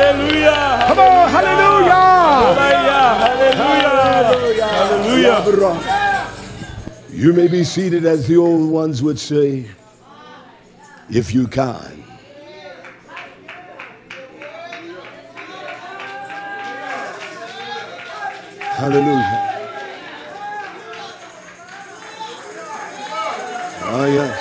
Hallelujah. Come on, hallelujah. Hallelujah. You may be seated, as the old ones would say, if you can. Hallelujah. Ah, yes.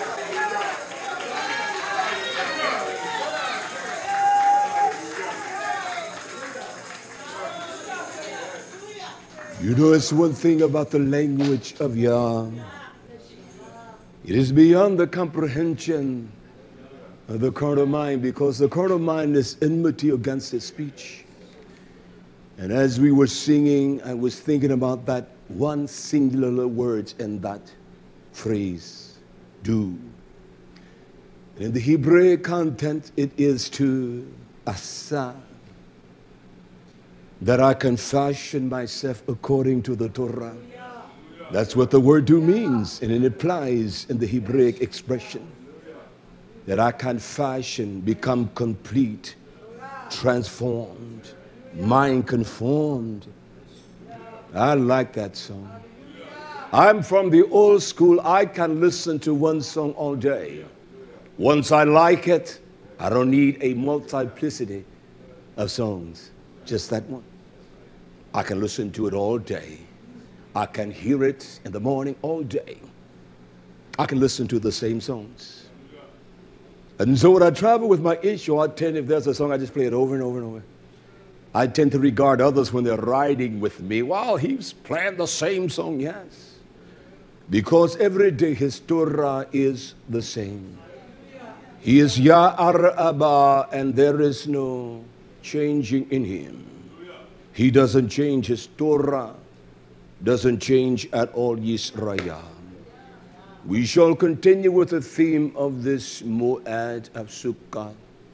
You know, it's one thing about the language of Yah. It is beyond the comprehension of the carnal mind, because the carnal mind is enmity against his speech. And as we were singing, I was thinking about that one singular word in that phrase, do. And in the Hebrew content, it is to asa, that I can fashion myself according to the Torah. That's what the word do means, and it implies in the Hebraic expression that I can fashion, become complete, transformed, mind conformed. I like that song. I'm from the old school. I can listen to one song all day. Once I like it, I don't need a multiplicity of songs. Just that one. I can listen to it all day. I can hear it in the morning all day. I can listen to the same songs. And so when I travel with my issue, I tend, if there's a song, I just play it over and over and over. I tend to regard others when they're riding with me. Wow, he's playing the same song, yes. Because every day his Torah is the same. He is Ya'ar-Abba, and there is no changing in him. He doesn't change. His Torah doesn't change at all. Yisrael. We shall continue with the theme of this Moed of Sukkah.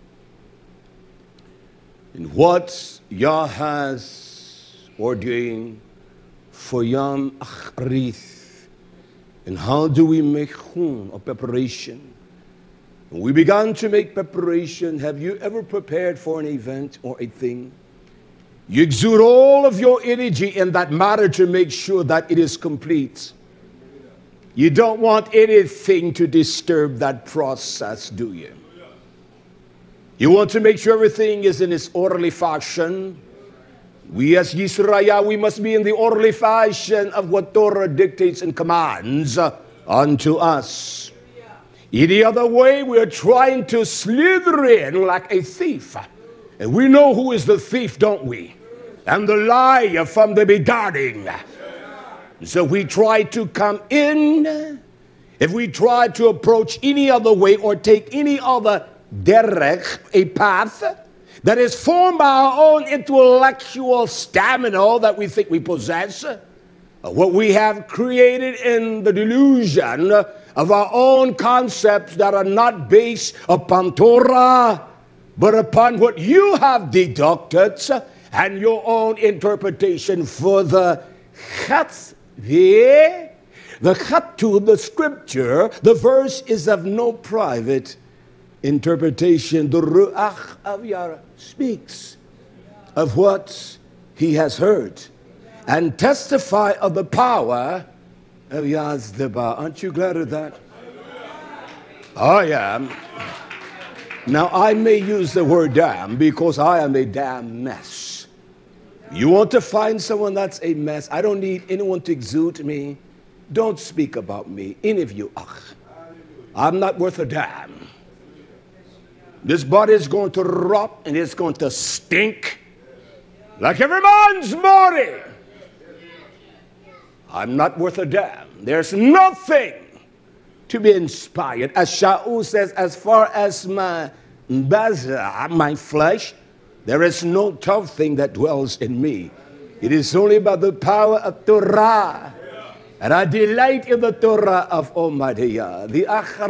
And what Yah has ordained for Yom Achrith. And how do we make chun, or preparation? When we began to make preparation, have you ever prepared for an event or a thing? You exude all of your energy in that matter to make sure that it is complete. You don't want anything to disturb that process, do you? You want to make sure everything is in its orderly fashion. We as Yisrael, we must be in the orderly fashion of what Torah dictates and commands unto us. Any other way, we're trying to slither in like a thief. And we know who is the thief, don't we? And the liar from the beginning. So we try to come in. If we try to approach any other way or take any other derech, a path that is formed by our own intellectual stamina that we think we possess, what we have created in the delusion of our own concepts that are not based upon Torah, but upon what you have deducted and your own interpretation for the chatz. The chatu, the scripture, the verse is of no private interpretation. The Ruach of Yah speaks of what he has heard and testify of the power of Yah's deba. Aren't you glad of that? I am. Now, I may use the word damn because I am a damn mess. You want to find someone that's a mess? I don't need anyone to exude me. Don't speak about me, any of you. I'm not worth a damn. This body is going to rot and it's going to stink like every man's body. I'm not worth a damn. There's nothing to be inspired. As Shaul says, as far as my baza, my flesh, there is no tough thing that dwells in me. It is only by the power of Torah. And I delight in the Torah of Almighty Yah. The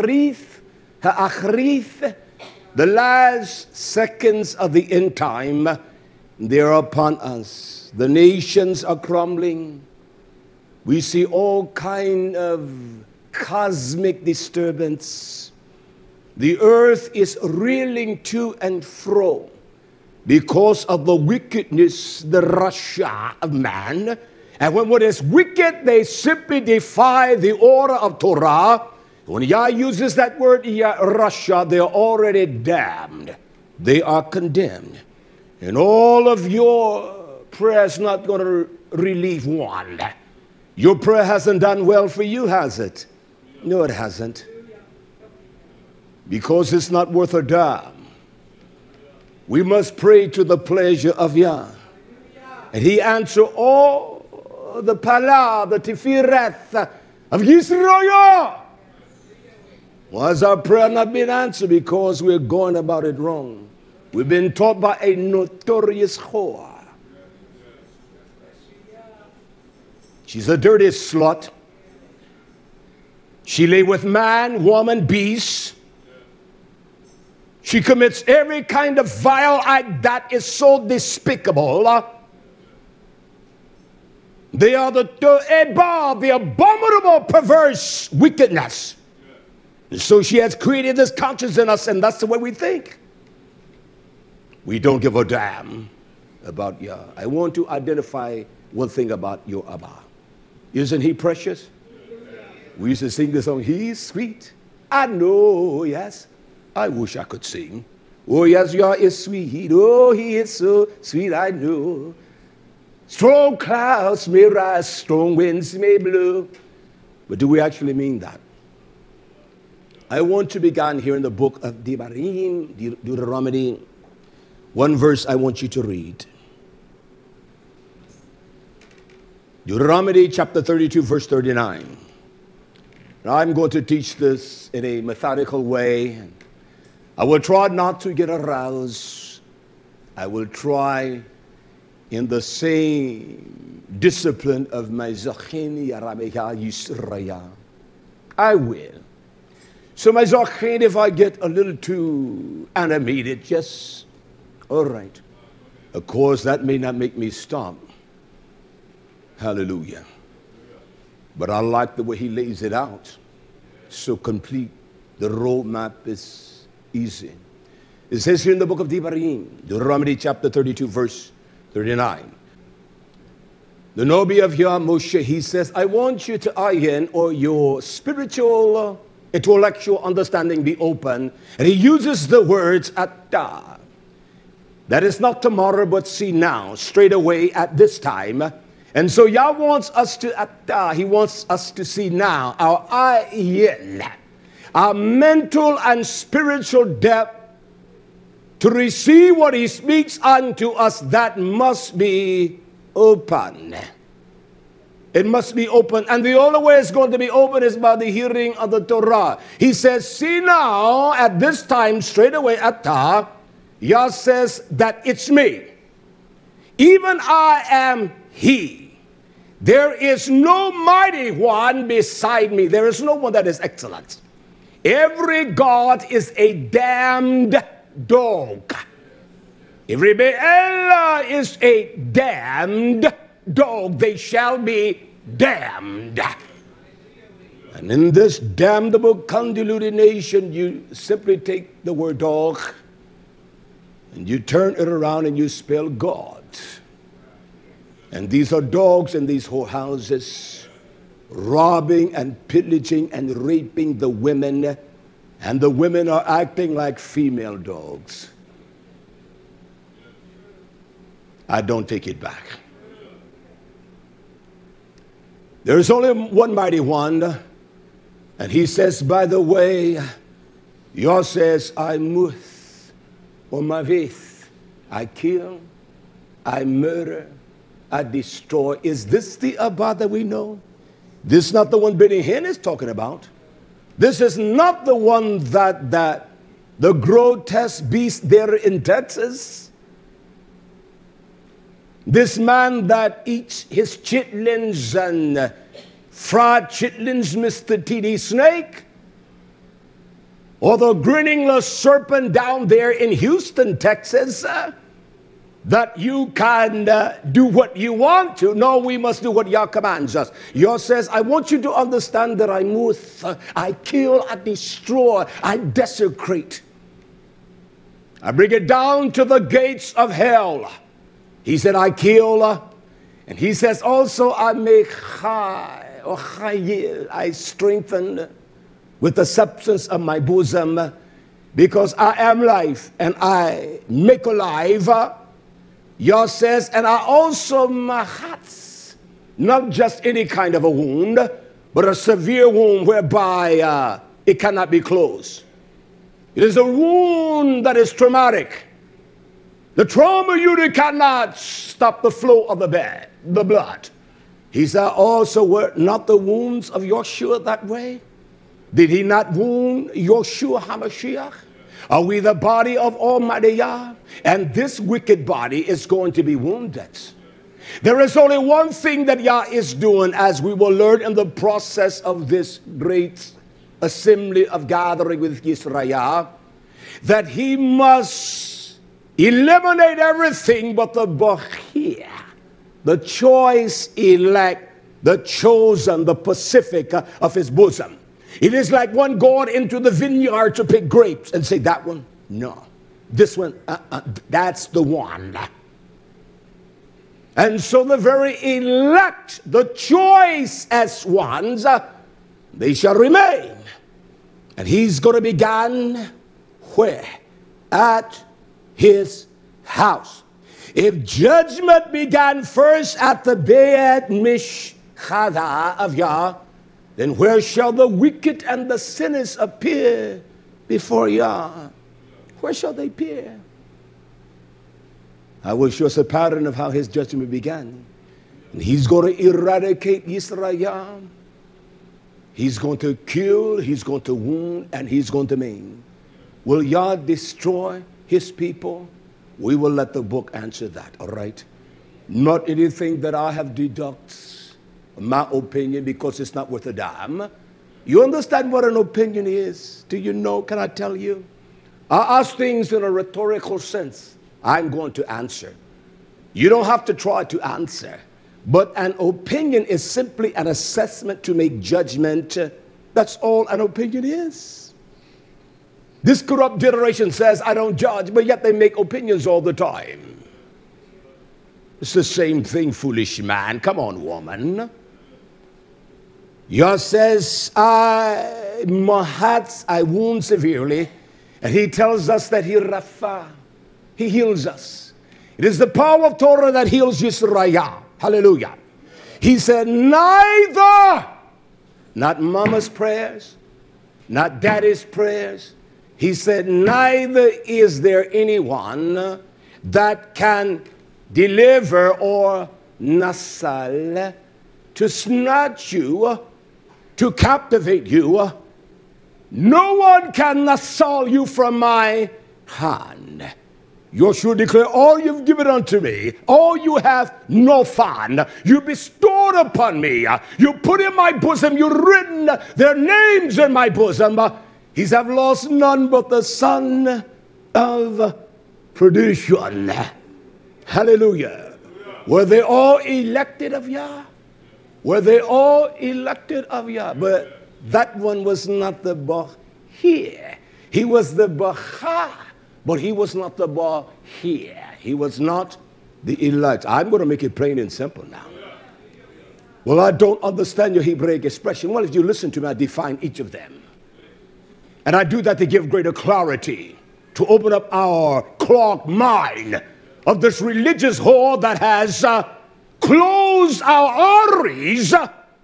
Achrith, the last seconds of the end time, they're upon us. The nations are crumbling. We see all kind of cosmic disturbance. The earth is reeling to and fro. because of the wickedness, the rasha of man. And when one is wicked, they simply defy the order of Torah. When Yah uses that word, rasha, they're already damned. They are condemned. And all of your prayer is not going to relieve one. Your prayer hasn't done well for you, has it? No, it hasn't. Because it's not worth a dime. We must pray to the pleasure of Yah. And He answer all the pala, the tifireth of Yisrael. Why has our prayer not been answered? Because we're going about it wrong. We've been taught by a notorious whore. She's a dirty slut. She lay with man, woman, beast. She commits every kind of vile act that is so despicable. They are the abominable, perverse wickedness. So she has created this conscience in us, and that's the way we think. We don't give a damn about Yah. I want to identify one thing about your Abba. Isn't He precious? We used to sing the song, He's sweet. I know, yes. I wish I could sing. Oh, yes, Yah is sweet. Oh, He is so sweet, I know. Strong clouds may rise, strong winds may blow. But do we actually mean that? I want to begin here in the book of Devarim, Deuteronomy. One verse I want you to read. Deuteronomy chapter 32, verse 39. Now I'm going to teach this in a methodical way. I will try not to get aroused. I will try in the same discipline of my Zachini Arabiya Yisraya. I will. So my Zachini, if I get a little too animated, just, all right. Of course, that may not make me stop. Hallelujah. But I like the way he lays it out. So complete. The roadmap is easy. It says here in the book of Devarim, Deuteronomy chapter 32, verse 39. The Nobi of Yah Moshe, he says, I want you to iron, or your spiritual, intellectual understanding be open. And he uses the words atah. That is not tomorrow, but see now, straight away at this time. And so Yah wants us to atah. He wants us to see now our ayin, our mental and spiritual depth, to receive what he speaks unto us. That must be open. It must be open. And the only way it's going to be open is by the hearing of the Torah. He says, see now, at this time, straight away, atah, Yah says that it's me. Even I am He. There is no mighty one beside me. There is no one that is excellent. Every God is a damned dog. Every Be'elah is a damned dog. They shall be damned. And in this damnable, convoluted nation, you simply take the word dog and you turn it around and you spell God. And these are dogs in these whorehouses, robbing and pillaging and raping the women. And the women are acting like female dogs. I don't take it back. There is only one mighty one. And he says, by the way, Yah says, I muth or mavith. I kill, I murder, I destroy. Is this the Abba that we know? This is not the one Benny Hinn is talking about. This is not the one that the grotesque beast there in Texas. This man that eats his chitlins and fried chitlins, Mr. TD Snake. Or the grinning serpent down there in Houston, Texas. That you can do what you want to. No, we must do what Yah commands us. Yah says, I want you to understand that I muth, I kill, I destroy, I desecrate. I bring it down to the gates of hell. He said, I kill. And he says also, I make high, or chayil, I strengthen with the substance of my bosom, because I am life, and I make alive. Yah says, and I also mahats, not just any kind of a wound, but a severe wound whereby it cannot be closed. It is a wound that is traumatic. The trauma unit cannot stop the flow of the blood. He said, also, were not the wounds of Yeshua that way? Did he not wound Yeshua HaMashiach? Are we the body of Almighty Yah? And this wicked body is going to be wounded. There is only one thing that Yah is doing, as we will learn in the process of this great assembly of gathering with Yisrael, that he must eliminate everything but the Bachir, the choice elect, the chosen, the Pacific of his bosom. It is like one going into the vineyard to pick grapes and say, that one, no. This one, that's the one. And so the very elect, the choice as ones, they shall remain. And he's going to begin where? At his house. If judgment began first at the Beit Mishchada of Yah, then where shall the wicked and the sinners appear before Yah? Where shall they appear? I will show us a pattern of how his judgment began. And he's going to eradicate Yisrael. He's going to kill, he's going to wound, and he's going to maim. Will Yah destroy his people? We will let the book answer that, all right? Not anything that I have deducted, my opinion, because it's not worth a dime. You understand what an opinion is? Do you know? Can I tell you? I ask things in a rhetorical sense. I'm going to answer. You don't have to try to answer. But an opinion is simply an assessment to make judgment. That's all an opinion is. This corrupt generation says, I don't judge, but yet they make opinions all the time. It's the same thing, foolish man. Come on, woman. Yah says, I wound severely. And he tells us that he rafa. He heals us. It is the power of Torah that heals Yisrael. Hallelujah. He said, neither, not mama's prayers, not daddy's prayers. He said, neither is there anyone that can deliver or nasal, to snatch you, to captivate you. No one can nasal you from my hand. Yoshua declared, all you've given unto me, all you have, no fun. You bestowed upon me. You put in my bosom, you written their names in my bosom. He said, I've lost none but the son of perdition. Hallelujah. Were they all elected of Yah? Were they all elected of Yah? But that one was not the Bahir. He was the Bacha. But he was not the Bahir. He was not the elect. I'm going to make it plain and simple now. Well, I don't understand your Hebraic expression. Well, if you listen to me, I define each of them. And I do that to give greater clarity, to open up our clogged mind of this religious whore that has closed our arteries.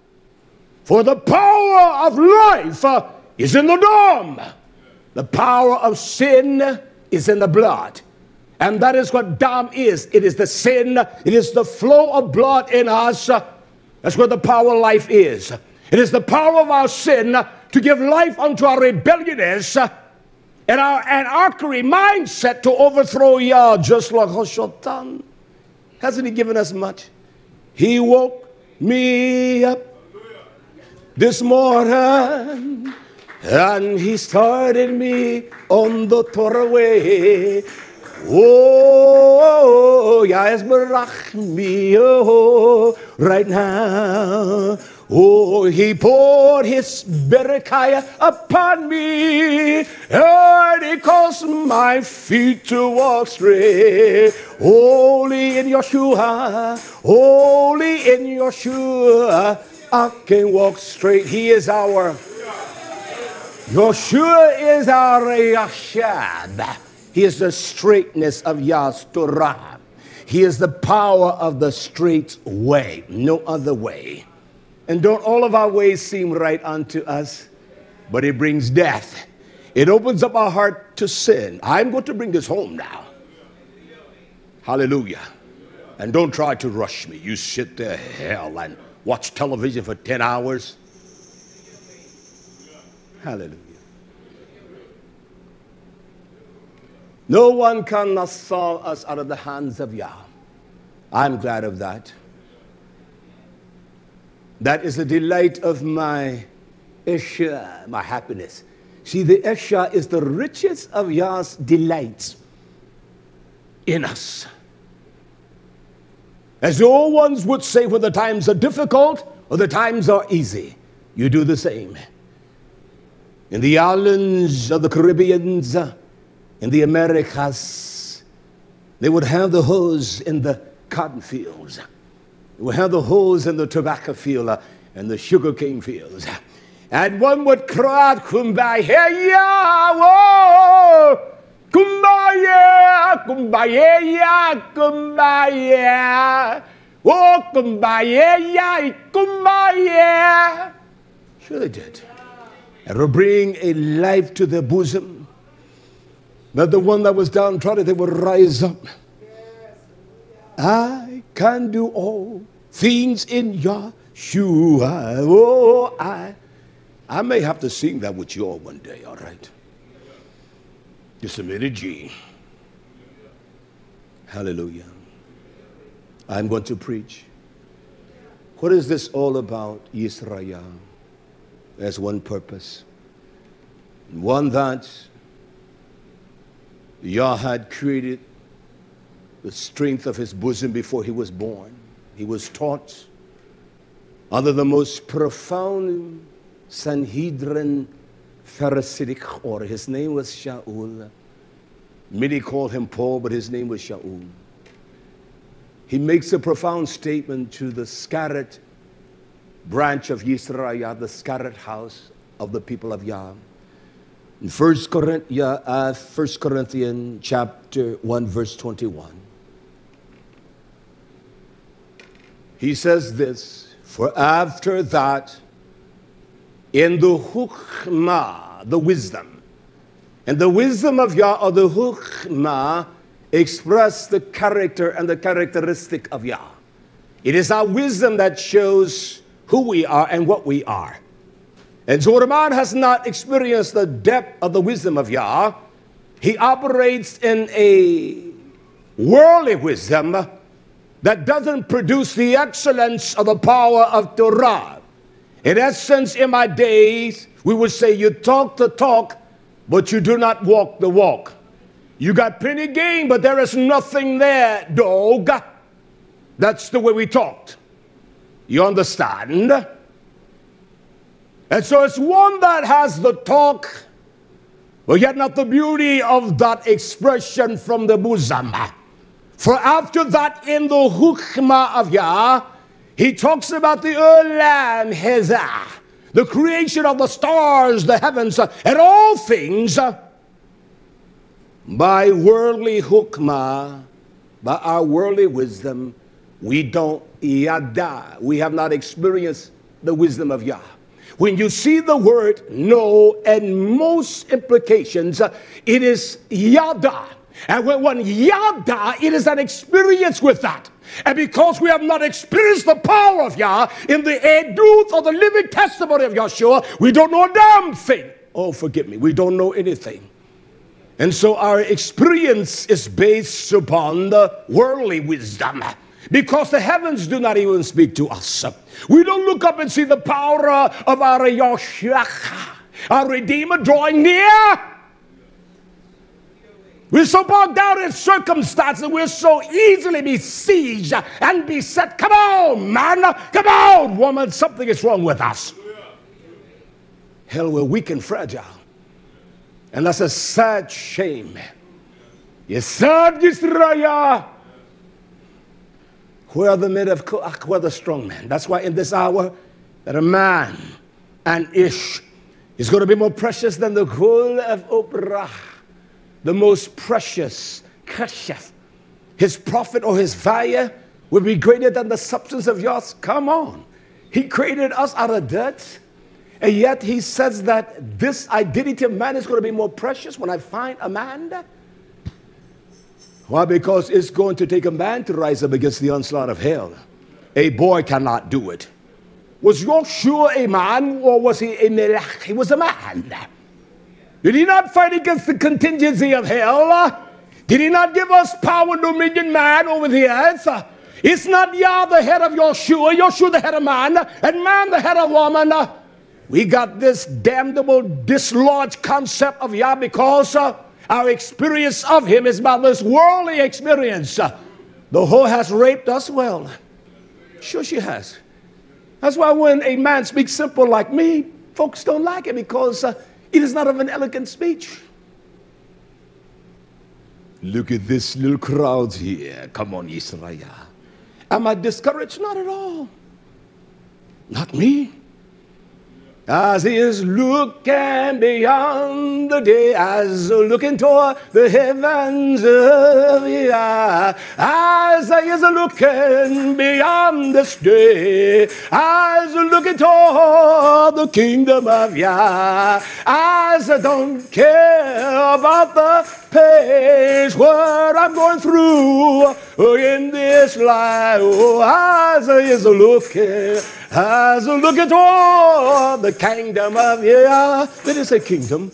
For the power of life is in the dome. The power of sin is in the blood. And that is what dam is. It is the sin. It is the flow of blood in us. That's where the power of life is. It is the power of our sin to give life unto our rebelliousness and our anarchy mindset to overthrow Yah, just like Hoshotan. Hasn't he given us much? He woke me up this morning, and he started me on the Torah way. Oh, Yah es berach me, oh, right now. Oh, he poured his Berekah upon me, and he caused my feet to walk straight. Holy in Yeshua, holy in Yeshua, I can walk straight. He is our Yeshua is our Yashab. He is the straightness of Yah's Torah. He is the power of the straight way, no other way. And don't all of our ways seem right unto us? But it brings death. It opens up our heart to sin. I'm going to bring this home now. Hallelujah. And don't try to rush me. You sit there, hell, and watch television for 10 hours. Hallelujah. No one can assault us out of the hands of Yah. I'm glad of that. That is the delight of my Isha, my happiness. See, the Isha is the richest of Yah's delights in us. As the old ones would say, when the times are difficult or the times are easy, you do the same. In the islands of the Caribbeans, in the Americas, they would have the hose in the cotton fields. They would have the hose in the tobacco field and the sugarcane fields. And one would cry out, Kumbaya, whoa! Kumbaya, Kumbaya, Kumbaya, oh, Kumbaya, Kumbaya. Sure they did. And would bring a life to their bosom. That the one that was downtrodden, they would rise up. I can do all things in Yeshua. Oh, I may have to sing that with you all one day, all right? Just a minute, G. Hallelujah. I'm going to preach. What is this all about, Israel? There's one purpose. One that Yah had created the strength of his bosom before he was born. He was taught under the most profound Sanhedrin Pharisaic order. His name was Shaul. Many called him Paul, but his name was Shaul. He makes a profound statement to the scattered branch of Yisrael, the scattered house of the people of Yah. In 1 Corinthians chapter 1, verse 21. He says this, for after that, in the Hukmah, the wisdom, and the wisdom of Yah, or the Hukmah, express the character and the characteristic of Yah. It is our wisdom that shows who we are and what we are. And so when a man has not experienced the depth of the wisdom of Yah, he operates in a worldly wisdom that doesn't produce the excellence of the power of Torah. In essence, in my days, we would say you talk the talk, but you do not walk the walk. You got plenty gain, but there is nothing there, dog. That's the way we talked. You understand? And so it's one that has the talk, but yet not the beauty of that expression from the bosom. For after that, in the Hukmah of Yah, he talks about the Olam Hazeh, the creation of the stars, the heavens, and all things by worldly Hukmah, by our worldly wisdom. We don't yada. We have not experienced the wisdom of Yah. When you see the word know, and most implications, it is yada. And when yada, it is an experience with that. And because we have not experienced the power of Yah in the Edut or the living testimony of Yeshua, we don't know a damn thing. Oh, forgive me, we don't know anything. And so our experience is based upon the worldly wisdom. Because the heavens do not even speak to us. We don't look up and see the power of our Yeshua, our Redeemer, drawing near. We're so bogged down in circumstances. We're so easily besieged and beset. Come on, man. Come on, woman. Something is wrong with us. Hell, we're weak and fragile. And that's a sad shame. Yes, sad Yisrael. Where are the men of Koach? Where are the strong men? That's why in this hour, that a man and ish is going to be more precious than the gold of Oprah. The most precious kashef. His profit or his value will be greater than the substance of yours. Come on. He created us out of dirt. And yet he says that this identity of man is going to be more precious when I find a man. Why? Because it's going to take a man to rise up against the onslaught of hell. A boy cannot do it. Was Joshua a man or was he a melech? He was a man. Did he not fight against the contingency of hell? Did he not give us power and dominion, man, over the earth? It's not Yah the head of Joshua, Joshua the head of man, and man the head of woman. We got this damnable, dislodged concept of Yah because our experience of him is about this worldly experience. The whore has raped us well. Sure she has. That's why when a man speaks simple like me, folks don't like it because it is not of an elegant speech. Look at this little crowd here. Come on, Israel. Am I discouraged? Not at all. Not me. As he is looking beyond the day, as looking toward the heavens of Yah, as he is looking beyond this day, as looking toward the kingdom of Yah, as I don't care about the pace what I'm going through in this life, as he is looking toward the kingdom of Yah. Did it say kingdom?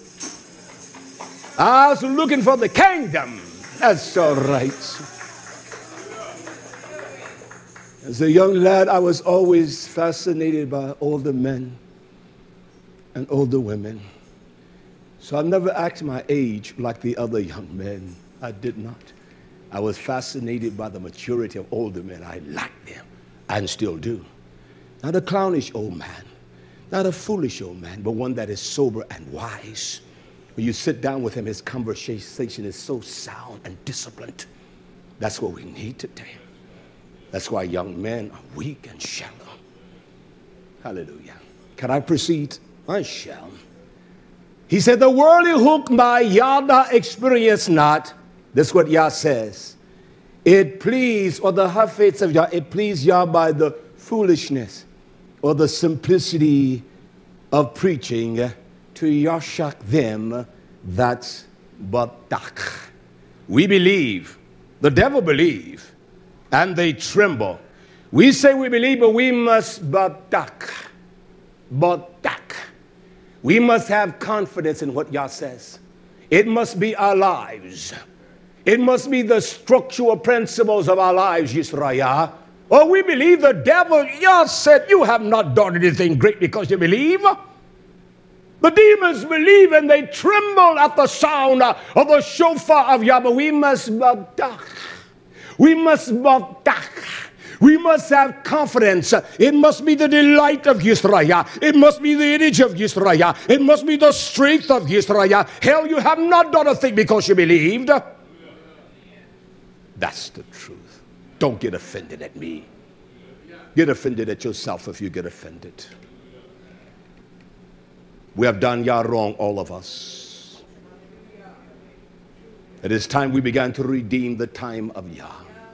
I was looking for the kingdom. That's all right. As a young lad, I was always fascinated by older men and older women. So I never asked my age like the other young men. I did not. I was fascinated by the maturity of older men. I liked them and still do. Not a clownish old man, not a foolish old man, but one that is sober and wise. When you sit down with him, his conversation is so sound and disciplined. That's what we need today. That's why young men are weak and shallow. Hallelujah. Can I proceed? I shall. He said, the worldly hook by Yada experience not. That's what Yah says. It pleased, or the hafetz of Yah, it pleased Yah by the foolishness or the simplicity of preaching to yashak them that batak. We believe, the devil believe, and they tremble. We say we believe, but we must batak. Batak. We must have confidence in what Yah says. It must be our lives. It must be the structural principles of our lives, Yisrael. Or we believe the devil. Yah said, you have not done anything great because you believe. The demons believe and they tremble at the sound of the shofar of Yah. But we must batak. We must batak. We must have confidence. It must be the delight of Yisrael. It must be the image of Yisrael. It must be the strength of Yisrael. Hell, you have not done a thing because you believed. That's the truth. Don't get offended at me. Get offended at yourself if you get offended. We have done Yah wrong, all of us. It is time we began to redeem the time of Yah.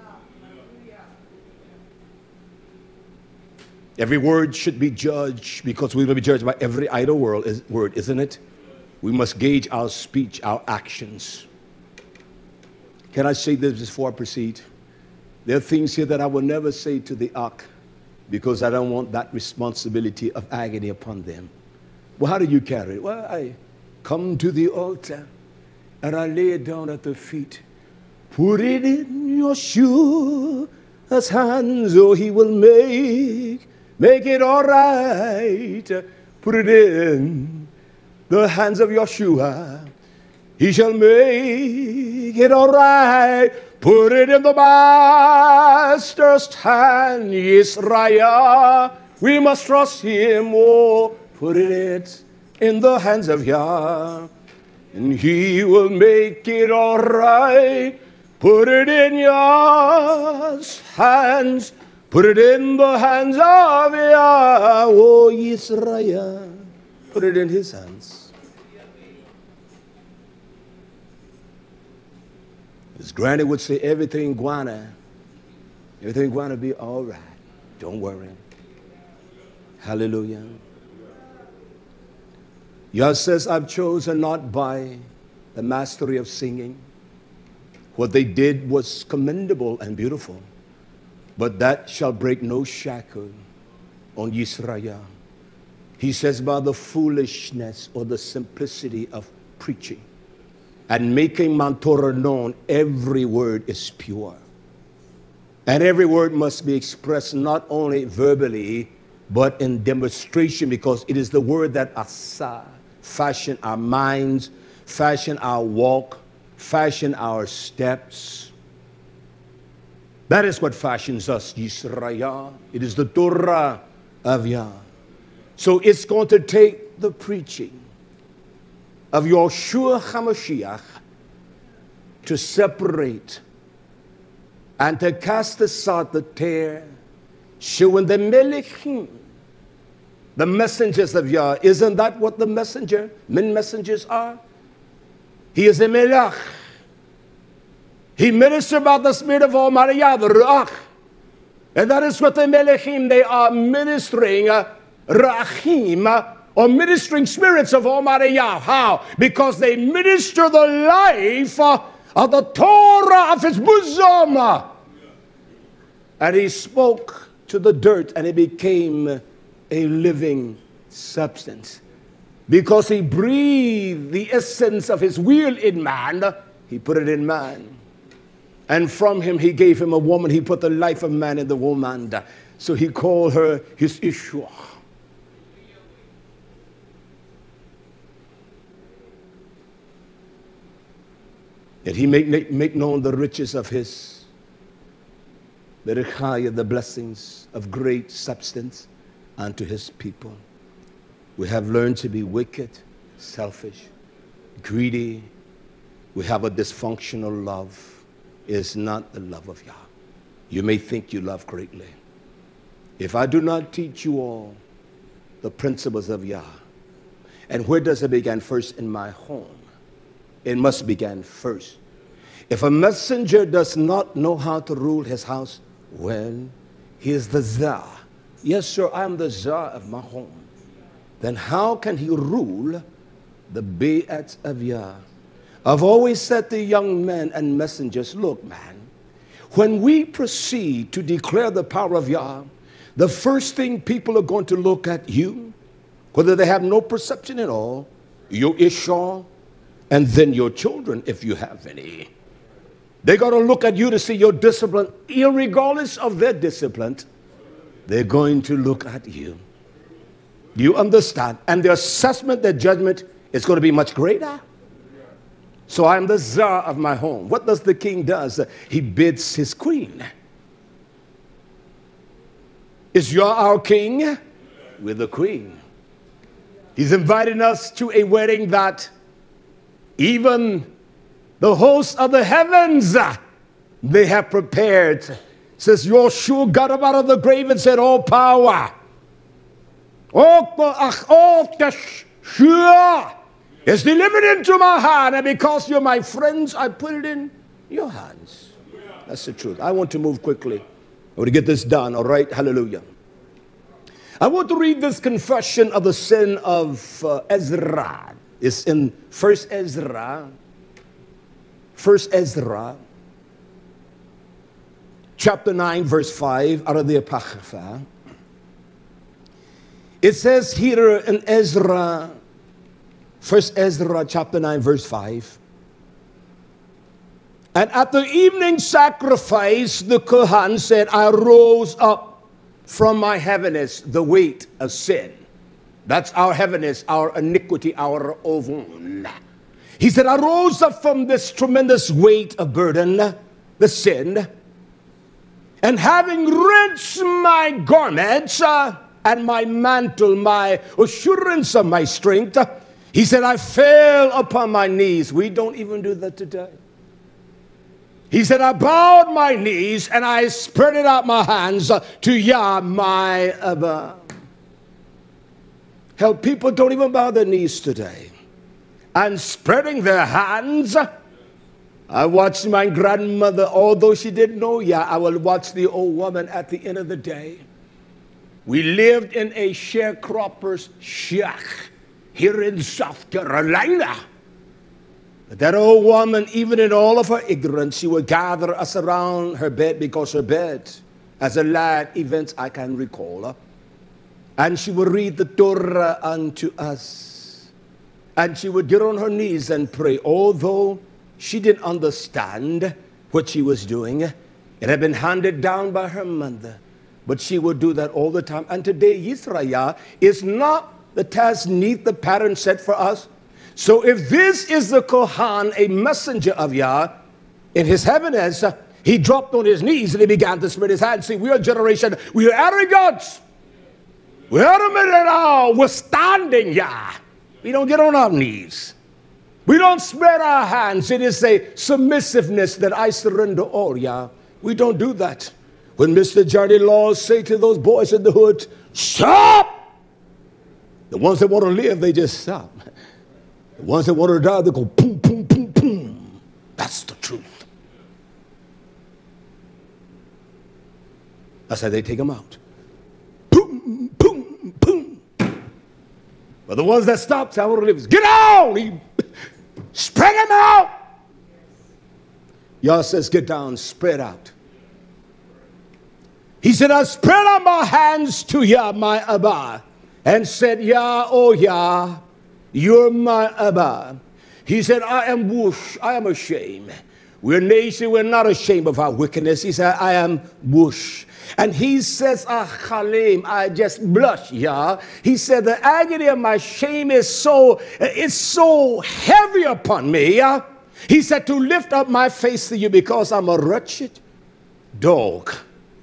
Every word should be judged because we will be judged by every idle word, isn't it? We must gauge our speech, our actions. Can I say this before I proceed? There are things here that I will never say to the ark because I don't want that responsibility of agony upon them. Well, how do you carry it? Well, I come to the altar and I lay it down at the feet. Put it in your shoe's hands, oh, he will make it all right. Put it in the hands of Yeshua. He shall make make it all right. Put it in the master's hand, Israel. We must trust him. Oh, put it in the hands of Yah, and he will make it all right. Put it in Yah's hands. Put it in the hands of Yah, oh Israel. Put it in his hands. As Granny would say, everything gonna be all right. Don't worry. Hallelujah. Yah says, I've chosen not by the mastery of singing. What they did was commendable and beautiful, but that shall break no shackle on Yisrael. He says, by the foolishness or the simplicity of preaching and making my Torah known, every word is pure. And every word must be expressed not only verbally, but in demonstration, because it is the word that asa, fashion our minds, fashion our walk, fashion our steps. That is what fashions us, Yisrael. It is the Torah of Yah. So it's going to take the preaching of Yeshua HaMashiach to separate and to cast aside the tear, showing the melechim, the messengers of Yah. Isn't that what the messengers are? He is a melech. He ministered by the Spirit of Almighty Yah, the Ruach. And that is what the melechim, they are ministering, Rachim, or ministering spirits of Almighty Yah. How? Because they minister the life of the Torah of his bosom. And he spoke to the dirt, and it became a living substance. Because he breathed the essence of his will in man, he put it in man. And from him he gave him a woman. He put the life of man in the woman. So he called her his Yeshua. That he make known the riches of his berechaya, the blessings of great substance unto his people. We have learned to be wicked, selfish, greedy. We have a dysfunctional love. It is not the love of Yah. You may think you love greatly. If I do not teach you all the principles of Yah, and where does it begin? First, in my home. It must begin first. If a messenger does not know how to rule his house, well, he is the Czar. Yes, sir, I am the Czar of my home. Then how can he rule the Be'at of Yah? I've always said to young men and messengers, look, man, when we proceed to declare the power of Yah, the first thing people are going to look at you, whether they have no perception at all, your Ishah, and then your children, if you have any. They're going to look at you to see your discipline. Irregardless of their discipline, they're going to look at you. Do you understand? And their assessment, their judgment is going to be much greater. So I am the Czar of my home. What does the king do? He bids his queen. Is Yah our king? We're the queen. He's inviting us to a wedding that even the hosts of the heavens, they have prepared. Says Yeshua got up out of the grave and said, all power, is delivered into my hand, and because you're my friends, I put it in your hands. That's the truth. I want to move quickly. I want to get this done, all right? Hallelujah. I want to read this confession of the sin of Ezra. It's in 1 Ezra, chapter 9, verse 5, out of the Apocrypha. It says here in Ezra, 1 Ezra chapter 9, verse 5. And at the evening sacrifice, the Kohan said, I rose up from my heaviness, the weight of sin. That's our heaviness, our iniquity, our ovun. He said, I rose up from this tremendous weight of burden, the sin, and having rinsed my garments and my mantle, my assurance of my strength, he said, I fell upon my knees. We don't even do that today. He said, I bowed my knees and I spread out my hands to Yah, my Abba. Hell, people don't even bow their knees today. And spreading their hands, I watched my grandmother, although she didn't know Yah, I will watch the old woman at the end of the day. We lived in a sharecropper's shack here in South Carolina. That old woman, even in all of her ignorance, she would gather us around her bed, because her bed, as a lad, events I can recall, and she would read the Torah unto us. And she would get on her knees and pray, although she didn't understand what she was doing. It had been handed down by her mother, but she would do that all the time. And today, Yisrael is not the task neath the pattern set for us. So if this is the Kohan, a messenger of Yah, in his heavens, he dropped on his knees and he began to spread his hands. See, we are a generation, we are arrogant. Wait a minute now, we're standing Yah. We don't get on our knees. We don't spread our hands. It is a submissiveness that I surrender all, Yah. We don't do that. When Mr. Johnny Laws say to those boys in the hood, stop! The ones that want to live, they just stop. The ones that want to die, they go boom, boom, boom, boom. That's the truth. That's how they take them out. Boom, boom, boom. But the ones that stop, say, I want to live. Get down! He spread them out. Yah says, get down, spread out. He said, I spread out my hands to Yah, my Abba, and said, Yah, oh Yah, you're my Abba. He said, I am whoosh, I am ashamed. We're a nation, we're not ashamed of our wickedness. He said, I am whoosh. And he says, Chalim, I just blush, Yah. He said, the agony of my shame is so heavy upon me, Yah. He said, to lift up my face to you because I'm a wretched dog.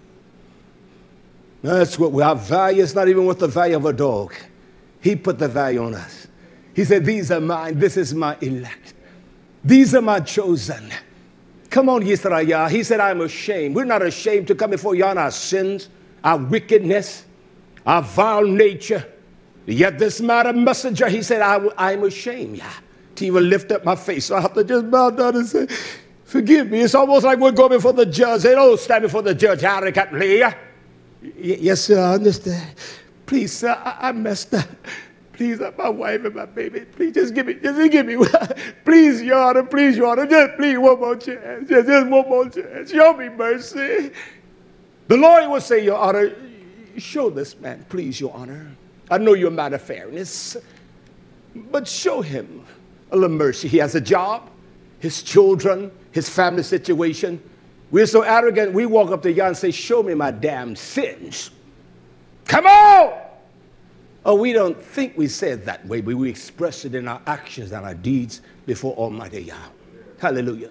That's what our value is not even with the value of a dog. He put the value on us. He said, these are mine. This is my elect. These are my chosen. Come on, Yisrael. He said, I'm ashamed. We're not ashamed to come before Yah on our sins, our wickedness, our vile nature. Yet this matter messenger, he said, I'm ashamed, Yah, to even lift up my face. So I have to just bow down and say, forgive me. It's almost like we're going before the judge. They don't stand before the judge arrogantly. Yes, sir, I understand. Please, sir, I messed up. Please, my wife and my baby, please just give me, please, Your Honor, just please one more chance, just one more chance. Show me mercy. The lawyer will say, Your Honor, show this man, please, Your Honor. I know you're a man of fairness, but show him a little mercy. He has a job, his children, his family situation. We're so arrogant, we walk up to Yah and say, show me my damn sins. Come on! Oh, we don't think we say it that way, but we express it in our actions and our deeds before Almighty Yah. Hallelujah.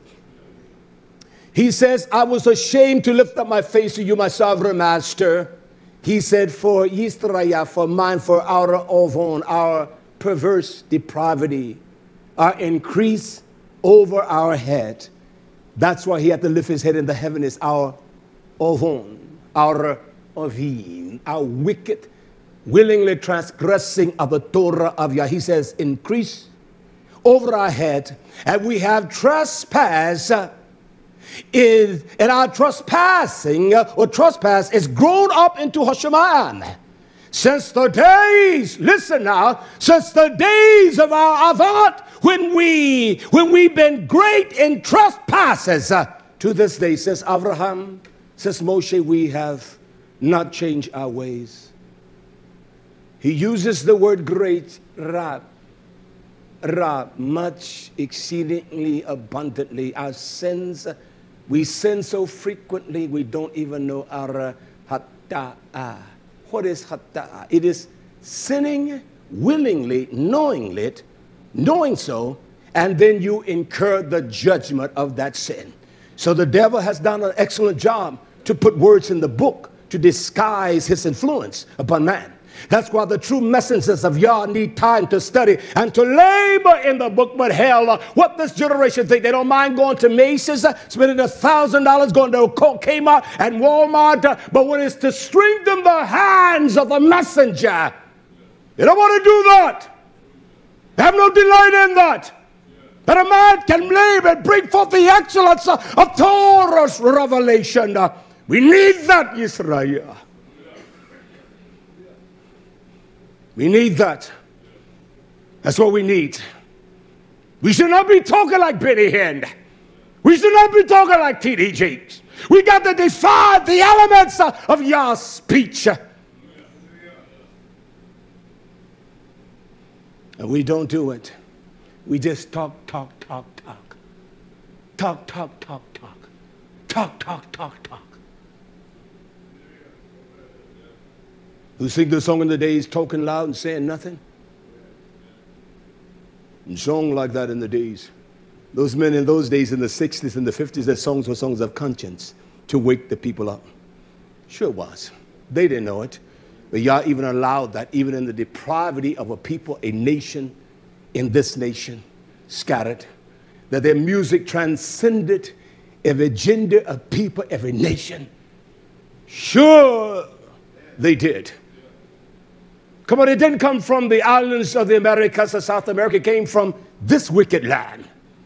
He says, I was ashamed to lift up my face to you, my sovereign master. He said, for Yisrael, for mine, for our ovon, our perverse depravity, our increase over our head. That's why he had to lift his head in the heaven, is our ovon, our ovin, our wicked, willingly transgressing of the Torah of Yah. He says, increase over our head, and we have trespass, and our trespassing, or trespass, is grown up into Hashemayim. Since the days, listen now, since the days of our Avat, when we've been great in trespasses, to this day, says Abraham, says Moshe, we have not changed our ways. He uses the word great, Rab, much, exceedingly, abundantly. Our sins, we sin so frequently, we don't even know our hatta'ah. What is hatta'ah? It is sinning willingly, knowing so, and then you incur the judgment of that sin. So the devil has done an excellent job to put words in the book to disguise his influence upon man. That's why the true messengers of Yah need time to study and to labor in the book. But hell, what this generation think? They don't mind going to Macy's, spending $1,000, going to Kmart and Walmart. But when it's to strengthen the hands of the messenger, they don't want to do that. They have no delight in that. That a man can labor and bring forth the excellence of Torah's revelation. We need that, Israel. We need that. That's what we need. We should not be talking like Benny Hinn. We should not be talking like T.D. Jakes. We got to defy the elements of Yah's speech. And we don't do it. We just talk. Talk. Who sing the song in the days, talking loud and saying nothing? And song like that in the days. Those men in those days, in the 60s and the 50s, their songs were songs of conscience to wake the people up. Sure was. They didn't know it. But Yah even allowed that, even in the depravity of a people, a nation, in this nation, scattered, that their music transcended every gender of people, every nation. Sure, they did. Come on, it didn't come from the islands of the Americas or South America. It came from this wicked land.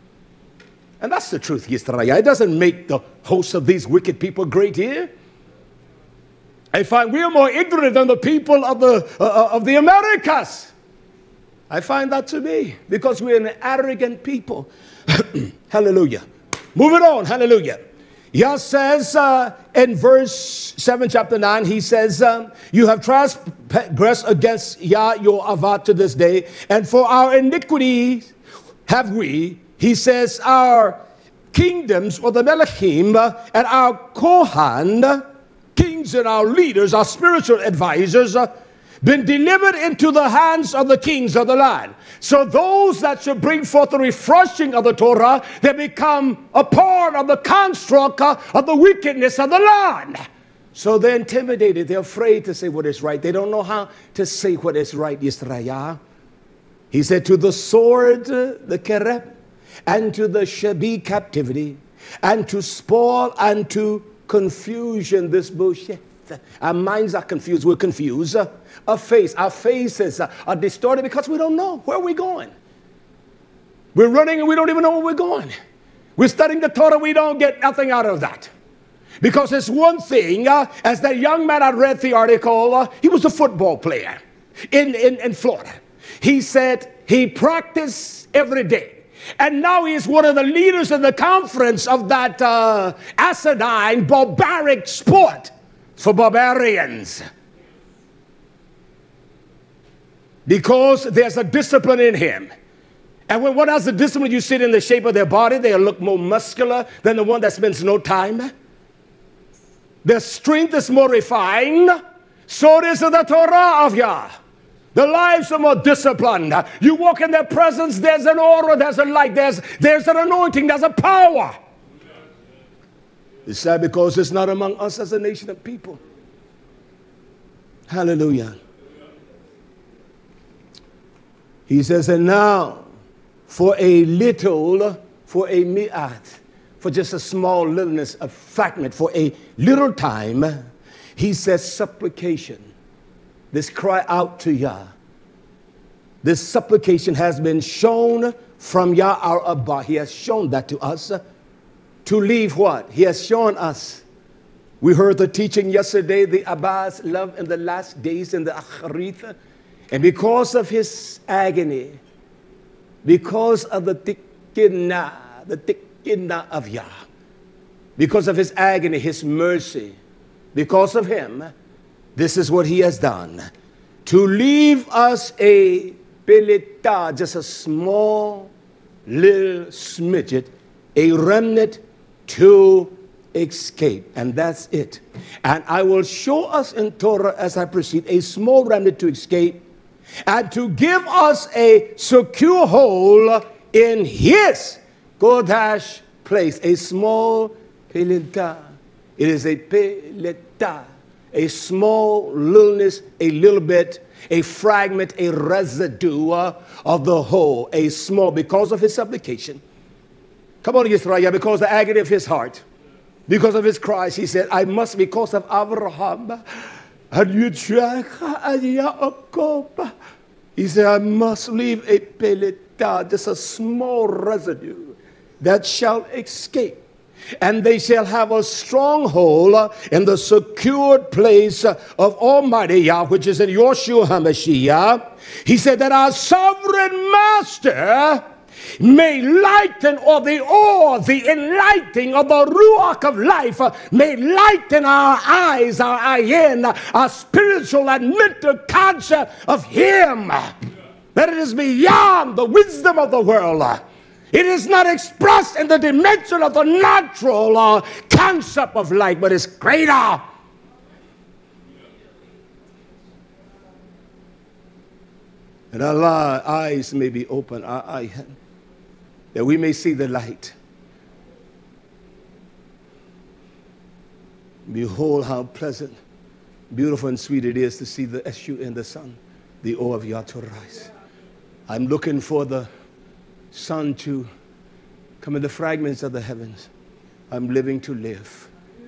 And that's the truth, Yisrael. It doesn't make the host of these wicked people great here. I find we are more ignorant than the people of the Americas. I find that to be, because we're an arrogant people. Hallelujah. Moving on, hallelujah. Yah says in verse 7, chapter 9, he says, you have transgressed against Yah your Avad to this day, and for our iniquities have we, he says, our kingdoms, or the Melechim, and our Kohan, kings and our leaders, our spiritual advisors, been delivered into the hands of the kings of the land. So those that should bring forth the refreshing of the Torah, they become a part of the construct of the wickedness of the land. So they're intimidated. They're afraid to say what is right. They don't know how to say what is right, Yisrael. He said, to the sword, the kereb, and to the shabi captivity, and to spoil, and to confusion, this bullshit. Our minds are confused. We're confused. Our faces are distorted because we don't know where we're going. We're running and we don't even know where we're going. We're studying the Torah. We don't get nothing out of that. Because it's one thing, as that young man I read the article, he was a football player in Florida. He said he practiced every day. And now he is one of the leaders in the conference of that asinine, barbaric sport for barbarians. Because there's a discipline in him. And when one has a discipline, you see it in the shape of their body. They look more muscular than the one that spends no time. Their strength is more refined. So is the Torah of Yah. The lives are more disciplined. You walk in their presence, there's an aura, there's a light, there's an anointing, there's a power. It's sad because it's not among us as a nation of people. Hallelujah. He says, and now for a little, for a mi'at, for just a small littleness, a fragment, for a little time, he says supplication. This cry out to Yah. This supplication has been shown from Yah our Abba. He has shown that to us. To leave what? He has shown us. We heard the teaching yesterday, the Abba's love in the last days in the Akharith. And because of his agony, because of the tikkinah of Yah, because of his agony, his mercy, because of him, this is what he has done. To leave us a pelita, just a small little smidget, a remnant to escape. And that's it. And I will show us in Torah as I proceed a small remnant to escape, and to give us a secure hold in his Kodash place, a small pelita. It is a pelita, a small littleness, a little bit, a fragment, a residue of the whole, a small, because of his supplication. Come on, Israel, because the agony of his heart, because of his cries, he said, I must, because of Abraham and Yitzchak and Yaakov. He said, I must leave a pelita, just a small residue that shall escape. And they shall have a stronghold in the secured place of Almighty Yah, which is in Yeshua HaMashiach. He said that our sovereign master may lighten, or the enlightening of the Ruach of life may lighten our eyes, our ayin, our spiritual and mental concept of him. That it is beyond the wisdom of the world. It is not expressed in the dimension of the natural concept of life, but it's greater. And our eyes may be open, that we may see the light. Behold how pleasant, beautiful, and sweet it is to see the Eshu in the sun, the O of Yah to rise. I'm looking for the sun to come in the fragments of the heavens. I'm living to live.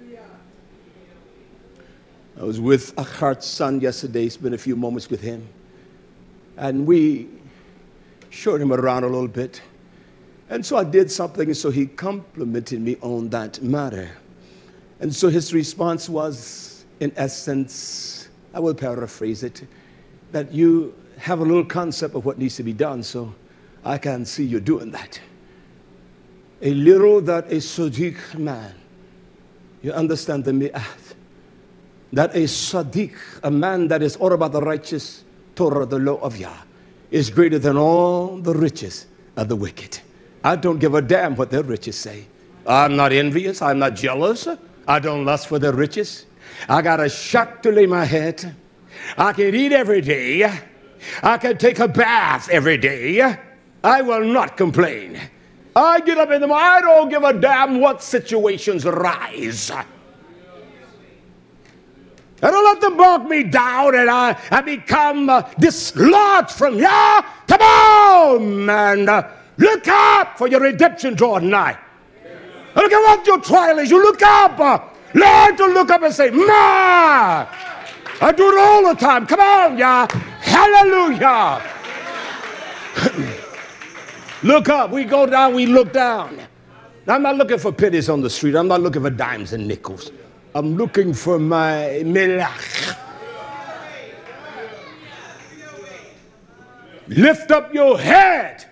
I was with Akhar's son yesterday, spent a few moments with him, and we showed him around a little bit. And so I did something, and so he complimented me on that matter. And so his response was, in essence, I will paraphrase it, that you have a little concept of what needs to be done, so I can see you doing that. A little that a Sadiq man, you understand the mi'at, that a Sadiq, a man that is all about the righteous Torah, the law of Yah, is greater than all the riches of the wicked. I don't give a damn what their riches say. I'm not envious. I'm not jealous. I don't lust for their riches. I got a shot to lay my head. I can eat every day. I can take a bath every day. I will not complain. I get up in the morning. I don't give a damn what situations rise. I don't let them bog me down and I become dislodged from Yah. Come on, man. Look up, for your redemption drawing nigh. Look at what your trial is. You look up. Learn to look up and say, Ma. I do it all the time. Come on, Yah. Hallelujah. Look up. We go down, we look down. Now, I'm not looking for pennies on the street. I'm not looking for dimes and nickels. I'm looking for my melach. Lift up your head.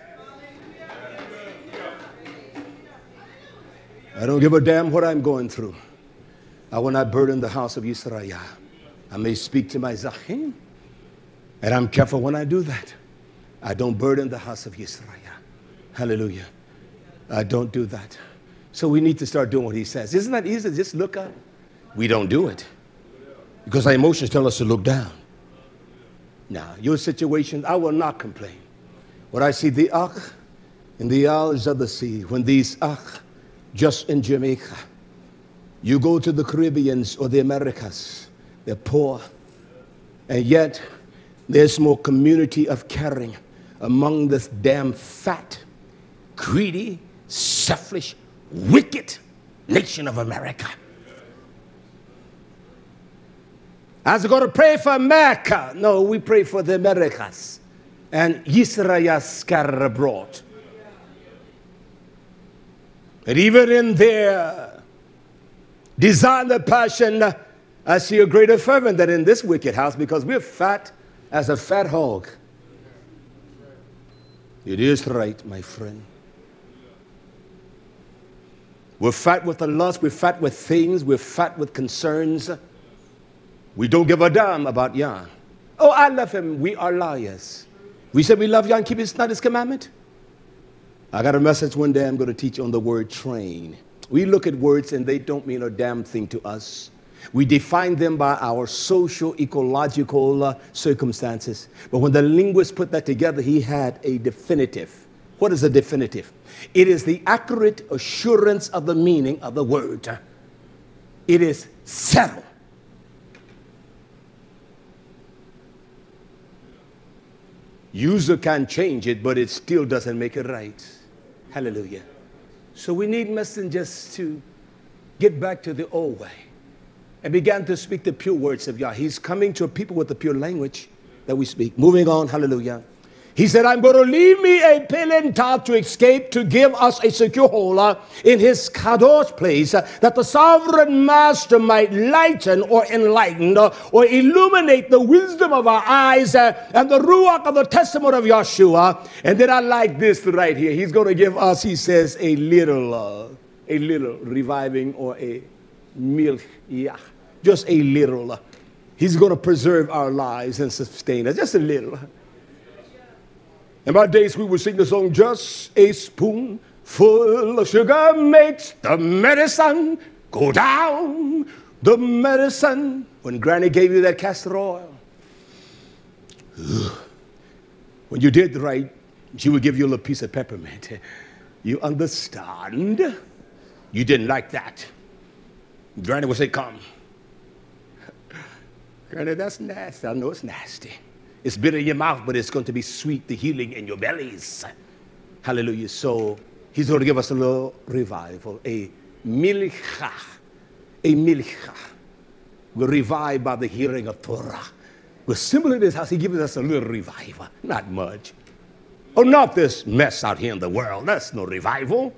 I don't give a damn what I'm going through. I will not burden the house of Yisrael. I may speak to my Zachim, and I'm careful when I do that. I don't burden the house of Yisrael. Hallelujah. I don't do that. So we need to start doing what he says. Isn't that easy? Just look up. We don't do it because our emotions tell us to look down. Now, your situation, I will not complain. When I see the Akh in the Isles of the Sea, when these Akh just in Jamaica, you go to the Caribbeans or the Americas, they're poor, and yet there's more community of caring among this damn fat, greedy, selfish, wicked nation of America. I was going to pray for America. No, we pray for the Americas and Yisrael scattered abroad. And even in their desire and passion, I see a greater fervent than in this wicked house because we're fat as a fat hog. It is right, my friend. We're fat with the lust, we're fat with things, we're fat with concerns. We don't give a damn about Yah. Oh, I love him. We are liars. We said we love Yah and keep not his commandment. I got a message one day I'm going to teach on the word train. We look at words and they don't mean a damn thing to us. We define them by our social, ecological circumstances. But when the linguist put that together, he had a definitive What is the definitive? It is the accurate assurance of the meaning of the word. It is settled. User can change it, but it still doesn't make it right. Hallelujah. So we need messengers to get back to the old way and began to speak the pure words of Yah. He's coming to a people with the pure language that we speak. Moving on, hallelujah. He said, I'm going to leave me a Pelentah to escape, to give us a secure hole in his Kadosh place, that the sovereign master might lighten or enlighten or illuminate the wisdom of our eyes and the ruach of the testimony of Yahshua. And then I like this right here. He's going to give us, he says, a little reviving or a milk, just a little. He's going to preserve our lives and sustain us, just a little. In my days, we would sing the song, just a spoonful of sugar makes the medicine go down. The medicine, when Granny gave you that castor oil, when you did right, she would give you a little piece of peppermint. You understand? You didn't like that. Granny would say, come. Granny, that's nasty. I know it's nasty. It's bitter in your mouth, but it's going to be sweet, the healing in your bellies. Hallelujah. So he's going to give us a little revival, a milcha. A milcha. We're revived by the hearing of Torah. We're simple in this house. He gives us a little revival, not much. Oh, not this mess out here in the world. That's no revival.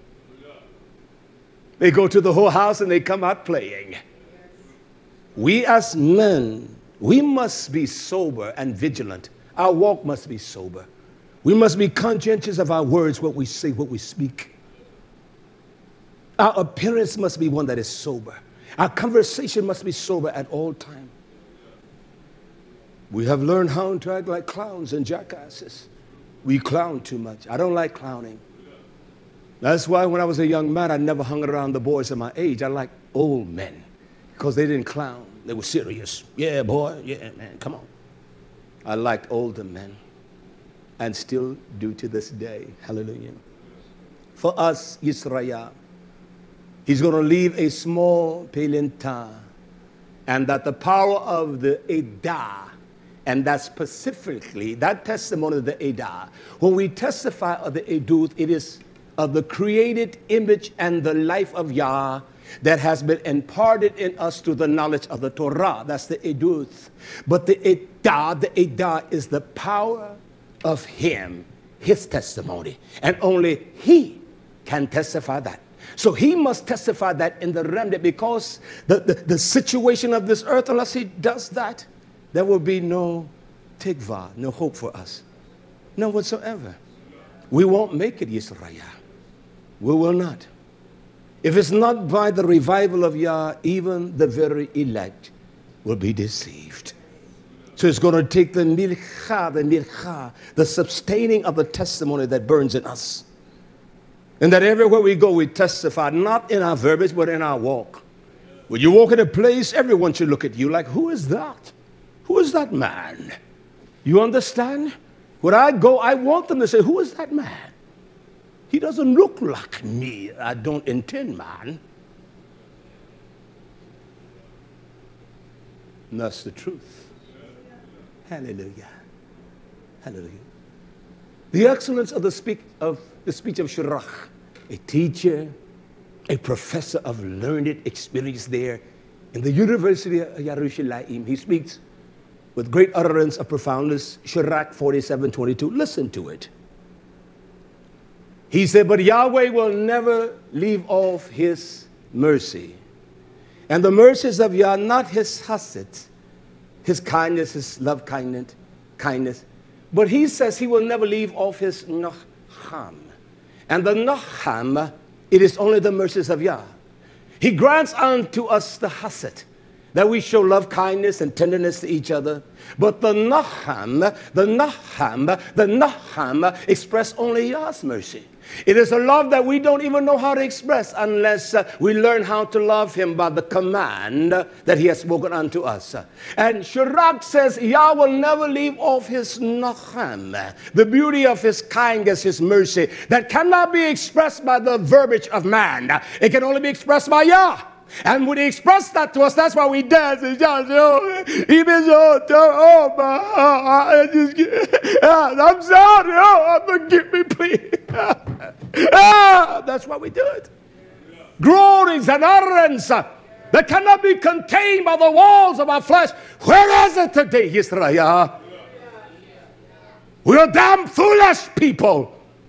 They go to the whole house and they come out playing. We as men, we must be sober and vigilant. Our walk must be sober. We must be conscientious of our words, what we say, what we speak. Our appearance must be one that is sober. Our conversation must be sober at all times. We have learned how to act like clowns and jackasses. We clown too much. I don't like clowning. That's why when I was a young man, I never hung around the boys of my age. I liked old men because they didn't clown. They were serious. Yeah, boy. Yeah, man. Come on. I liked older men and still do to this day. Hallelujah. For us, Yisrael, he's going to leave a small Pelentah, and that the power of the Edah, and that specifically, that testimony of the Edah, when we testify of the Eduth, it is of the created image and the life of Yah that has been imparted in us through the knowledge of the Torah. That's the Eduth. But the Edah is the power of him, his testimony. And only he can testify that. So he must testify that in the remnant, because the situation of this earth, unless he does that, there will be no tikvah, no hope for us. None whatsoever. We won't make it, Yisrael. We will not. If it's not by the revival of Yah, even the very elect will be deceived. So it's going to take the milcha, the sustaining of the testimony that burns in us. And that everywhere we go, we testify, not in our verbiage, but in our walk. When you walk in a place, everyone should look at you like, who is that? Who is that man? You understand? When I go, I want them to say, who is that man? He doesn't look like me. I don't intend, man. And that's the truth. Hallelujah. Hallelujah. The excellence of the speech of Shirach, a teacher, a professor of learned experience there in the University of Yerushalayim. He speaks with great utterance of profoundness, Shirach 47:22. Listen to it. He said, but Yahweh will never leave off his mercy. And the mercies of Yah, not his chesed, his kindness, his love kindness. But he says he will never leave off his nacham. And the nacham, it is only the mercies of Yah. He grants unto us the chesed. that we show love, kindness, and tenderness to each other. But the Naham express only Yah's mercy. It is a love that we don't even know how to express unless we learn how to love him by the command that he has spoken unto us. And Sirach says, Yah will never leave off his Naham, the beauty of his kindness, his mercy, that cannot be expressed by the verbiage of man. It can only be expressed by Yah. And when he expressed that to us, that's why we dance. And just, I'm sorry. Forgive me, please. That's why we do it. Groanings and utterance that cannot be contained by the walls of our flesh. Where is it today, Israel? We are damn foolish people.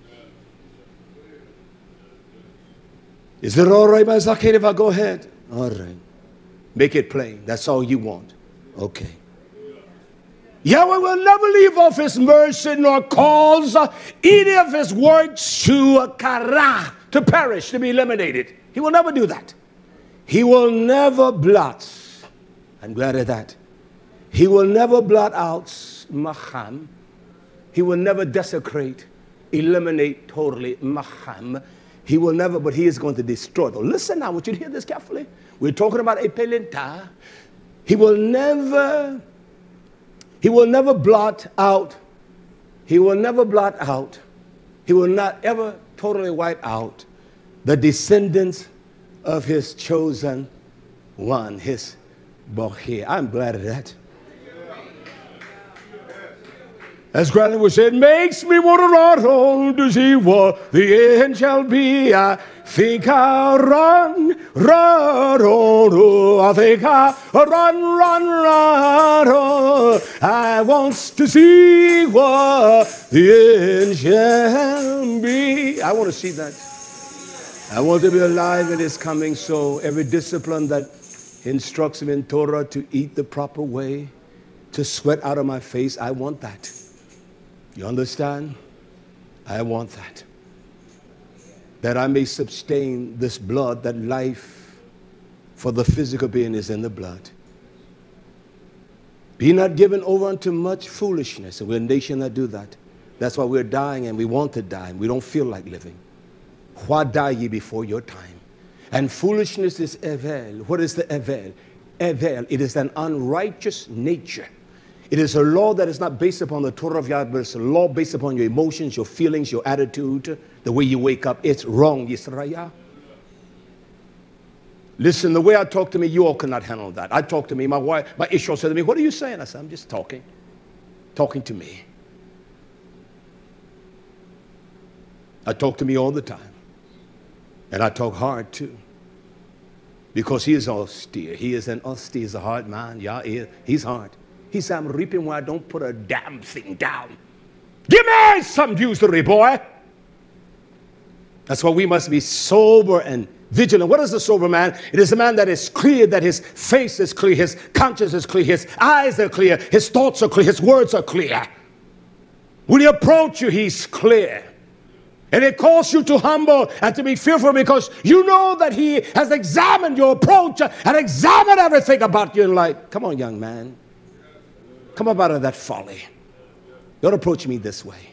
Is it all right, my Zakir, if I go ahead? All right. Make it plain. That's all you want. Okay. Yahweh will never leave off his mercy nor cause any of his works to perish, to be eliminated. He will never do that. He will never blot. I'm glad of that. He will never blot out Maham. He will never desecrate, eliminate totally Maham. He will never, but he is going to destroy them. Listen now, I want you to hear this carefully. We're talking about a pelenta. He will never blot out. He will never blot out. He will not ever totally wipe out the descendants of his chosen one, his Bochir. I'm glad of that. As Granny would say, it makes me want to run home to see what the end shall be. I think I'll run. I think I'll run. I want to see what the end shall be. I want to see that. I want to be alive in his coming. So every discipline that instructs me in Torah to eat the proper way, to sweat out of my face, I want that. You understand? I want that. That I may sustain this blood, that life for the physical being is in the blood. Be not given over unto much foolishness. And we're a nation that do that. That's why we're dying and we want to die and we don't feel like living. Why die ye before your time? And foolishness is evel. What is the evel? Evel. It is an unrighteous nature. It is a law that is not based upon the Torah of Yahweh, but it's a law based upon your emotions, your feelings, your attitude, the way you wake up. It's wrong, Yisrael. Listen, the way I talk to me, you all cannot handle that. I talk to me, my wife, my Ishmael said to me, what are you saying? I said, I'm just talking to me. I talk to me all the time. And I talk hard too. Because he is austere. He is an austere, he's a hard man. Yeah, he's hard. He said, I'm reaping where I don't put a damn thing down. Give me some usury, boy. That's why we must be sober and vigilant. What is the sober man? It is a man that is clear, that his face is clear, his conscience is clear, his eyes are clear, his thoughts are clear, his words are clear. When he approaches you, he's clear. And it calls you to humble and to be fearful because you know that he has examined your approach and examined everything about you in life. Come on, young man. Come up out of that folly. Don't approach me this way.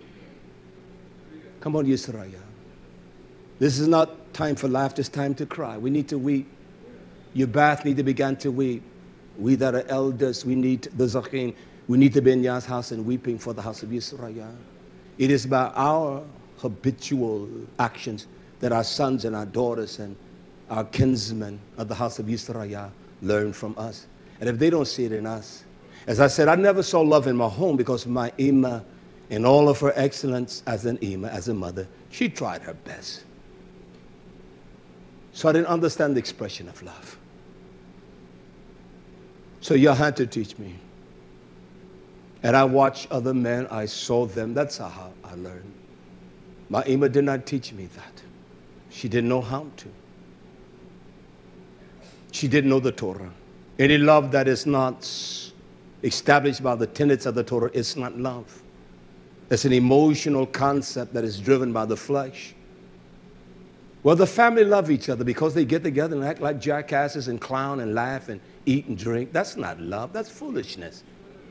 Come on, Yisrael. This is not time for laughter, it's time to cry. We need to weep. Your bath need to begin to weep. We that are elders, we need the Zachin. We need to be in Yah's house and weeping for the house of Yisrael. It is by our habitual actions that our sons and our daughters and our kinsmen of the house of Yisrael learn from us. And if they don't see it in us, as I said, I never saw love in my home because my Ima, in all of her excellence as an Ima, as a mother, she tried her best. So I didn't understand the expression of love. So you had to teach me. And I watched other men, I saw them. That's how I learned. My Ima did not teach me that. She didn't know how to. She didn't know the Torah. Any love that is not established by the tenets of the Torah is not love. It's an emotional concept that is driven by the flesh. Well, the family love each other because they get together and act like jackasses and clown and laugh and eat and drink. That's not love. That's foolishness.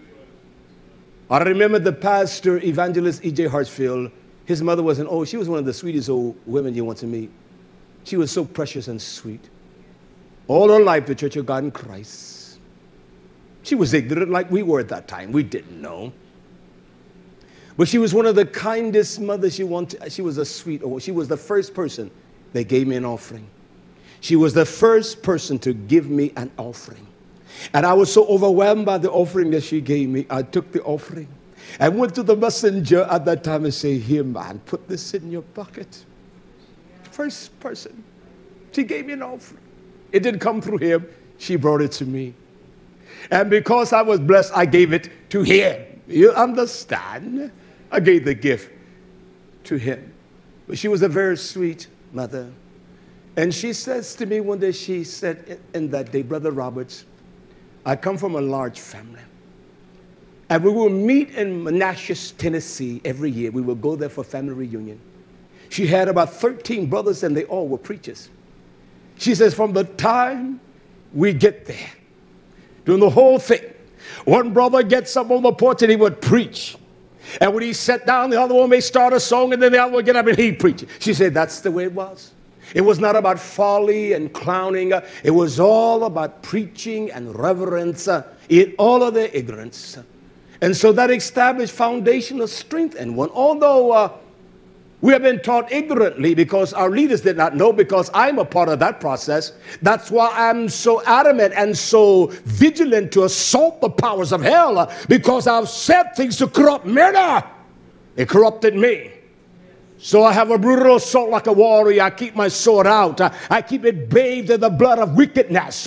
I remember the pastor, evangelist E.J. Hartsfield. His mother she was one of the sweetest old women you want to meet. She was so precious and sweet. All her life, the Church of God in Christ. She was ignorant like we were at that time. We didn't know. But she was one of the kindest mothers you want to. She was a sweet old. She was the first person that gave me an offering. She was the first person to give me an offering. And I was so overwhelmed by the offering that she gave me. I took the offering. I went to the messenger at that time and said, here, man, put this in your pocket. First person. She gave me an offering. It didn't come through him. She brought it to me. And because I was blessed, I gave it to him. You understand? I gave the gift to him. But she was a very sweet mother. And she says to me one day, she said in that day, Brother Roberts, I come from a large family. And we will meet in Manassas, Tennessee every year. We will go there for family reunion. She had about 13 brothers and they all were preachers. She says from the time we get there, doing the whole thing, one brother gets up on the porch and he would preach. And when he sat down, the other one may start a song and then the other one would get up and he'd preach. She said that's the way it was. It was not about folly and clowning. It was all about preaching and reverence in all of their ignorance. And so that established foundation of strength in one. Although we have been taught ignorantly because our leaders did not know, because I'm a part of that process. That's why I'm so adamant and so vigilant to assault the powers of hell, because I've said things to corrupt men. It corrupted me. So I have a brutal assault like a warrior. I keep my sword out. I keep it bathed in the blood of wickedness.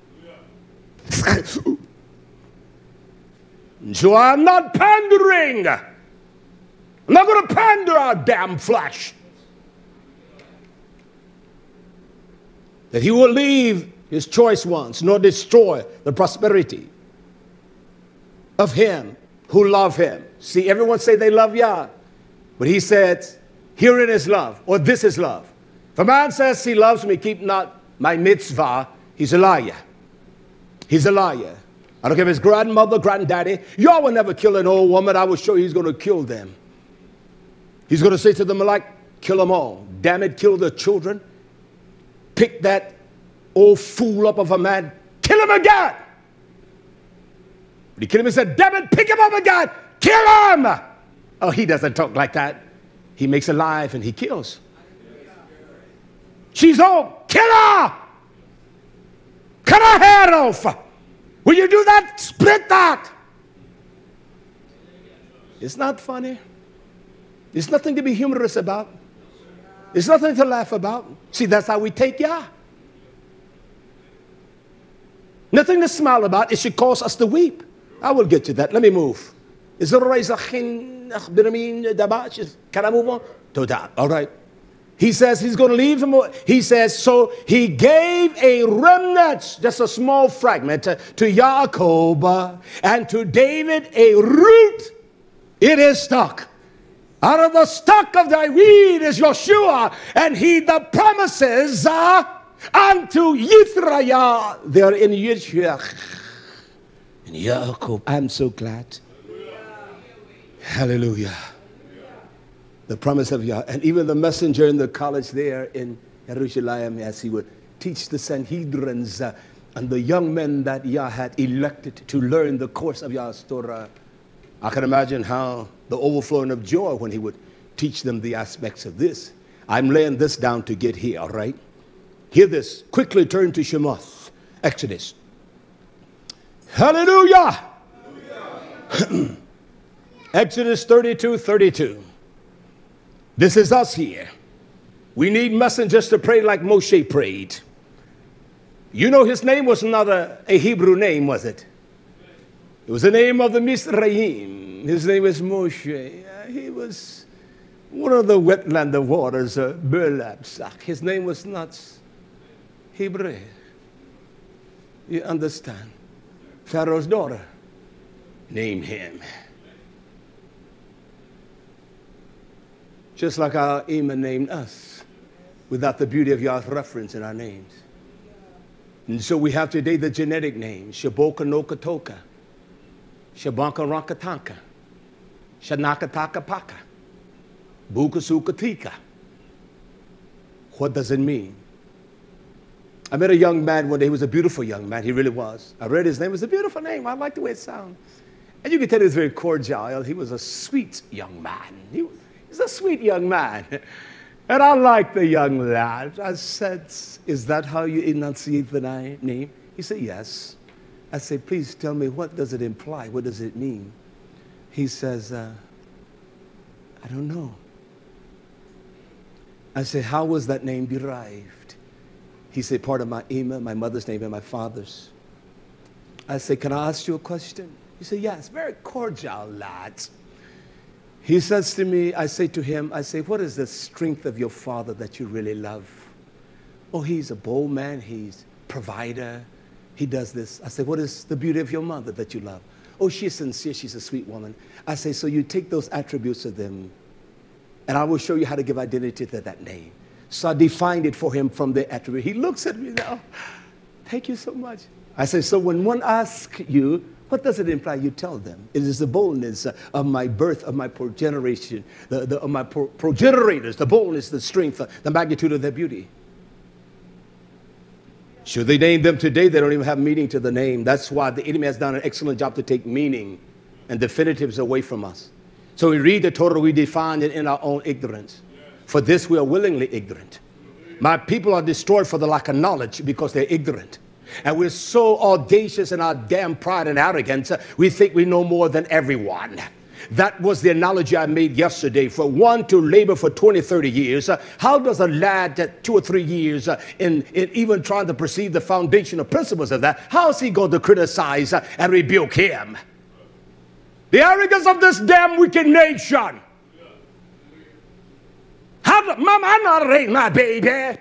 So I'm not pandering. I'm not going to pander our damn flesh. That he will leave his choice ones, nor destroy the prosperity of him who love him. See, everyone say they love Yah. But he said, herein is love, or this is love. If a man says he loves me, keep not my mitzvah, he's a liar. He's a liar. I don't care if his grandmother, granddaddy. Y'all will never kill an old woman. I will show you he's going to kill them. He's going to say to them like, kill them all. Damn it, kill the children. Pick that old fool up of a man. Kill him again. But he killed him and said, damn it, pick him up again. Kill him. Oh, he doesn't talk like that. He makes alive and he kills. She's old. Kill her. Cut her hair off. Will you do that? Split that. It's not funny. There's nothing to be humorous about. There's nothing to laugh about. See, that's how we take Yah. Nothing to smile about. It should cause us to weep. I will get to that. Let me move. Is it all right? Can I move on? To that. All right. He says he's going to leave him. He says, so he gave a remnant, just a small fragment, to Yaakov, and to David a root. It is stuck. Out of the stock of thy weed is Joshua, and he the promises unto Yisrael. They are in Yisrael. In Yaakov. I'm so glad. Hallelujah. The promise of Yah. And even the messenger in the college there in Jerusalem, as he would teach the Sanhedrins and the young men that Yah had elected to learn the course of Yah's Torah. I can imagine how the overflowing of joy when he would teach them the aspects of this. I'm laying this down to get here, all right? Hear this. Quickly turn to Shemoth, Exodus. Hallelujah! Hallelujah. Exodus 32:32. This is us here. We need messengers to pray like Moshe prayed. You know his name was not a Hebrew name, was it? It was the name of the Mizraim. His name is Moshe. He was one of the wetland of waters, Berlapsak. His name was not Hebrew. You understand? Pharaoh's daughter named him. Just like our Ima named us. without the beauty of Yah's reference in our names. And so we have today the genetic names, Shaboka Nokatoka, Shabanka Rankatanka, Shanakataka Paka, Bukasukatika. What does it mean? I met a young man one day. He was a beautiful young man. He really was. I read his name. It was a beautiful name. I like the way it sounds. And you can tell he was very cordial. He was a sweet young man. He's a sweet young man. And I liked the young lad. I said, is that how you enunciate the name? He said, yes. I said, please tell me, what does it imply? What does it mean? He says, I don't know. I said, how was that name derived? He said, part of my Ima, my mother's name, and my father's. I said, can I ask you a question? He said, yes, very cordial, lad. He says to me, I say to him, I say, what is the strength of your father that you really love? Oh, he's a bold man, he's provider, he does this. I say, what is the beauty of your mother that you love? Oh, she's sincere, she's a sweet woman. I say, so you take those attributes of them, and I will show you how to give identity to that name. So I defined it for him from the attribute. He looks at me now, thank you so much. I say, so when one asks you, what does it imply? You tell them. It is the boldness of my birth, of my progeneration, of my progenitors, the boldness, the strength, the magnitude of their beauty. Should they name them today, they don't even have meaning to the name. That's why the enemy has done an excellent job to take meaning and definitives away from us. So we read the Torah, we define it in our own ignorance. For this we are willingly ignorant. My people are destroyed for the lack of knowledge because they're ignorant. And we're so audacious in our damn pride and arrogance, we think we know more than everyone. That was the analogy I made yesterday. For one to labor for 20, 30 years, how does a lad at 2 or 3 years in even trying to perceive the foundational principles of that, how is he going to criticize and rebuke him? The arrogance of this damn wicked nation. Mama, I know how to raise my baby.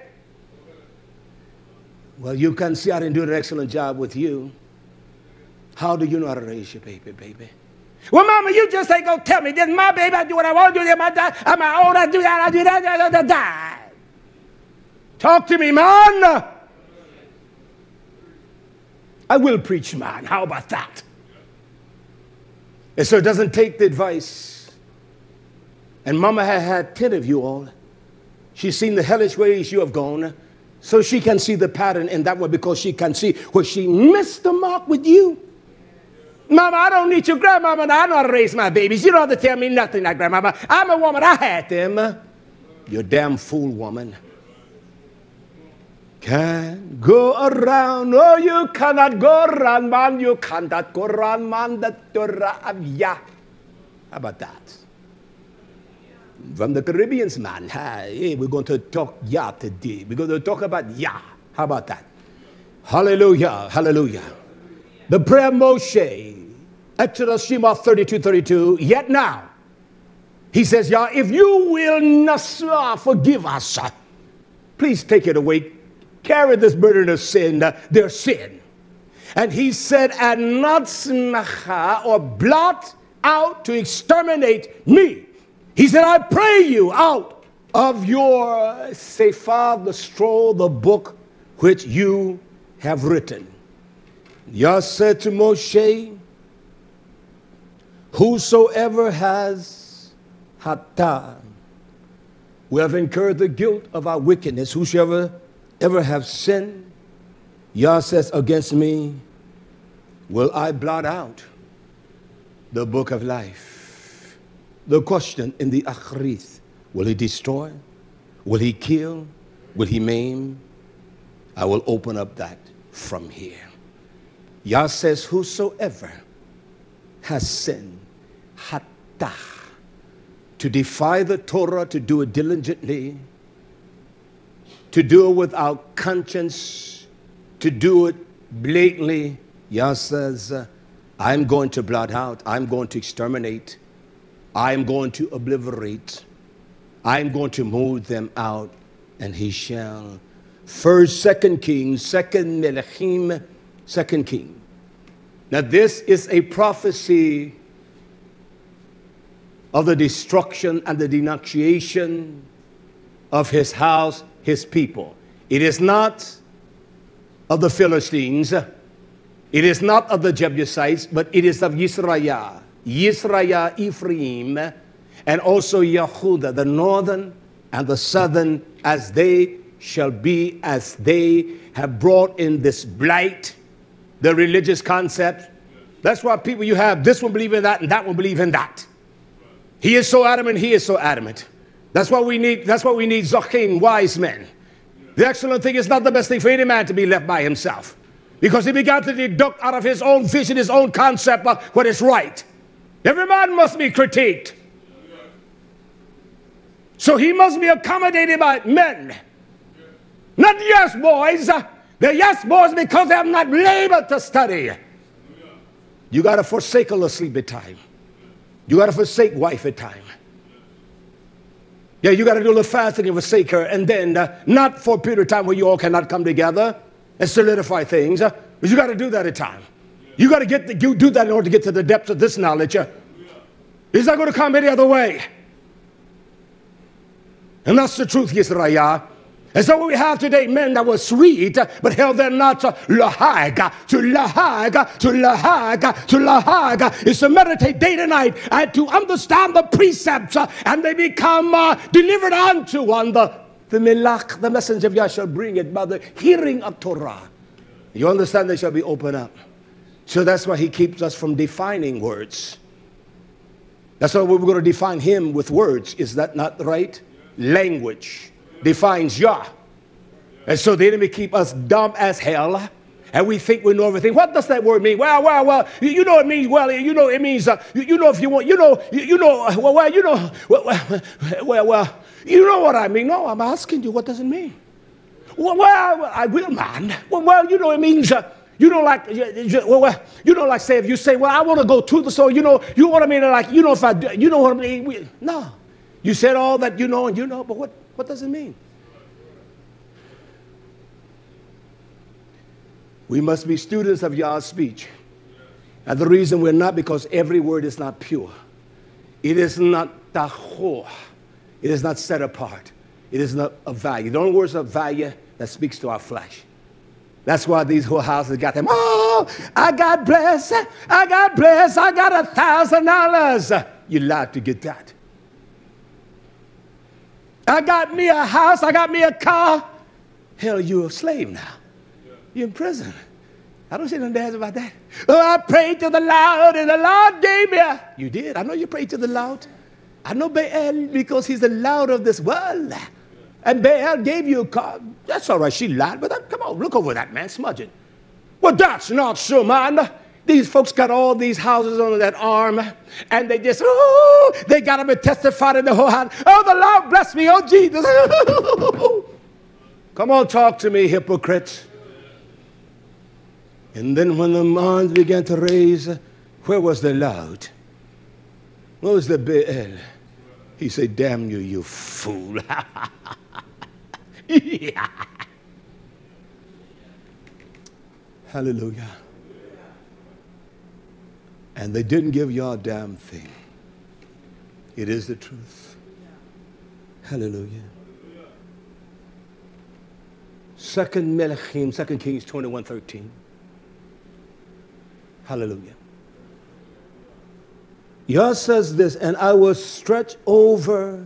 Well, you can see I didn't do an excellent job with you. How do you know how to raise your baby? Well, Mama, you just ain't gonna tell me. This is my baby. I do what I want to do. I'm my own. I do that. I do that. Talk to me, man. I will preach, man. How about that? And so it doesn't take the advice. And Mama had 10 of you all. She's seen the hellish ways you have gone. So she can see the pattern in that way because she can see where she missed the mark with you. Mama, I don't need you, Grandmama. I know how to raise my babies. You don't have to tell me nothing like Grandmama. I'm a woman. I had them. You damn fool woman. Can go around. Oh, you cannot go around, man. You cannot go around, man. How about that? From the Caribbeans, man. Hey, we're going to talk Yah today. We're going to talk about Yah. How about that? Hallelujah. Hallelujah. The prayer of Moshe, Exodus Shema 32:32. Yet now, he says, Yah, if you will not forgive us, please take it away. Carry this burden of sin, their sin. And he said, and not smacha, or blot out to exterminate me. He said, I pray you out of your sefer, the scroll, the book which you have written. Yah said to Moshe, whosoever has hatah, we have incurred the guilt of our wickedness. Whosoever ever have sinned, Yah says, against me, will I blot out the book of life. The question in the Akhrith, will he destroy? Will he kill? Will he maim? I will open up that from here. Yah says, whosoever has sinned, hatah, to defy the Torah, to do it diligently, to do it without conscience, to do it blatantly, Yah says, I'm going to blot out, I'm going to exterminate, I'm going to obliterate, I'm going to move them out, and he shall. First, 2 Kings, 2 Melechim, 2 King. Now this is a prophecy of the destruction and the denunciation of his house his people. It is not of the Philistines. It is not of the Jebusites, but it is of Yisrael. Yisrael, Ephraim, and also Yehuda, the northern and the southern, as they shall be, as they have brought in this blight, the religious concept. That's why people you have, this one believe in that and that one believe in that. He is so adamant, he is so adamant. That's why we need Zochim, wise men. The excellent thing is not the best thing for any man to be left by himself. Because he began to deduct out of his own vision, his own concept of what is right. Every man must be critiqued. So he must be accommodated by men. Not yes boys. They're yes boys because they have not labored to study. You got to forsake a little sleep at time. You got to forsake wife at time. Yeah, you got to do a little fasting and forsake her. And then not for a period of time where you all cannot come together and solidify things. But you got to do that at time. You got to do that in order to get to the depths of this knowledge. It's not going to come any other way. And that's the truth, Yisrael. And so what we have today, men that were sweet, but held their not to lahag, is to meditate day and night and to understand the precepts, and they become delivered unto one. The melach, the messenger of Yah shall bring it by the hearing of Torah. You understand, they shall be opened up. So that's why he keeps us from defining words. That's why we're going to define him with words. Is that not right? Language defines Yah. And so the enemy keep us dumb as hell, and we think we know everything. What does that word mean? Well, you know it means, well, you know it means, you know if you want, you know what I mean. No, I'm asking you, what does it mean? Well, I will, man. Well, you know it means, like say if you say, well, I want to go to the store, you know what I mean? Like, if I do, you know what I mean? No. You said all that you know, but what does it mean? We must be students of Yah's speech. And the reason we're not, because every word is not pure. It is not tahor. It is not set apart. It is not of value. The only words of value that speaks to our flesh. That's why these whole houses got them. Oh, I got blessed. I got $1,000. You lied to get that. I got me a house. I got me a car. Hell, you're a slave now. You're in prison. I don't say nothing bad about that. Oh, I prayed to the Lord and the Lord gave me a... You did. I know you prayed to the Lord. I know Baal because he's the Lord of this world. And Baal gave you a car. That's all right. She lied. But come on, look over that, man. Smudge it. Well, that's not so, man. These folks got all these houses on that arm. And they just, they got them and testified in the whole house. Oh, the Lord bless me. Oh, Jesus. Come on, talk to me, hypocrites. And then when the arms began to raise, where was the Lord? Where was the Baal? He said, damn you, you fool. Yeah. Hallelujah. And they didn't give y'all a damn thing. It is the truth. Hallelujah. 2 Kings 21:13. Hallelujah. Yah says this, and I will stretch over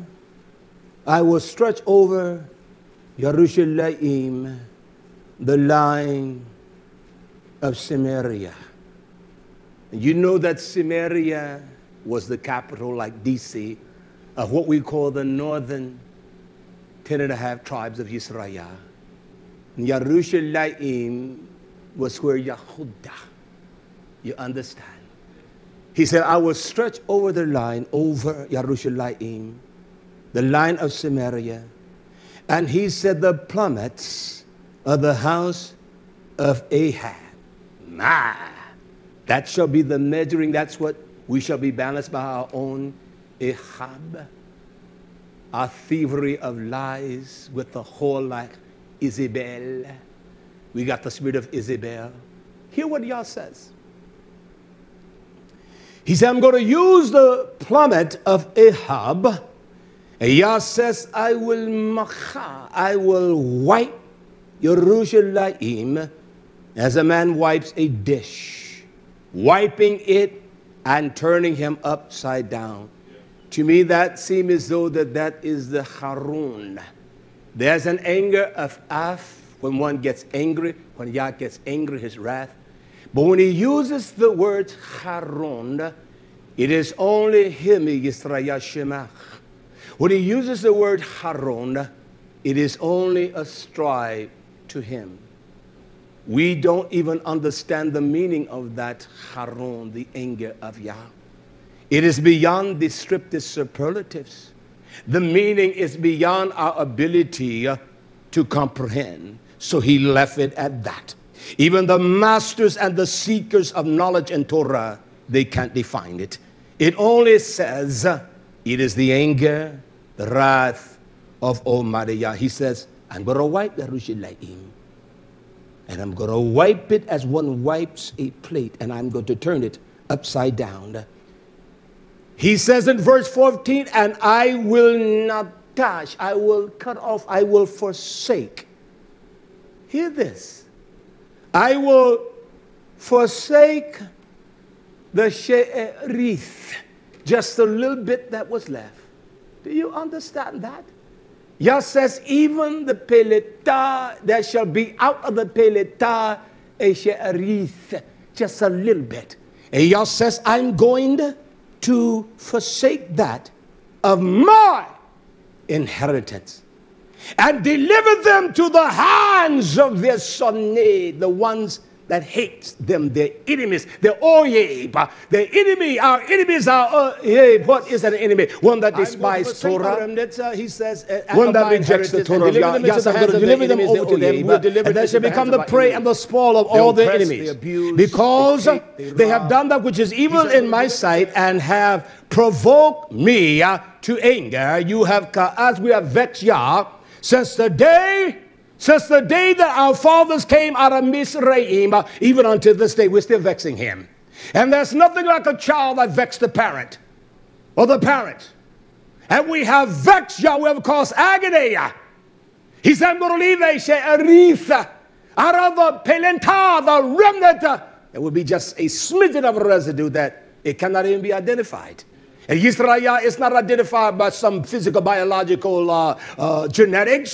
Yerushalayim, the line of Samaria. You know that Samaria was the capital, like DC, of what we call the northern 10.5 tribes of Yisrael. And Yerushalayim was where Yehuda. You understand? He said, I will stretch over the line, over Yerushalayim, the line of Samaria. And he said, the plummets of the house of Ahab. That shall be the measuring. That's what we shall be balanced by our own Ahab. Our thievery of lies with the whole like Isabel. We got the spirit of Isabel. Hear what Yah says. He said, I'm going to use the plummet of Ahab, And Yah says, I will wipe Yerushalayim as a man wipes a dish, wiping it and turning him upside down. To me, that seems as though that is the Harun. There's an anger of Af when one gets angry, when Yah gets angry, his wrath. But when he uses the word Harun, it is only him, Yisrael Shemach. When he uses the word Harun, it is only a stripe to him. We don't even understand the meaning of that Harun, the anger of Yah. It is beyond descriptive superlatives. The meaning is beyond our ability to comprehend. So he left it at that. Even the masters and the seekers of knowledge and Torah, they can't define it. It only says it is the anger, the wrath of Almighty Yah. He says, I'm going to wipe Yerushalayim. And I'm going to wipe it as one wipes a plate. And I'm going to turn it upside down. He says in verse 14, and I will not dash, I will cut off, I will forsake. Hear this. I will forsake the she'erith, just a little bit that was left. Do you understand that? Yah says, even the peletah, there shall be out of the peletah a she'erith, just a little bit. And Yah says, I'm going to forsake that of my inheritance and deliver them to the hands of their sonne, the ones that hate them, their enemies, their oyeb, their enemy. Our enemies are what is an enemy? One that despises Torah. He says, one that rejects the Torah. Yes, I'm going to deliver them over to them. And they shall become the prey and the spoil of all their enemies, because they have done that which is evil in my sight and have provoked me to anger. You have, as we have vexed Yah, since the day that our fathers came out of Mizraim, even until this day, we're still vexing him. And there's nothing like a child that vexed the parent or the parent. And we have vexed Yah, we have caused agony. He said, I'm going to leave a she'erith out of the pelentah, the remnant. It will be just a smidgen of a residue that it cannot even be identified. And Yisrael is not identified by some physical, biological genetics.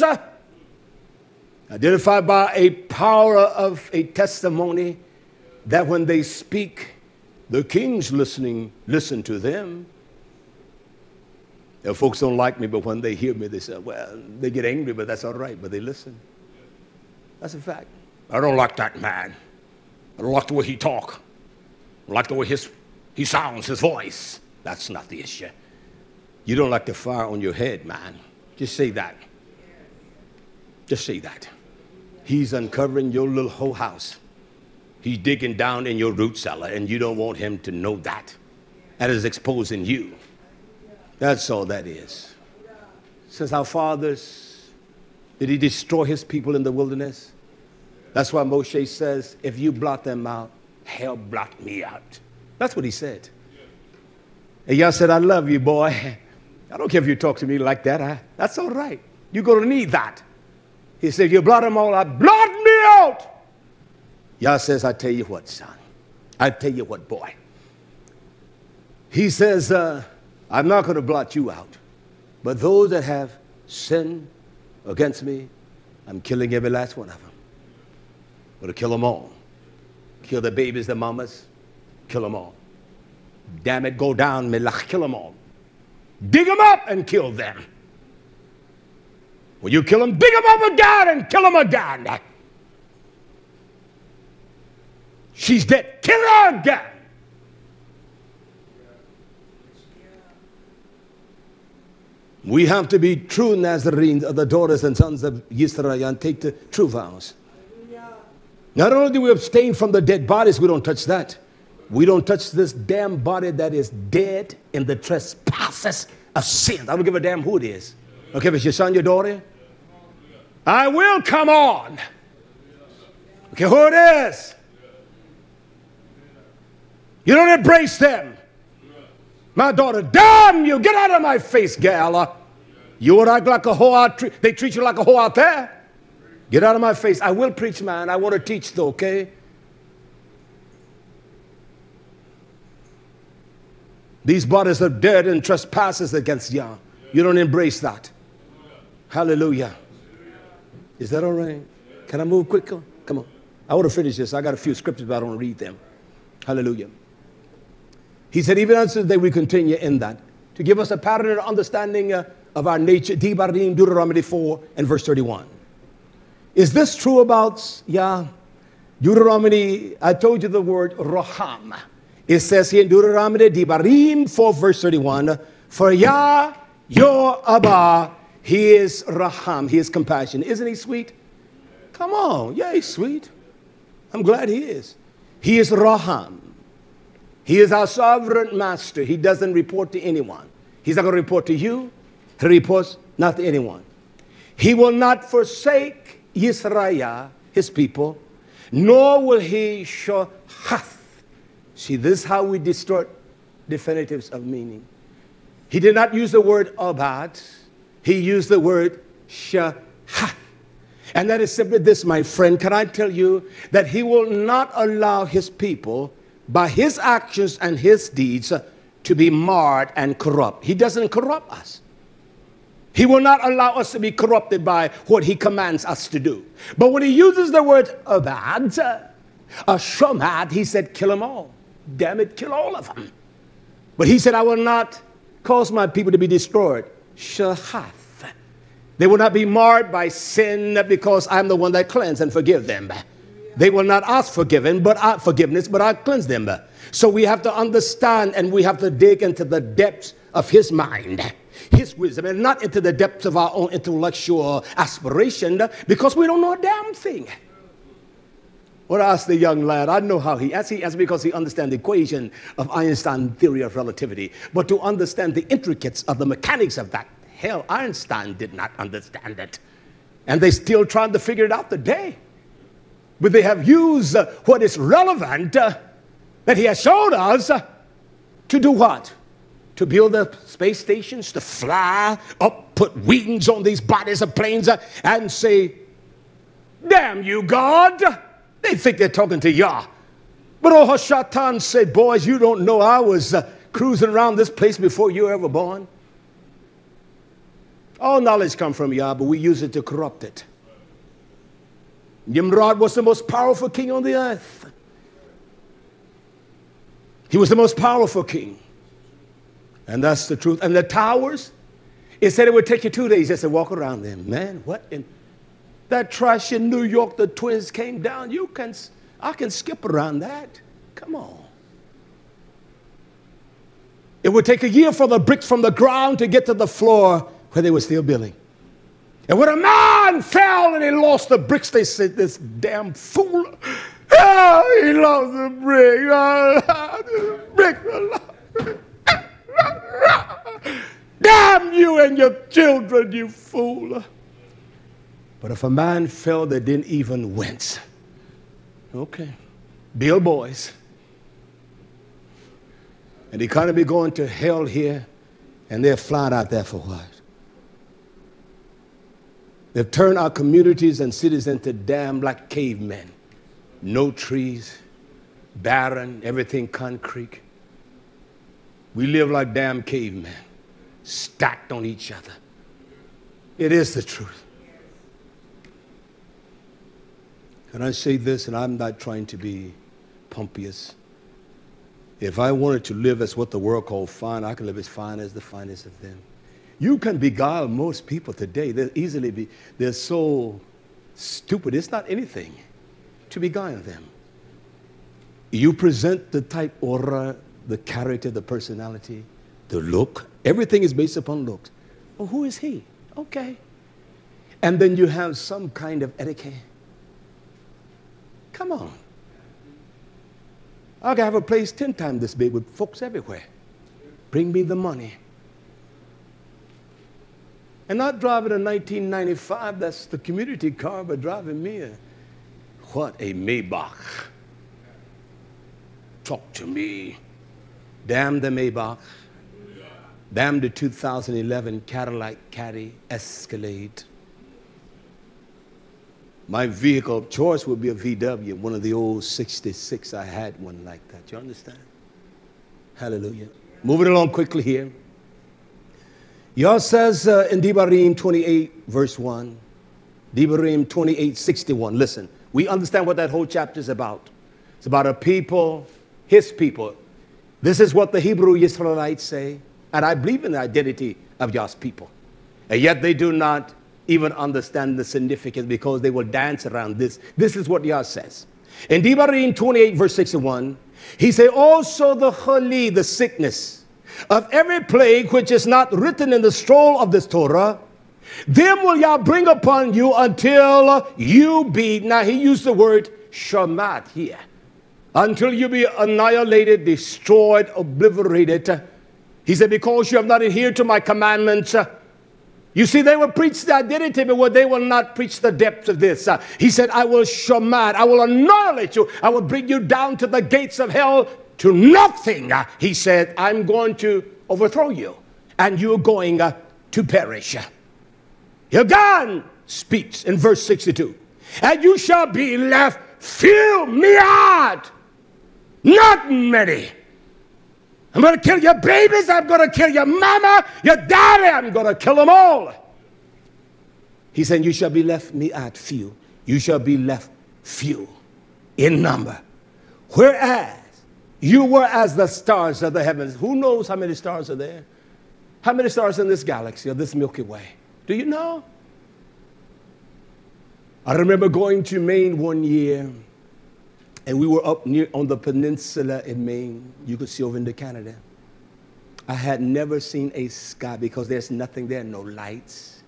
Identified by a power of a testimony that when they speak, the kings listen to them. Now, folks don't like me, but when they hear me, they say, well, they get angry, but that's all right, but they listen. That's a fact. I don't like that man. I don't like the way he talk. I don't like the way he sounds, his voice. That's not the issue. You don't like the fire on your head, man. Just say that. Just say that. He's uncovering your little whole house. He's digging down in your root cellar, and you don't want him to know that. That is exposing you. That's all that is. Since our fathers, did he destroy his people in the wilderness? That's why Moshe says, if you blot them out, hell blot me out. That's what he said. And Yah said, I love you, boy. I don't care if you talk to me like that. That's all right. You're going to need that. He said, you blot them all out. Blot me out. Yah says, I tell you what, son. I tell you what, boy. He says, I'm not going to blot you out. But those that have sinned against me, I'm killing every last one of them. I'm going to kill them all. Kill the babies, the mamas. Kill them all. Damn it, go down, melach, kill them all. Dig them up and kill them. When you kill them, dig them up again and kill them again. She's dead. Kill her again. We have to be true Nazarenes, the daughters and sons of Yisrael, and take the true vows. Not only do we abstain from the dead bodies, we don't touch that. We don't touch this damn body that is dead in the trespasses of sin. I don't give a damn who it is. Okay, if it's your son, your daughter, I will come on. Okay, who it is. You don't embrace them. My daughter, damn you, get out of my face, gal. You would act like a whore they treat you like a whore out there. Get out of my face. I will preach, man. I want to teach though, okay? These bodies are dead and trespasses against Yah. You don't embrace that. Hallelujah. Is that all right? Can I move quicker? Come on. I want to finish this. I got a few scriptures, but I don't read them. Hallelujah. He said, even as today we continue in that, to give us a pattern and understanding of our nature. Dibarim, Deuteronomy 4 and verse 31. Is this true about Yah? Deuteronomy, I told you the word Raham. It says here in Deuteronomy, Dibarim 4 verse 31, for Yah, your Abba, he is Raham, he is compassion. Isn't he sweet? Come on, yeah, he's sweet. I'm glad he is. He is Raham. He is our sovereign master. He doesn't report to anyone. He's not going to report to you. He reports not to anyone. He will not forsake Yisrael, his people, nor will he show hath. See, this is how we distort definitives of meaning. He did not use the word abad. He used the word shahath. And that is simply this, my friend. Can I tell you that he will not allow his people, by his actions and his deeds, to be marred and corrupt. He doesn't corrupt us. He will not allow us to be corrupted by what he commands us to do. But when he uses the word abad, shomad, he said, kill them all. Damn it, kill all of them. But he said, I will not cause my people to be destroyed. Shahath. They will not be marred by sin because I'm the one that cleanse and forgive them. They will not ask forgiveness, but I cleanse them. So we have to understand and we have to dig into the depths of his mind, his wisdom, and not into the depths of our own intellectual aspiration, because we don't know a damn thing. What asked the young lad, I know how he asked because he understands the equation of Einstein's theory of relativity, but to understand the intricacies of the mechanics of that, hell, Einstein did not understand it. And they're still trying to figure it out today. But they have used what is relevant that he has showed us to do what? To build the space stations, to fly up, put wings on these bodies of planes and say, damn you, God. They think they're talking to Yah. But oh, Hashatan said, boys, you don't know I was cruising around this place before you were ever born. All knowledge comes from Yah, but we use it to corrupt it. Nimrod was the most powerful king on the earth. He was the most powerful king. And that's the truth. And the towers, it said it would take you 2 days just to walk around them. Man, what in that trash in New York, the twins came down. I can skip around that. Come on. It would take a year for the bricks from the ground to get to the floor where they were still building. And when a man fell and he lost the bricks, they said, this damn fool, he lost the brick. Damn you and your children, you fool. But if a man fell, they didn't even wince. Okay. Bill boys. And they kind of be going to hell here, and they're flying out there for what? They've turned our communities and cities into damn like cavemen. No trees, barren, everything concrete. We live like damn cavemen, stacked on each other. It is the truth. Can I say this, and I'm not trying to be pompous. If I wanted to live as what the world calls fine, I can live as fine as the finest of them. You can beguile most people today. They're so stupid. It's not anything to beguile them. You present the type, aura, the character, the personality, the look. Everything is based upon looks. Well, who is he? Okay. And then you have some kind of etiquette. Come on. I can have a place 10 times this big with folks everywhere. Bring me the money. And not driving a 1995, that's the community car, but driving me a Maybach. Talk to me. Damn the Maybach. Damn the 2011 Cadillac Caddy Escalade. My vehicle of choice would be a VW, one of the old 66. I had one like that. You understand? Hallelujah. Moving along quickly here. Yah says in Devarim 28, verse 1, Devarim 28, 61. Listen, we understand what that whole chapter is about. It's about a people, his people. This is what the Hebrew Israelites say. And I believe in the identity of Yah's people. And yet they do not even understand the significance because they will dance around this. This is what Yah says. In Devarim 28, verse 61, he said, also the chali, the sickness of every plague which is not written in the scroll of this Torah, them will Yah bring upon you until you be, now he used the word shamat here, until you be annihilated, destroyed, obliterated. He said, because you have not adhered to my commandments. You see, they will preach the identity, but they will not preach the depth of this. He said, I will shamat, I will annihilate you. I will bring you down to the gates of hell to nothing. He said, I'm going to overthrow you, and you're going to perish. Yagan speaks in verse 62. And you shall be left few, mi'at, not many. I'm going to kill your babies. I'm going to kill your mama, your daddy. I'm going to kill them all. He said, you shall be left mi'at, few. You shall be left few in number. Whereas you were as the stars of the heavens. Who knows how many stars are there? How many stars in this galaxy, or this Milky Way? Do you know? I remember going to Maine one year, and we were up near on the peninsula in Maine. You could see over into Canada. I had never seen a sky because there's nothing there, no lights.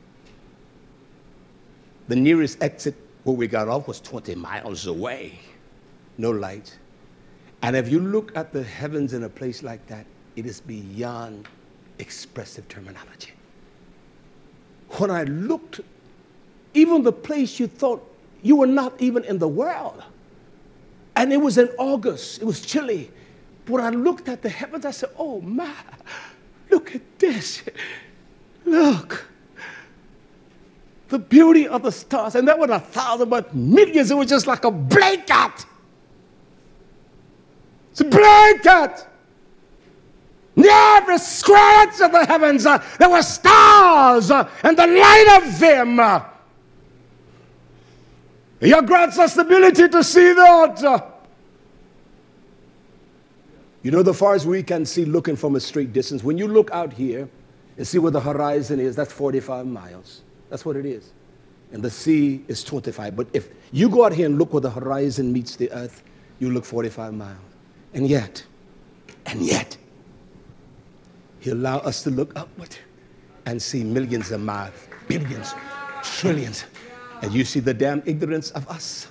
The nearest exit where we got off was 20 miles away. No lights. And if you look at the heavens in a place like that, it is beyond expressive terminology. When I looked, even the place you thought you were not even in the world. And it was in August. It was chilly. But when I looked at the heavens, I said, oh, my, look at this. Look. The beauty of the stars. And there were 1,000, but millions. It was just like a blanket. It's a blanket. In every scratch of the heavens, there were stars, and the light of them. Yah grants us the ability to see that. You know, the far as we can see looking from a straight distance, when you look out here and see where the horizon is, that's 45 miles. That's what it is. And the sea is 25. But if you go out here and look where the horizon meets the earth, you look 45 miles. And yet, He allowed us to look upward and see millions of miles, billions, trillions. And you see the damn ignorance of us.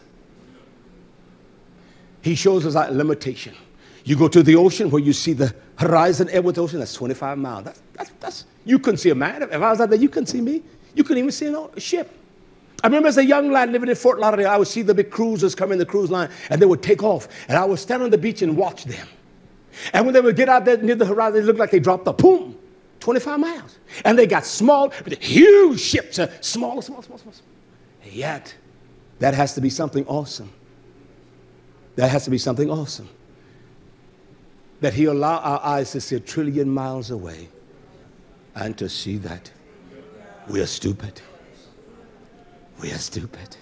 He shows us our limitation. You go to the ocean where you see the horizon edge with the ocean, that's 25 miles. That's you couldn't see a man. If I was out there, you couldn't see me. You couldn't even see a ship. I remember as a young lad living in Fort Lauderdale, I would see the big cruisers come in the cruise line, and they would take off. And I would stand on the beach and watch them. And when they would get out there near the horizon, it looked like they dropped a boom, 25 miles. And they got small, huge ships, small. And yet, that has to be something awesome. That has to be something awesome. That He allow our eyes to see 1 trillion miles away and to see that we are stupid. We are stupid.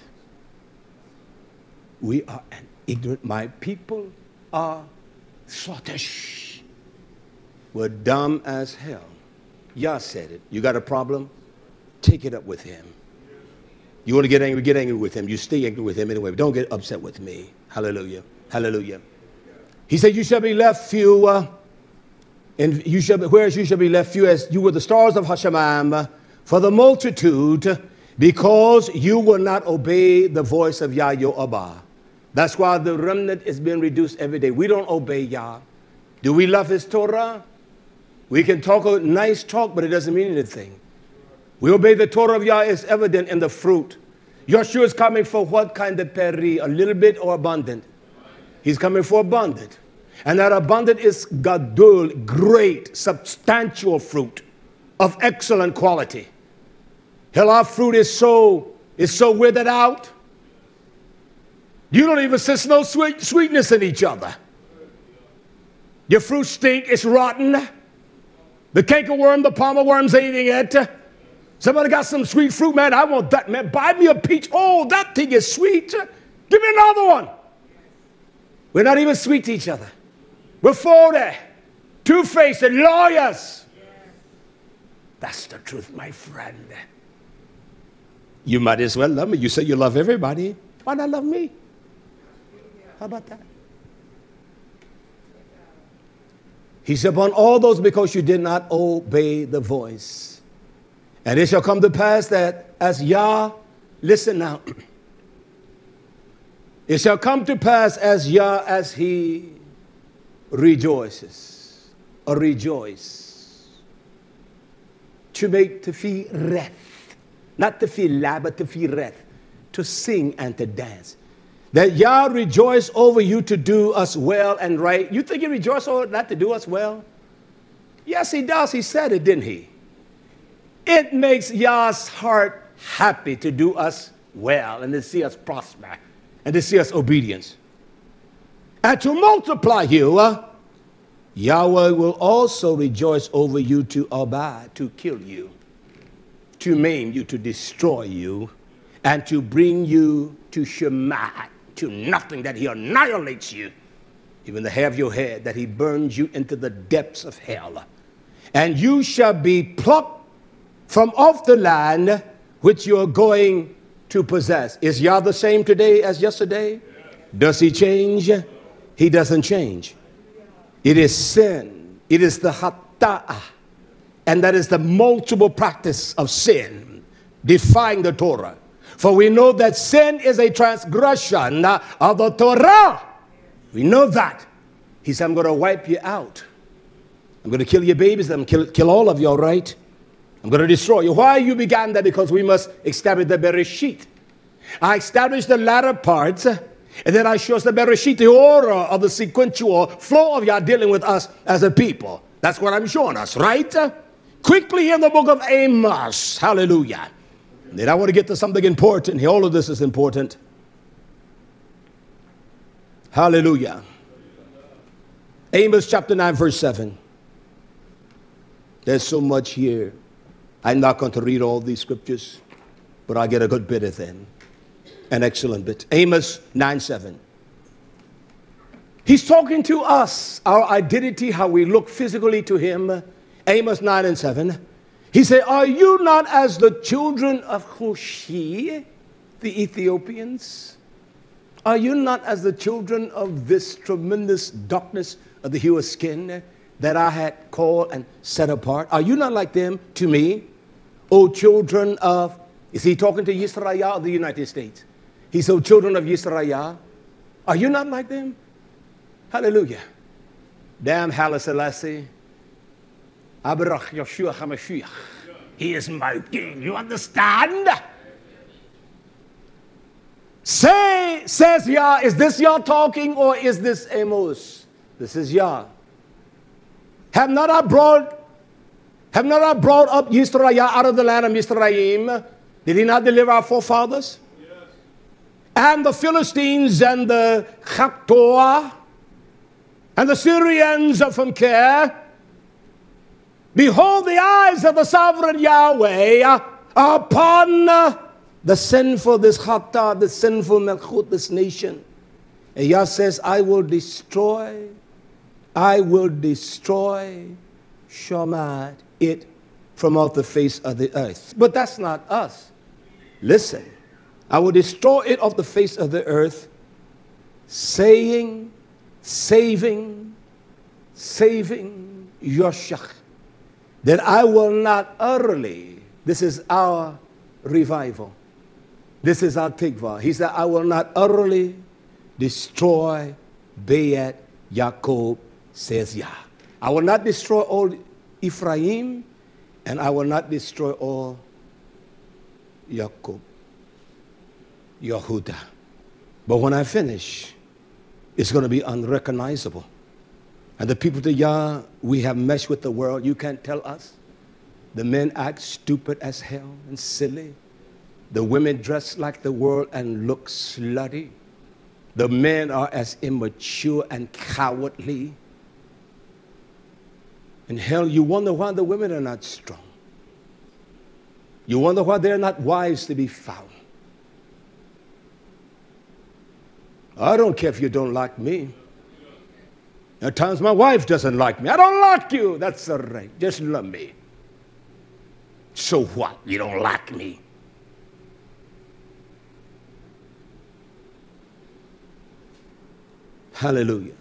We are an ignorant. My people are sluggish. We're dumb as hell. Yah said it. You got a problem? Take it up with Him. You want to get angry with Him. You stay angry with Him anyway. Don't get upset with me. Hallelujah. Hallelujah. He said, you shall be left few, and you shall be, whereas you shall be left few, as you were the stars of Hashamam, for the multitude, because you will not obey the voice of Yah, your Abba. That's why the remnant is being reduced every day. We don't obey Yah. Do we love His Torah? We can talk a nice talk, but it doesn't mean anything. We obey the Torah of Yah is evident in the fruit. Yeshua is coming for what kind of peri? A little bit or abundant? He's coming for abundant. And that abundant is gadul, great, substantial fruit of excellent quality. Hell, our fruit is so withered out. You don't even sense no sweetness in each other. Your fruit stink, it's rotten. The cankerworm, the palmer worm's eating it. Somebody got some sweet fruit, man. I want that, man. Buy me a peach. Oh, that thing is sweet. Give me another one. We're not even sweet to each other. We're phony, two-faced, and lawyers. That's the truth, my friend. You might as well love me. You say you love everybody. Why not love me? How about that? He said, upon all those because you did not obey the voice. And it shall come to pass that as Yah, listen now. It shall come to pass as Yah, as he rejoices, or rejoice. To make tefireth. Not tefillah, but tefireth. To sing and to dance. That Yah rejoice over you to do us well and right. You think he rejoiced over not to do us well? Yes, he does. He said it, didn't he? It makes Yah's heart happy to do us well and to see us prosper and to see us obedience. And to multiply you, Yahweh will also rejoice over you to abide, to kill you, to maim you, to destroy you, and to bring you to Shemah, to nothing, that he annihilates you, even the hair of your head, that he burns you into the depths of hell. And you shall be plucked from off the land which you are going to possess. Is Yah the same today as yesterday? Does he change? He doesn't change. It is sin. It is the hata'ah. And that is the multiple practice of sin, defying the Torah. For we know that sin is a transgression of the Torah. We know that. He said, I'm going to wipe you out. I'm going to kill your babies. I'm going to kill all of you, all right? I'm going to destroy you. Why you began that? Because we must establish the Bereshit. I established the latter parts, and then I show us the Bereshit, the order of the sequential flow of Yah dealing with us as a people. That's what I'm showing us, right? Quickly in the book of Amos. Hallelujah. Then I want to get to something important here. All of this is important. Hallelujah. Amos chapter 9, verse 7. There's so much here. I'm not going to read all these scriptures, but I'll get a good bit of them. An excellent bit. Amos 9:7. He's talking to us, our identity, how we look physically to him. Amos 9:7. He said, are you not as the children of Cushi, the Ethiopians? Are you not as the children of this tremendous darkness of the hue of skin that I had called and set apart? Are you not like them to me, O children of, is he talking to Yisrael or the United States? He said, children of Yisrael, are you not like them? Hallelujah. Damn Haile Selassie. Abrach Yeshua HaMashiach. He is my king. You understand? Says Yah, is this Yah talking or is this Amos? This is Yah. Have not I brought up Yisrael out of the land of Mizraim? Did he not deliver our forefathers? Yes. And the Philistines and the Chaptoah and the Syrians from Ker. Behold, the eyes of the sovereign Yahweh are upon the sinful, this Chata, the sinful Melchut, this nation. And Yah says, I will destroy Shamad, it, from off the face of the earth. But that's not us. Listen, I will destroy it off the face of the earth, saving Yoshach, that I will not utterly, this is our revival, this is our tikvah. He said, I will not utterly destroy Beit Yaakov, says Yah. I will not destroy all Ephraim, and I will not destroy all Yaakov, Yehuda. But when I finish, it's going to be unrecognizable. And the people to Yah, we have meshed with the world. You can't tell us. The men act stupid as hell and silly. The women dress like the world and look slutty. The men are as immature and cowardly. And hell, you wonder why the women are not strong. You wonder why they're not wives to be found. I don't care if you don't like me. At times my wife doesn't like me. I don't like you. That's all right. Just love me. So what? You don't like me. Hallelujah.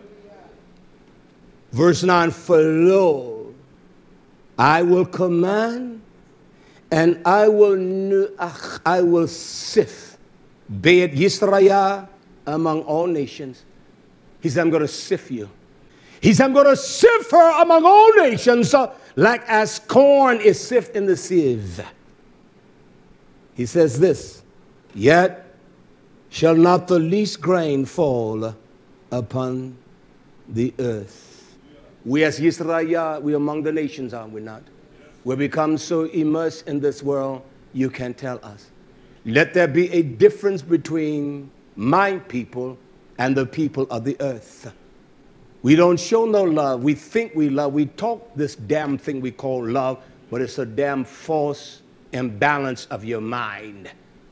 Verse 9, for lo, I will command and I will sift, be it Yisrael among all nations. He said, I'm going to sift you. He said, I'm going to sift her among all nations, like as corn is sifted in the sieve. He says this, yet shall not the least grain fall upon the earth. We as Yisrael, we among the nations, are we not? We become so immersed in this world, you can't tell us. Let there be a difference between my people and the people of the earth. We don't show no love. We think we love. We talk this damn thing we call love, but it's a damn false imbalance of your mind.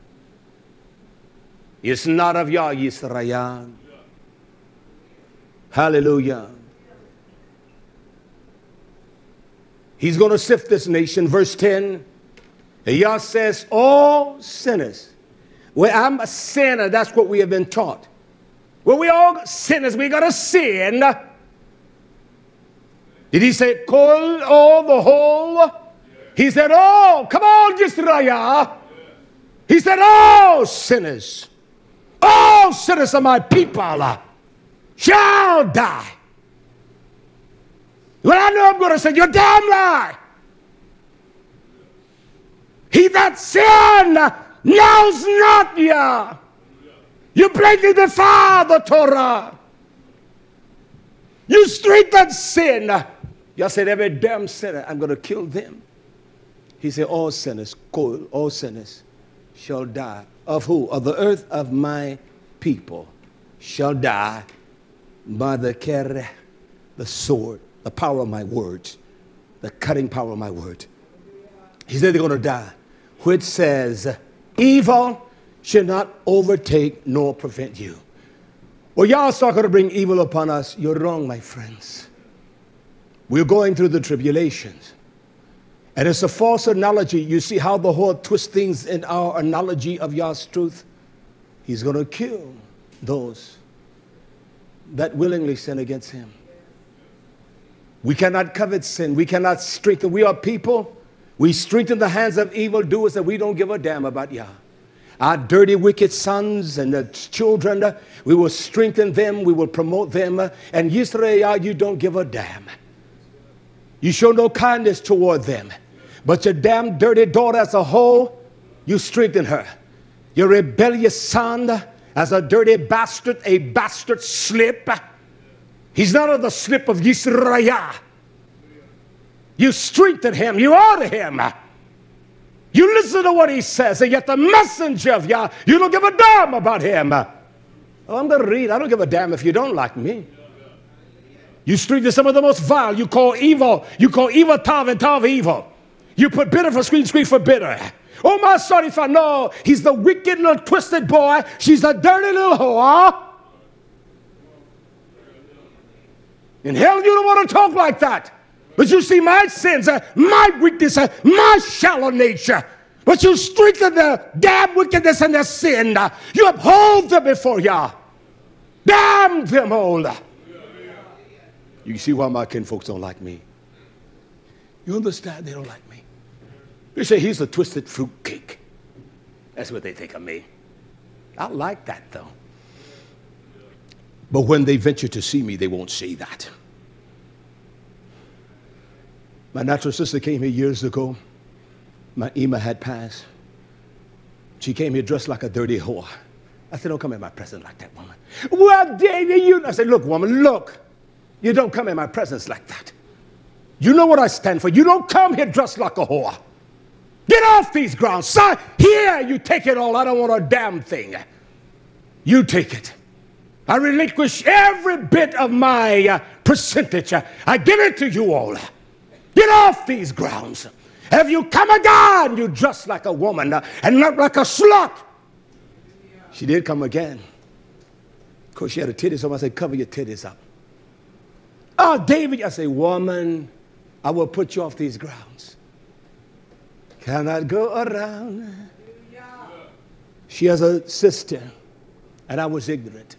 It's not of Yah, Yisrael. Hallelujah. He's going to sift this nation. Verse 10, Yah says, all sinners. Well, I'm a sinner. That's what we have been taught. Well, we all sinners. We got to sin. Did he say, call all the whole? He said, oh, come on, Yisrael. He said, all sinners of my people shall die. Well, I know I'm going to say, you're damn lie. He that sin knows not Yah. You blatantly defile the Torah. You strengthen sin. Yah said, every damn sinner, I'm going to kill them. He said, all sinners, all sinners shall die. Of who? Of the earth of my people shall die by the kereh, the sword, the power of my words, the cutting power of my word. He said they're going to die, which says, evil should not overtake nor prevent you. Well, y'all are going to bring evil upon us. You're wrong, my friends. We're going through the tribulations. And it's a false analogy. You see how the whole twists things in our analogy of Yah's truth? He's going to kill those that willingly sin against him. We cannot covet sin. We cannot strengthen. We are people. We strengthen the hands of evildoers, and we don't give a damn about Yah. Our dirty, wicked sons and the children, we will strengthen them. We will promote them. And Yisrael, you don't give a damn. You show no kindness toward them. But your damn dirty daughter as a whole, you strengthen her. Your rebellious son, as a dirty bastard, a bastard slip. He's not of the slip of Yisrael. You strengthen him. You honor him. You listen to what he says, and yet the messenger of Yah, you don't give a damn about him. Oh, I'm going to read. I don't give a damn if you don't like me. You strengthen some of the most vile. You call evil. You call evil tav and tav evil. You put bitter for screen for bitter. Oh, my son, if I know he's the wicked little twisted boy, she's a dirty little whore. In hell, you don't want to talk like that. But you see my sins, my weakness, my shallow nature. But you strengthen the damn wickedness and their sin. You uphold them before Yah. Damn them all. You see why my kinfolks don't like me. You understand? They don't like me. They say he's a twisted fruit cake. That's what they think of me. I like that, though. But when they venture to see me, they won't say that. My natural sister came here years ago. My Ima had passed. She came here dressed like a dirty whore. I said, don't come in my presence like that, woman. Well, David, you... I said, look, woman, look. You don't come in my presence like that. You know what I stand for. You don't come here dressed like a whore. Get off these grounds. Son, here, you take it all. I don't want a damn thing. You take it. I relinquish every bit of my percentage. I give it to you all. Get off these grounds. If you come again, you dress like a woman and not like a slut. She did come again. Of course, she had her titties on. I said, cover your titties up. Oh, David, I say, woman, I will put you off these grounds. Cannot go around. She has a sister, and I was ignorant.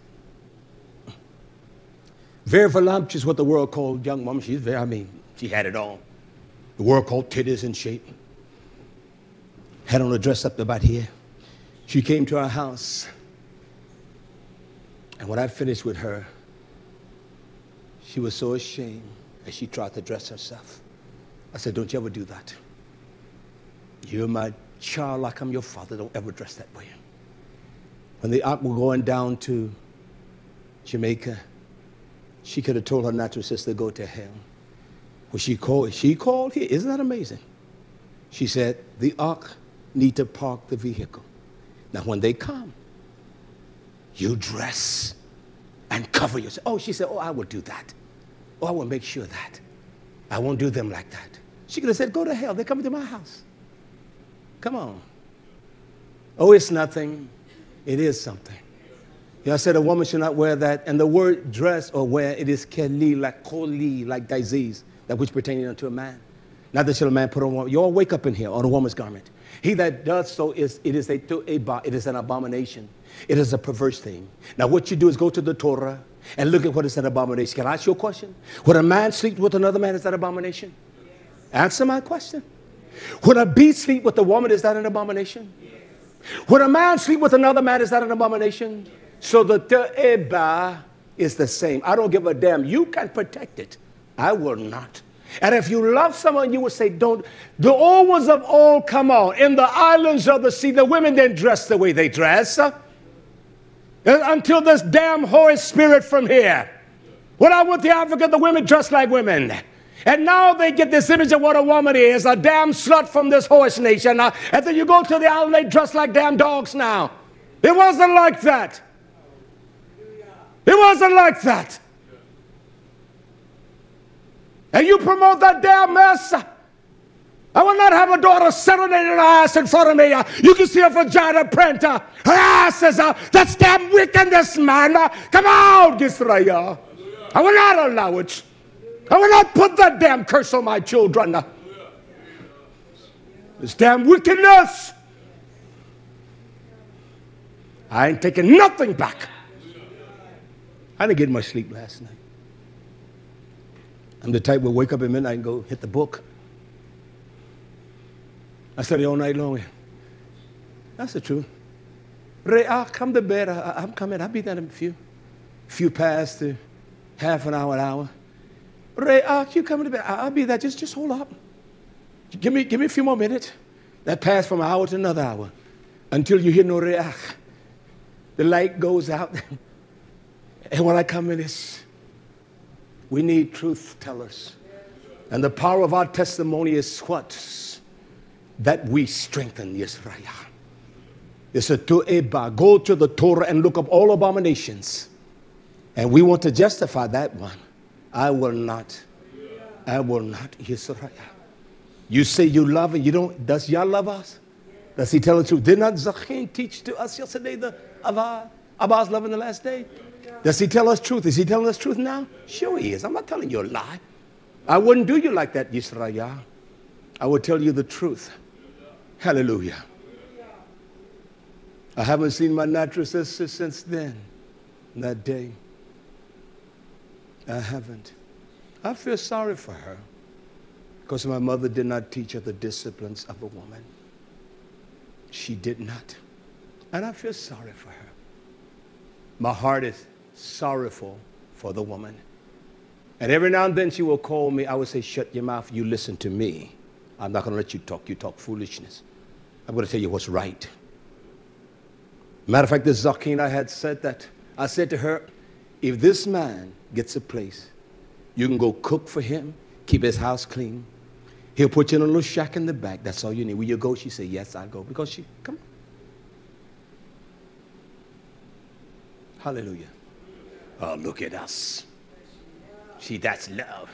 Very voluptuous, what the world called young woman. She's very, she had it all. The world called titties in shape. Had on a dress up to about here. She came to our house. And when I finished with her, she was so ashamed as she tried to dress herself. I said, don't you ever do that. You're my child like I'm your father. Don't ever dress that way. When the ark were going down to Jamaica, she could have told her natural sister to go to hell. Well, she called here. Isn't that amazing? She said, the ark need to park the vehicle. Now, when they come, you dress and cover yourself. Oh, she said, oh, I will do that. Oh, I will make sure that. I won't do them like that. She could have said, go to hell. They're coming to my house. Come on. Oh, it's nothing. It is something. You know, I said a woman should not wear that. And the word dress or wear, it is keli, like koli, like disease, that which pertaining unto a man. Not that shall a man put on a woman. You all wake up in here on a woman's garment. He that does so it is an abomination. It is a perverse thing. Now what you do is go to the Torah and look at what is an abomination. Can I ask you a question? When a man sleeps with another man, is that abomination? Yes. Answer my question. When a beast sleep with a woman, is that an abomination? Yes. When a man sleep with another man, is that an abomination? Yes. So the te'eba is the same. I don't give a damn. You can protect it. I will not. And if you love someone, you would say, don't. The old ones of old, come on. In the islands of the sea, the women didn't dress the way they dress. Until this damn Holy Spirit from here. When I went to Africa, the women dressed like women. And now they get this image of what a woman is, a damn slut from this horse nation. And then you go to the island, they dress like damn dogs now. It wasn't like that. It wasn't like that. And you promote that damn mess. I will not have a daughter serenading her ass in front of me. You can see her vagina print. Her ass is that's damn wickedness, man. Come out, Israel. I will not allow it. I will not put that damn curse on my children. This damn wickedness. I ain't taking nothing back. I didn't get much sleep last night. I'm the type who wake up at midnight and go hit the book. I study all night long. That's the truth. Ray, I'll come to bed. I'm coming. I'll be there in a few past to half an hour. Ray, you coming to bed? I'll be there. Just hold up. Give me a few more minutes. That passed from an hour to another hour until you hear no reach. The light goes out. And when I come in, we need truth tellers. And the power of our testimony is what? That we strengthen Israel. It's a tu'eba. Go to the Torah and look up all abominations. And we want to justify that one. I will not. I will not, Israel. You say you love and you don't. Does Yah love us? Does he tell the truth? Did not Zachin teach to us yesterday the Abba's love in the last day? Does he tell us truth? Is he telling us truth now? Sure he is. I'm not telling you a lie. I wouldn't do you like that, Yisrael. I would tell you the truth. Hallelujah. I haven't seen my natural sister since then, that day. I haven't. I feel sorry for her because my mother did not teach her the disciplines of a woman. She did not. And I feel sorry for her. My heart is sorrowful for the woman. And every now and then she will call me. I would say, shut your mouth. You listen to me. I'm not going to let you talk. You talk foolishness. I'm going to tell you what's right. Matter of fact, this Zakin, I had said that. I said to her, if this man gets a place You can go cook for him, keep his house clean. He'll put you in a little shack in the back. That's all you need. Will you go? She said, yes, I'll go. Because she, come on. Hallelujah. Oh, look at us. See, that's love.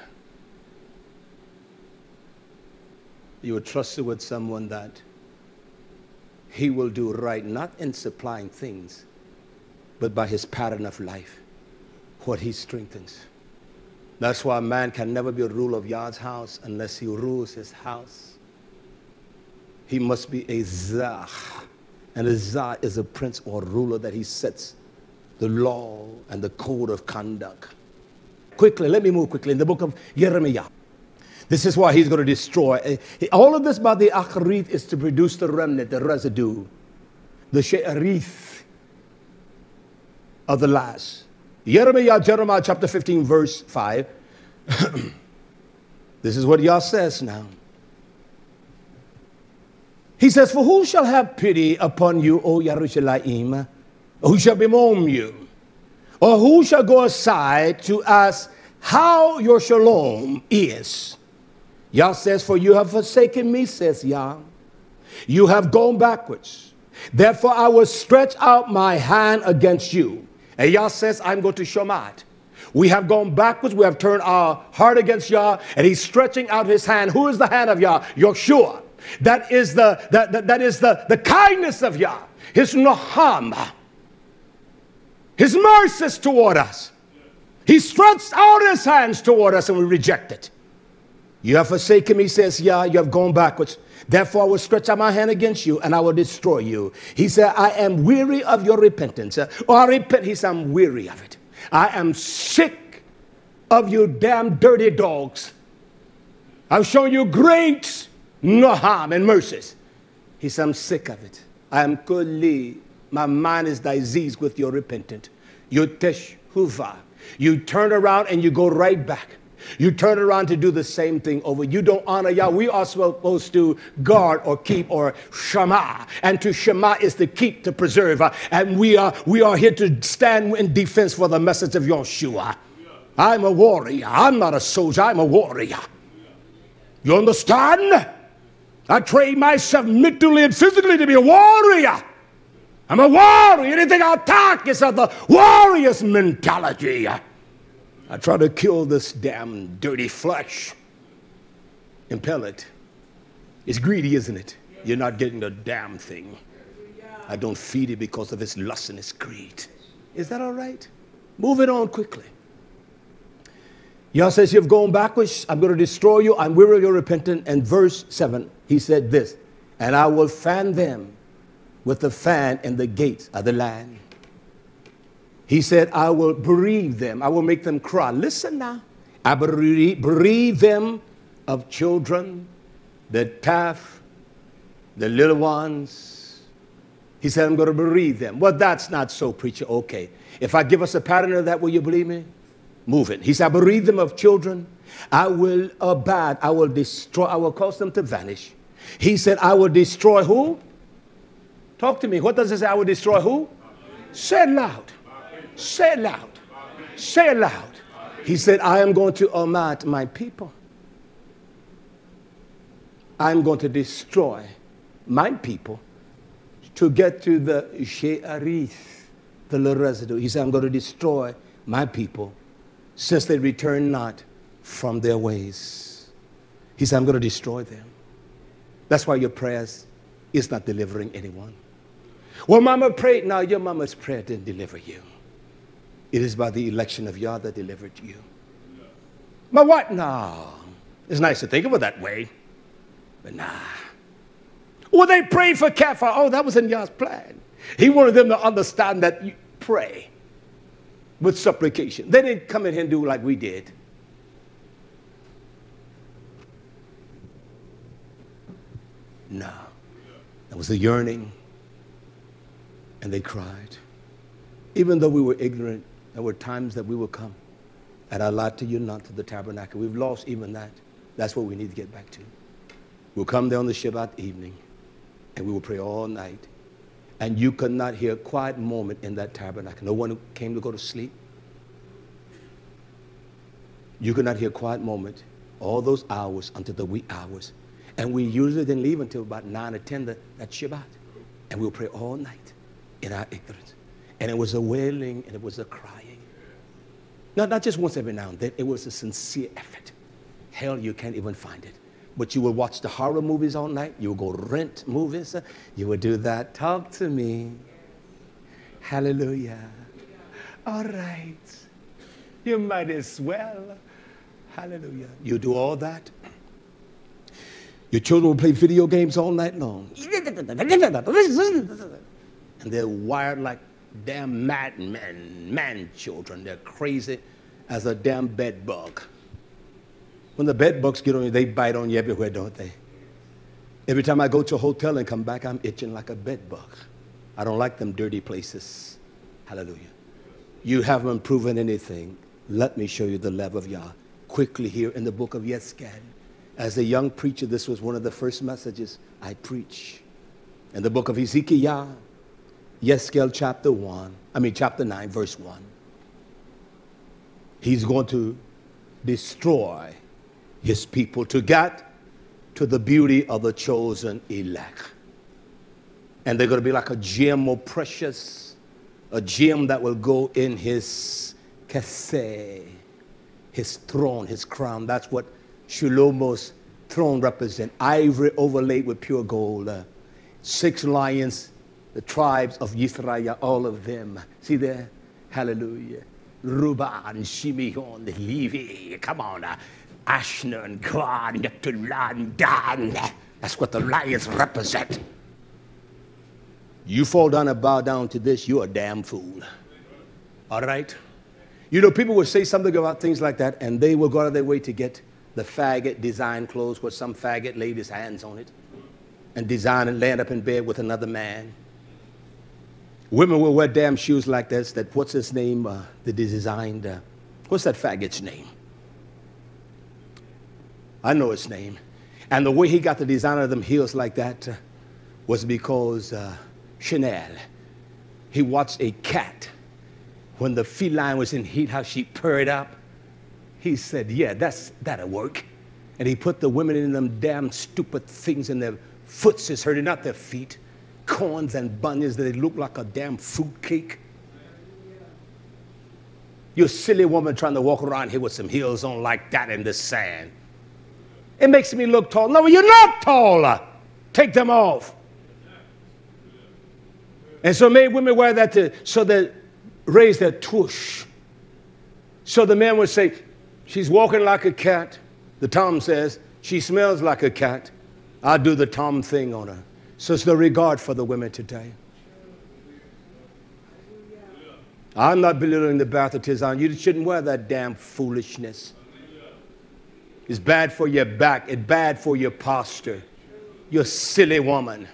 You are trusted with someone that he will do right, not in supplying things, but by his pattern of life, what he strengthens. That's why a man can never be a ruler of Yah's house unless he rules his house. He must be a Zah. And a Zah is a prince or ruler that he sets the law and the code of conduct. Quickly, let me move quickly. In the book of Jeremiah, this is why he's going to destroy. All of this by the Akharith is to produce the remnant, the residue, the She'arith of the last. Jeremiah chapter 15, verse 5. This is what Yah says now. He says, for who shall have pity upon you, O Yerushalayim? Who shall bemoan you? Or who shall go aside to ask how your shalom is? Yah says, for you have forsaken me, says Yah. You have gone backwards. Therefore I will stretch out my hand against you. And Yah says, I'm going to Shomat. We have gone backwards. We have turned our heart against Yah. And he's stretching out his hand. Who is the hand of Yah? Yoshua. That is the kindness of Yah. His Naham. His mercies toward us. He stretched out his hands toward us and we reject it. You have forsaken me, says Yah. You have gone backwards. Therefore I will stretch out my hand against you and I will destroy you. He said, I am weary of your repentance. Or I repent. He said, I'm weary of it. I am sick of you damn dirty dogs. I've shown you great Naham and mercies. He said, I'm sick of it. I am kulli. My mind is diseased with your repentance. You teshuvah. You turn around and you go right back. You turn around to do the same thing over. You don't honor Yah. We are supposed to guard or keep or shema. And to shema is to keep, to preserve. And we are here to stand in defense for the message of Yeshua. I'm a warrior. I'm not a soldier. I'm a warrior. You understand? I train myself mentally and physically to be a warrior. I'm a warrior. Anything I attack is of the warrior's mentality. I try to kill this damn dirty flesh. Impel it. It's greedy, isn't it? You're not getting the damn thing. I don't feed it because of its lust and its greed. Is that all right? Move it on quickly. Yah says, you've gone backwards. I'm going to destroy you. I'm weary of your repentance. And verse 7, he said this, and I will fan them with the fan in the gates of the land. He said, I will bereave them. I will make them cry. Listen now. I bereave them of children, the tough, the little ones. He said, I'm going to bereave them. Well, that's not so, preacher. Okay. If I give us a pattern of that, will you believe me? Move it. He said, I bereave them of children. I will abide. I will destroy. I will cause them to vanish. He said, I will destroy who? Talk to me. What does it say? I will destroy who? Say it loud. Say it loud. Say it loud. He said, I am going to amat my people. I'm going to destroy my people to get to the she'arith, the little residue. He said, I'm going to destroy my people since they return not from their ways. He said, I'm going to destroy them. That's why your prayers is not delivering anyone. Well, mama prayed. Now your mama's prayer didn't deliver you. It is by the election of Yah that delivered you. But what? No. It's nice to think of it that way. But nah. Well, they prayed for Kafar. Oh, that was in Yah's plan. He wanted them to understand that you pray with supplication. They didn't come in here and do like we did. No. There was a yearning. And they cried. Even though we were ignorant, there were times that we would come and I lied to you not to the tabernacle. We've lost even that. That's what we need to get back to. We'll come there on the Shabbat evening and we will pray all night. And you could not hear a quiet moment in that tabernacle. No one came to go to sleep. You could not hear a quiet moment all those hours until the wee hours. And we usually didn't leave until about 9 or 10 that Shabbat. And we'll pray all night in our ignorance. And it was a wailing and it was a crying. Not just once every now and then. It was a sincere effort. Hell, you can't even find it. But you will watch the horror movies all night. You will go rent movies. You will do that. Talk to me. Hallelujah. All right. You might as well. Hallelujah. You do all that. Your children will play video games all night long. And they're wired like damn man children. They're crazy as a damn bed bug. When the bed bugs get on you, they bite on you everywhere, don't they? Every time I go to a hotel and come back, I'm itching like a bed bug. I don't like them dirty places. Hallelujah. You haven't proven anything. Let me show you the love of Yah. Quickly here in the book of Yeskel. As a young preacher, this was one of the first messages I preach. In the book of Ezekiel, Yeskel chapter 9, verse 1. He's going to destroy his people to get to the beauty of the chosen elect. And they're going to be like a gem more precious, a gem that will go in his kaseh, his throne, his crown. That's what Shlomo's throne represents. Ivory overlaid with pure gold. 6 lions, the tribes of Yisrael, all of them. See there? Hallelujah. Ruban, Shimeon, Levi, come on. Ashnan, Gad, Neptulan, Dan. That's what the lions represent. You fall down and bow down to this, you're a damn fool. All right? You know, people will say something about things like that, and they will go out of their way to get the faggot design clothes where some faggot laid his hands on it and designed and land up in bed with another man. Women will wear damn shoes like this, that what's his name, the designed, what's that faggot's name? I know his name. And the way he got the design of them heels like that was because Chanel, he watched a cat when the feline was in heat, how she purred up. He said, yeah, that'll work. And he put the women in them damn stupid things in their foots is hurting, not their feet. Corns and bunions that they look like a damn fruit cake. You silly woman trying to walk around here with some heels on like that in the sand. It makes me look tall. No, you're not tall. Take them off. And so many women wear that so they raise their tush. So the man would say, she's walking like a cat. The Tom says, she smells like a cat. I'll do the Tom thing on her. So it's the regard for the women today. I'm not belittling the Baptist. You shouldn't wear that damn foolishness. It's bad for your back. It's bad for your posture. You silly woman.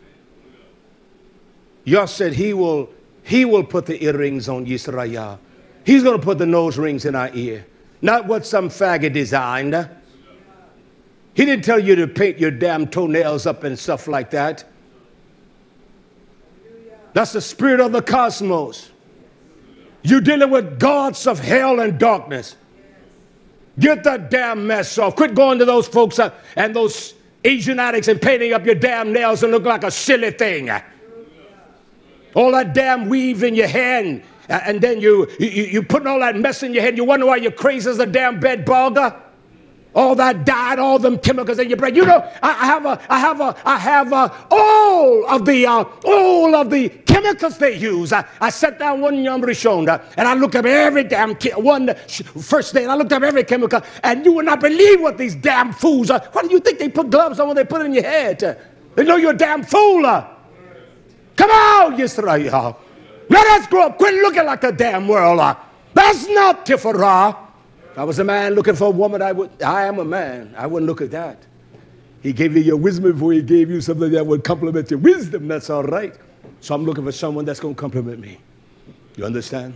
Yah said he will put the earrings on Yisrael. He's going to put the nose rings in our ear. Not what some faggot designed. He didn't tell you to paint your damn toenails up and stuff like that. That's the spirit of the cosmos. You're dealing with gods of hell and darkness. Get that damn mess off. Quit going to those folks and those Asian addicts and painting up your damn nails and look like a silly thing. All that damn weave in your hair and then you putting all that mess in your head. You wonder why you're crazy as a damn bed bug. All that dye, all them chemicals in your brain. You know, I have all of the chemicals they use. I sat down one Yom Rishon and I looked up every damn first day. And I looked up every chemical, and you would not believe what these damn fools are. What do you think they put gloves on when they put it in your head? They know you're a damn fool. Come on, Yisrael. Let us grow up. Quit looking like the damn world. That's not Tiferet. If I was a man looking for a woman, I am a man. I wouldn't look at that. He gave you your wisdom before he gave you something that would complement your wisdom. That's all right. So I'm looking for someone that's going to compliment me. You understand?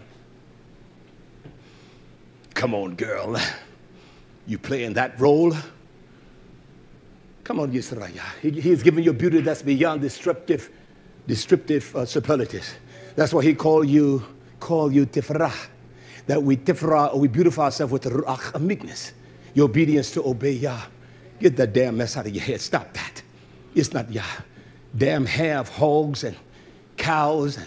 Come on, girl. You playing that role? Come on, Yisrael. He's giving you beauty that's beyond descriptive superlatives. That's why he called you Tiferet. that we beautify ourselves with the ruach of meekness, your obedience to obey Yah. Get that damn mess out of your head. Stop that. It's not Yah. Damn hair of hogs and cows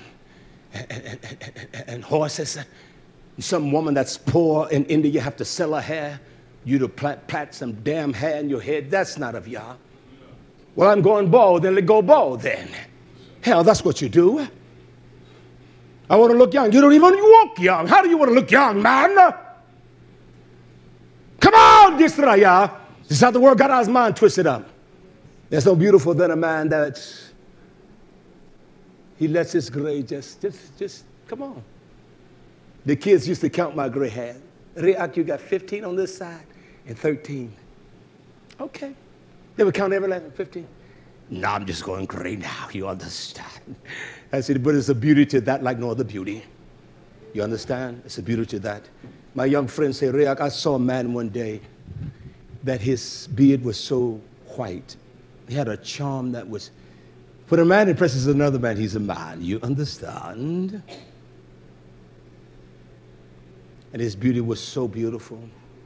and horses. Some woman that's poor in India, you have to sell her hair. You to plait some damn hair in your head. That's not of Yah. Well, I'm going bald, then let go bald then. Hell, that's what you do. I want to look young. You don't even look young. How do you want to look young, man? Come on, Yisrael. This is how the world got his mind twisted up. There's no beautiful than a man that he lets his gray just come on. The kids used to count my gray hair. Reak, you got 15 on this side and 13. Okay. They would count every last 15. No, I'm just going gray now. You understand? I said, but it's a beauty to that like no other beauty. You understand? It's a beauty to that. My young friend said, Reak, I saw a man one day that his beard was so white. He had a charm that was, when a man impresses another man, he's a man. You understand? And his beauty was so beautiful.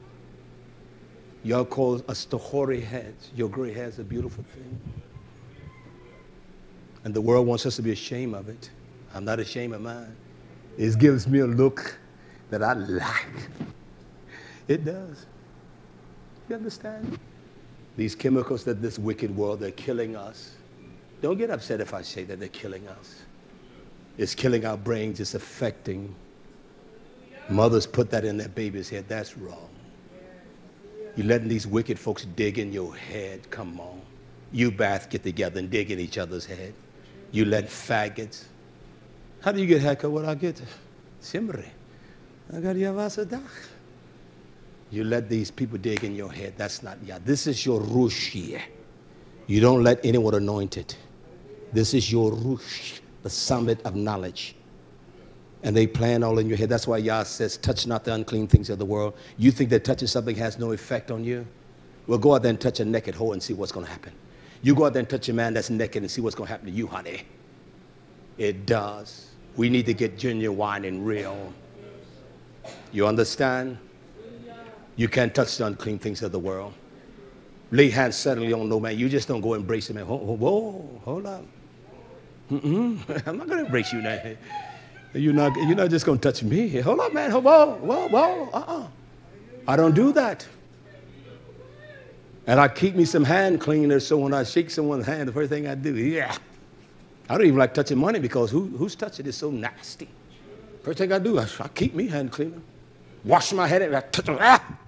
Y'all call us the hoary heads. Your gray hair is a beautiful thing. And the world wants us to be ashamed of it. I'm not ashamed of mine. It gives me a look that I like. It does. You understand? These chemicals that this wicked world, they're killing us. Don't get upset if I say that they're killing us. It's killing our brains. It's affecting. Mothers put that in their baby's head. That's wrong. You're letting these wicked folks dig in your head. Come on. You bath get together and dig in each other's head. You let faggots. How do you get haircut? What I get? Simri. I got yavasadach. You let these people dig in your head. That's not Yah. This is your rush. You don't let anyone anoint it. This is your rush, the summit of knowledge. And they plan all in your head. That's why Yah says, touch not the unclean things of the world. You think that touching something has no effect on you? Well, go out there and touch a naked hoe and see what's going to happen. You go out there and touch a man that's naked and see what's going to happen to you, honey. It does. We need to get genuine and real. You understand? You can't touch the unclean things of the world. Lay hands suddenly on no man. You just don't go embrace him. Whoa, hold up. I'm not going to embrace you now. You're not just going to touch me. Hold up, man. Whoa. I don't do that. And I keep me some hand cleaners so when I shake someone's hand, the first thing I do, yeah. I don't even like touching money because who's touching is so nasty. First thing I do, I keep me hand cleaner. Wash my head and I touch them.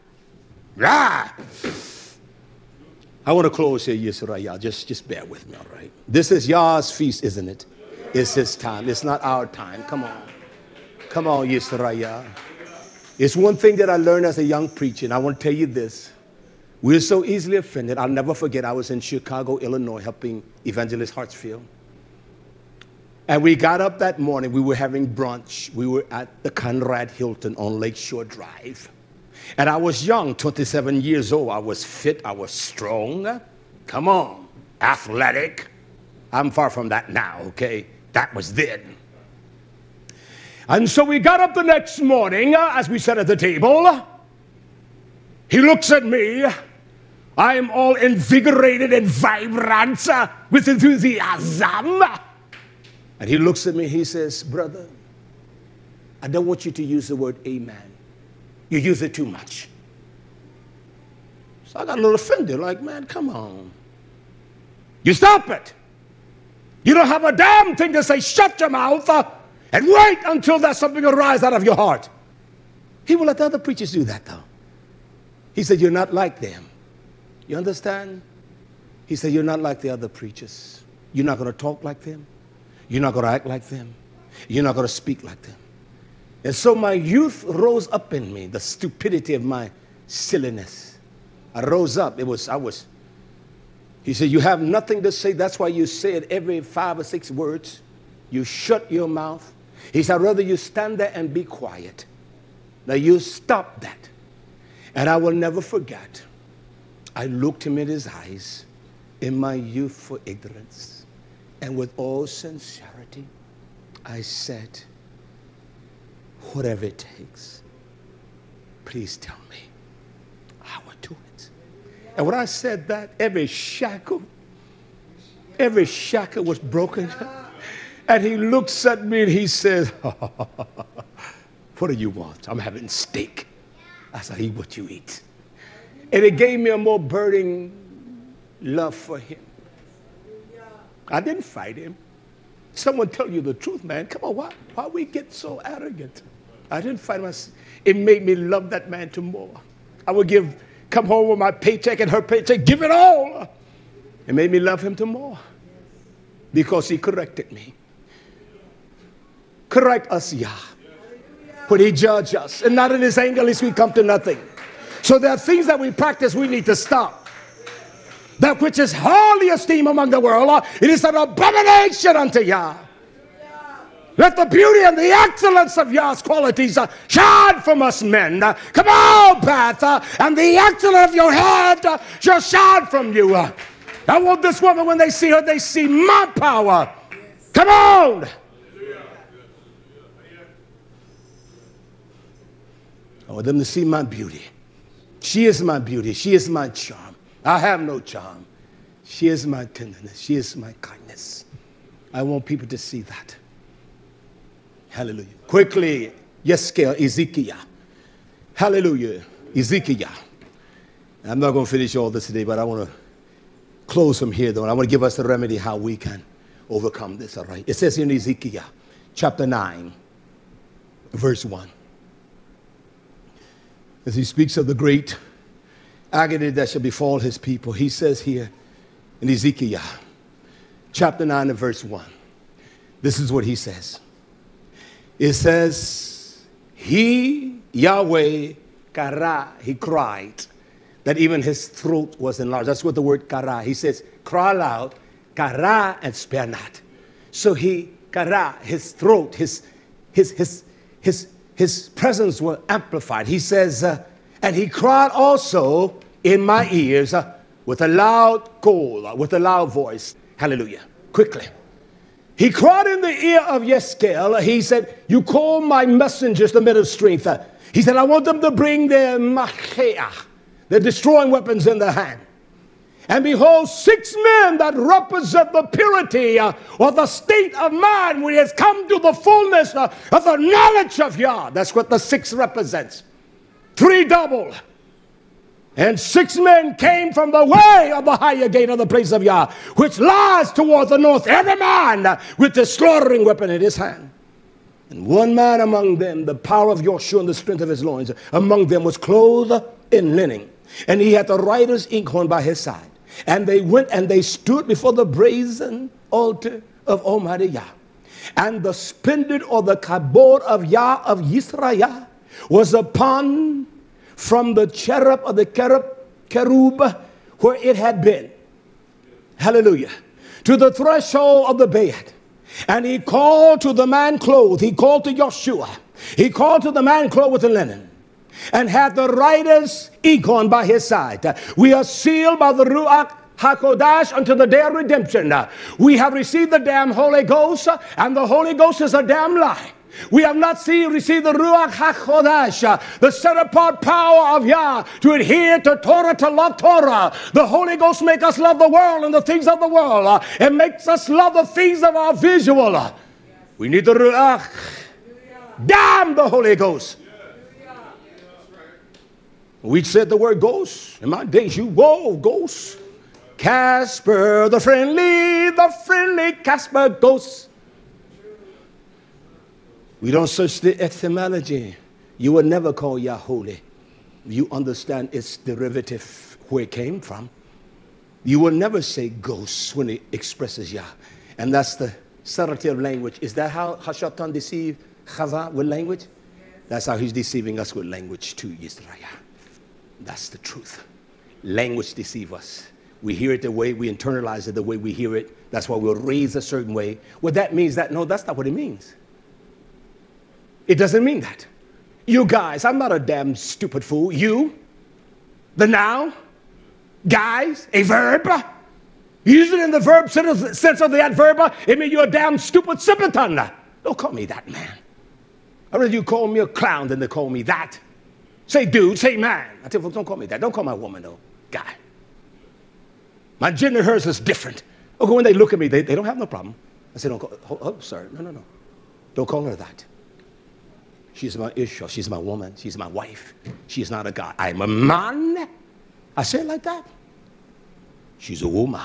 I want to close here, Yisrael. Just bear with me, all right? This is Yah's feast, isn't it? It's his time. It's not our time. Come on. Come on, Yisrael. It's one thing that I learned as a young preacher, and I want to tell you this. We're so easily offended. I'll never forget, I was in Chicago, Illinois, helping Evangelist Hartsfield. And we got up that morning. We were having brunch. We were at the Conrad Hilton on Lakeshore Drive. And I was young, 27 years old. I was fit. I was strong. Come on. Athletic. I'm far from that now, okay? That was then. And so we got up the next morning, as we sat at the table. He looks at me. I am all invigorated and vibrant with enthusiasm. And he looks at me, he says, brother, I don't want you to use the word amen. You use it too much. So I got a little offended, like, man, come on. You stop it. You don't have a damn thing to say. Shut your mouth and wait until there's something will rise out of your heart. He will let the other preachers do that, though. He said, you're not like them. You understand? He said, you're not like the other preachers. You're not going to talk like them. You're not going to act like them. You're not going to speak like them. And so my youth rose up in me, the stupidity of my silliness. I rose up. He said, you have nothing to say. That's why you say it every 5 or 6 words. You shut your mouth. He said, I'd rather you stand there and be quiet. Now you stop that. And I will never forget. I looked him in his eyes in my youthful ignorance. And with all sincerity, I said, whatever it takes. please tell me. I will do it. And when I said that, every shackle was broken. And he looks at me and he says, what do you want? I'm having steak. I said, eat what you eat. And it gave me a more burning love for him. I didn't fight him. Someone tell you the truth, man. Come on, why we get so arrogant? I didn't fight him. It made me love that man to more. I would come home with my paycheck and her paycheck, give it all. It made me love him to more because he corrected me. Correct us, Yah. When he judged us. And not in his anger, lest we come to nothing. So there are things that we practice we need to stop. That which is highly esteemed among the world, it is an abomination unto Yah. Let the beauty and the excellence of Yah's qualities shine from us men. Come on, Beth, and the excellence of your head shall shine from you. I want this woman, when they see her, they see my power. Come on. I want them to see my beauty. She is my beauty. She is my charm. I have no charm. She is my tenderness. She is my kindness. I want people to see that. Hallelujah. Quickly, Ezekiel. Hallelujah. Ezekiel. I'm not going to finish all this today, but I want to close from here, though. I want to give us a remedy how we can overcome this, all right? It says in Ezekiel chapter 9, verse 1. As he speaks of the great agony that shall befall his people, he says here in Ezekiel chapter 9 and verse 1, this is what he says. It says, he, Yahweh, kara, he cried, that even his throat was enlarged. That's what the word kara, he says, cry loud, kara, and spare not. So he, kara, his throat, his presence was amplified. He says, and he cried also in my ears with a loud call, with a loud voice. Hallelujah. Quickly. He cried in the ear of Yeskel. He said, you call my messengers the men of strength. He said, I want them to bring their macheah, their destroying weapons in their hand. And behold, 6 men that represent the purity or the state of mind when he has come to the fullness of the knowledge of Yah. That's what the 6 represents. 3 double. And 6 men came from the way of the higher gate of the place of Yah, which lies toward the north, every man with the slaughtering weapon in his hand. And 1 man among them, the power of Yahshua and the strength of his loins, among them was clothed in linen. And he had the writer's inkhorn by his side. And they went and they stood before the brazen altar of Almighty Yah. And the splendid or the kabod of Yah of Yisrael was upon from the cherub or the cherub where it had been. Hallelujah. To the threshold of the bed. And he called to the man clothed. He called to Yahshua. He called to the man clothed with the linen. And had the writer's inkhorn by his side. We are sealed by the Ruach HaKodesh unto the day of redemption. We have received the damn Holy Ghost, and the Holy Ghost is a damn lie. We have not received the Ruach HaKodesh, the set-apart power of Yah to adhere to Torah, to love Torah. The Holy Ghost makes us love the world and the things of the world. It makes us love the things of our visual. We need the Ruach. Damn the Holy Ghost. We said the word ghost. In my days, you whoa, ghost. Casper, the friendly Casper ghost. We don't search the etymology. You will never call Yah holy. You understand its derivative, where it came from. You will never say ghost when it expresses Yah. And that's the subtlety of language. Is that how Hashatan deceived Chava with language? That's how he's deceiving us with language too, Yisrael. That's the truth. Language deceives us. We hear it the way we internalize it, the way we hear it. That's why we're raised a certain way. What that means, no, that's not what it means. It doesn't mean that. You guys, I'm not a damn stupid fool. You, the noun, guys, a verb. Use it in the verb sense of the adverb. It means you're a damn stupid simpleton. Don't call me that, man. I'd rather you call me a clown than to call me that. Say dude, say man. I tell folks, don't call me that. Don't call my woman, though. Guy. My gender, hers is different. Okay, when they look at me, they don't have no problem. I say, don't call, oh, sir, no. Don't call her that. She's my Israel. She's my woman. She's my wife. She is not a guy. I'm a man. I say it like that. She's a woman.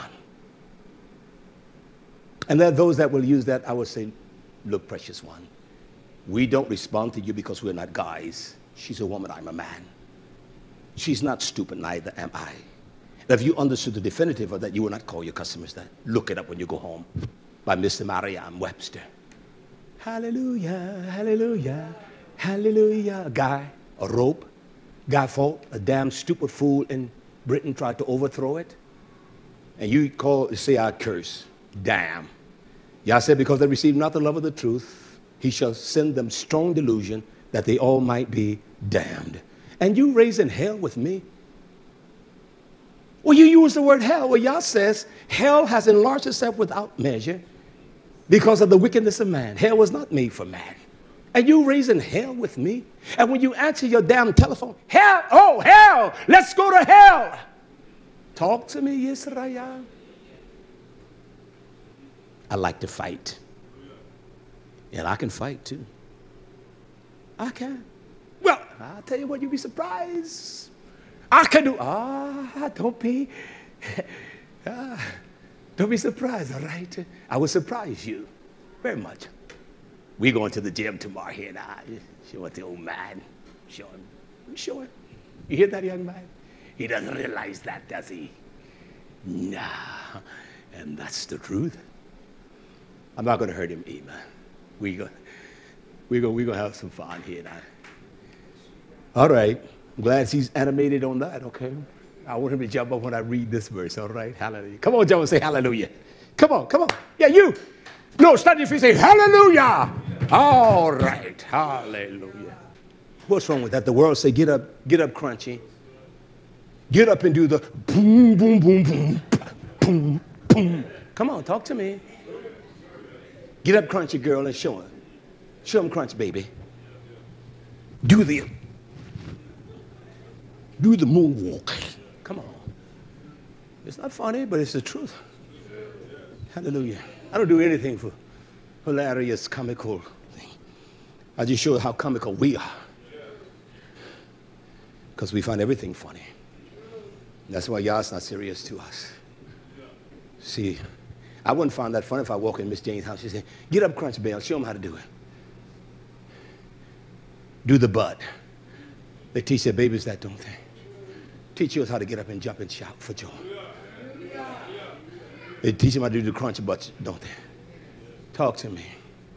And there are those that will use that. I would say, look, precious one, we don't respond to you because we're not guys. She's a woman. I'm a man. She's not stupid. Neither am I. If you understood the definitive of that, you will not call your customers that. Look it up when you go home by Mr. Mariam Webster. Hallelujah, hallelujah, hallelujah. A guy, a rope, guy fought a damn stupid fool in Britain, tried to overthrow it. And you say, I curse. Damn. Yah said, because they received not the love of the truth, he shall send them strong delusion that they all might be damned. And you raising hell with me? Well, you use the word hell. Well, Yah says hell has enlarged itself without measure because of the wickedness of man. Hell was not made for man. And you raising hell with me? And when you answer your damn telephone, hell, oh, hell, let's go to hell. Talk to me, Yisrael. I like to fight. And I can fight too. I can. Well, I'll tell you what, you'll be surprised. I can do, don't be surprised, all right? I will surprise you very much. We're going to the gym tomorrow here now. Show it to the old man. Show him. You hear that, young man? He doesn't realize that, does he? Nah. And that's the truth. I'm not going to hurt him either. We're going to have some fun here now. All right. I'm glad he's animated on that, okay? I want him to jump up when I read this verse, all right? Hallelujah. Come on, jump and say hallelujah. Come on. Yeah, you. No, stand your feet and say hallelujah. All right. Hallelujah. What's wrong with that? The world say, get up, crunchy. Get up and do the boom, boom, boom, boom, boom, boom. Come on, talk to me. Get up, crunchy girl, and show him. Show him crunch, baby. Do the moonwalk. Come on. It's not funny, but it's the truth. Hallelujah. I don't do anything for hilarious, comical thing. I just show how comical we are. Because we find everything funny. And that's why Yah's not serious to us. See, I wouldn't find that funny if I walk in Miss Jane's house. She said, get up, crunch, Bell. Show them how to do it. Do the butt. They teach their babies that, don't they? Teach yours how to get up and jump and shout for joy. They teach them how to do the crunch butts, don't they? Talk to me.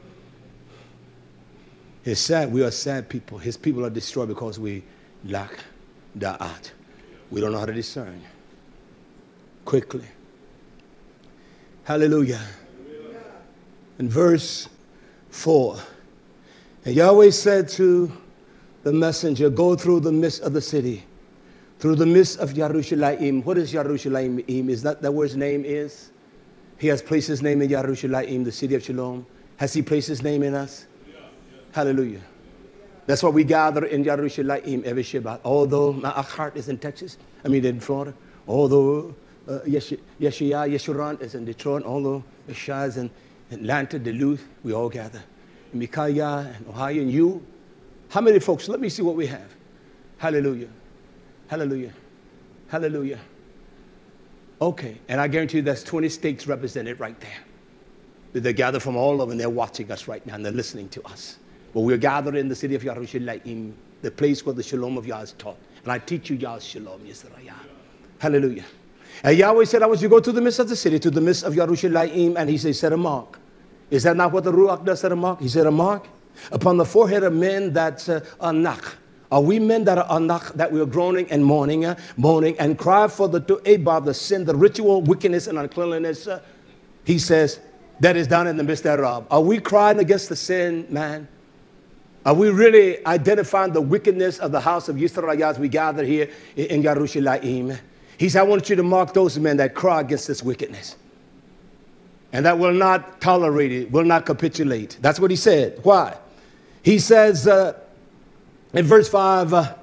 It's sad. We are sad people. His people are destroyed because we lack da'at. We don't know how to discern quickly. Hallelujah. In verse 4, and Yahweh said to the messenger, go through the midst of the city, through the midst of Yerushalayim. What is Yerushalayim? Is that where his name is? He has placed his name in Yerushalayim, the city of Shalom. Has he placed his name in us? Hallelujah. That's why we gather in Yerushalayim every Shabbat. Although my heart is in Texas, in Florida. Although Yeshurun is in Detroit. Although Yeshua is in Atlanta, Duluth, we all gather. In Micaiah and Ohio and you. How many folks? Let me see what we have. Hallelujah. Hallelujah. Hallelujah. Okay. And I guarantee you that's 20 states represented right there. They gather from all over and they're watching us right now and they're listening to us. But we're gathered in the city of Yerushalayim, the place where the shalom of Yah is taught. And I teach you Yah's shalom, Yisrael. Hallelujah. And Yahweh said, I want you to go to the midst of the city, to the midst of Yerushalayim, and he said, set a mark. Is that not what the Ruach does, set a mark? He said a mark upon the forehead of men that are nach. Are we men that are nach, that we are groaning and mourning and cry for the tu'ebah, the sin, the ritual wickedness and uncleanliness? He says, that is done in the midst thereof. Are we crying against the sin, man? Are we really identifying the wickedness of the house of Yisrael as we gather here in Yerushalayim? He said, I want you to mark those men that cry against this wickedness and that will not tolerate it, will not capitulate. That's what he said. Why? He says in verse 5,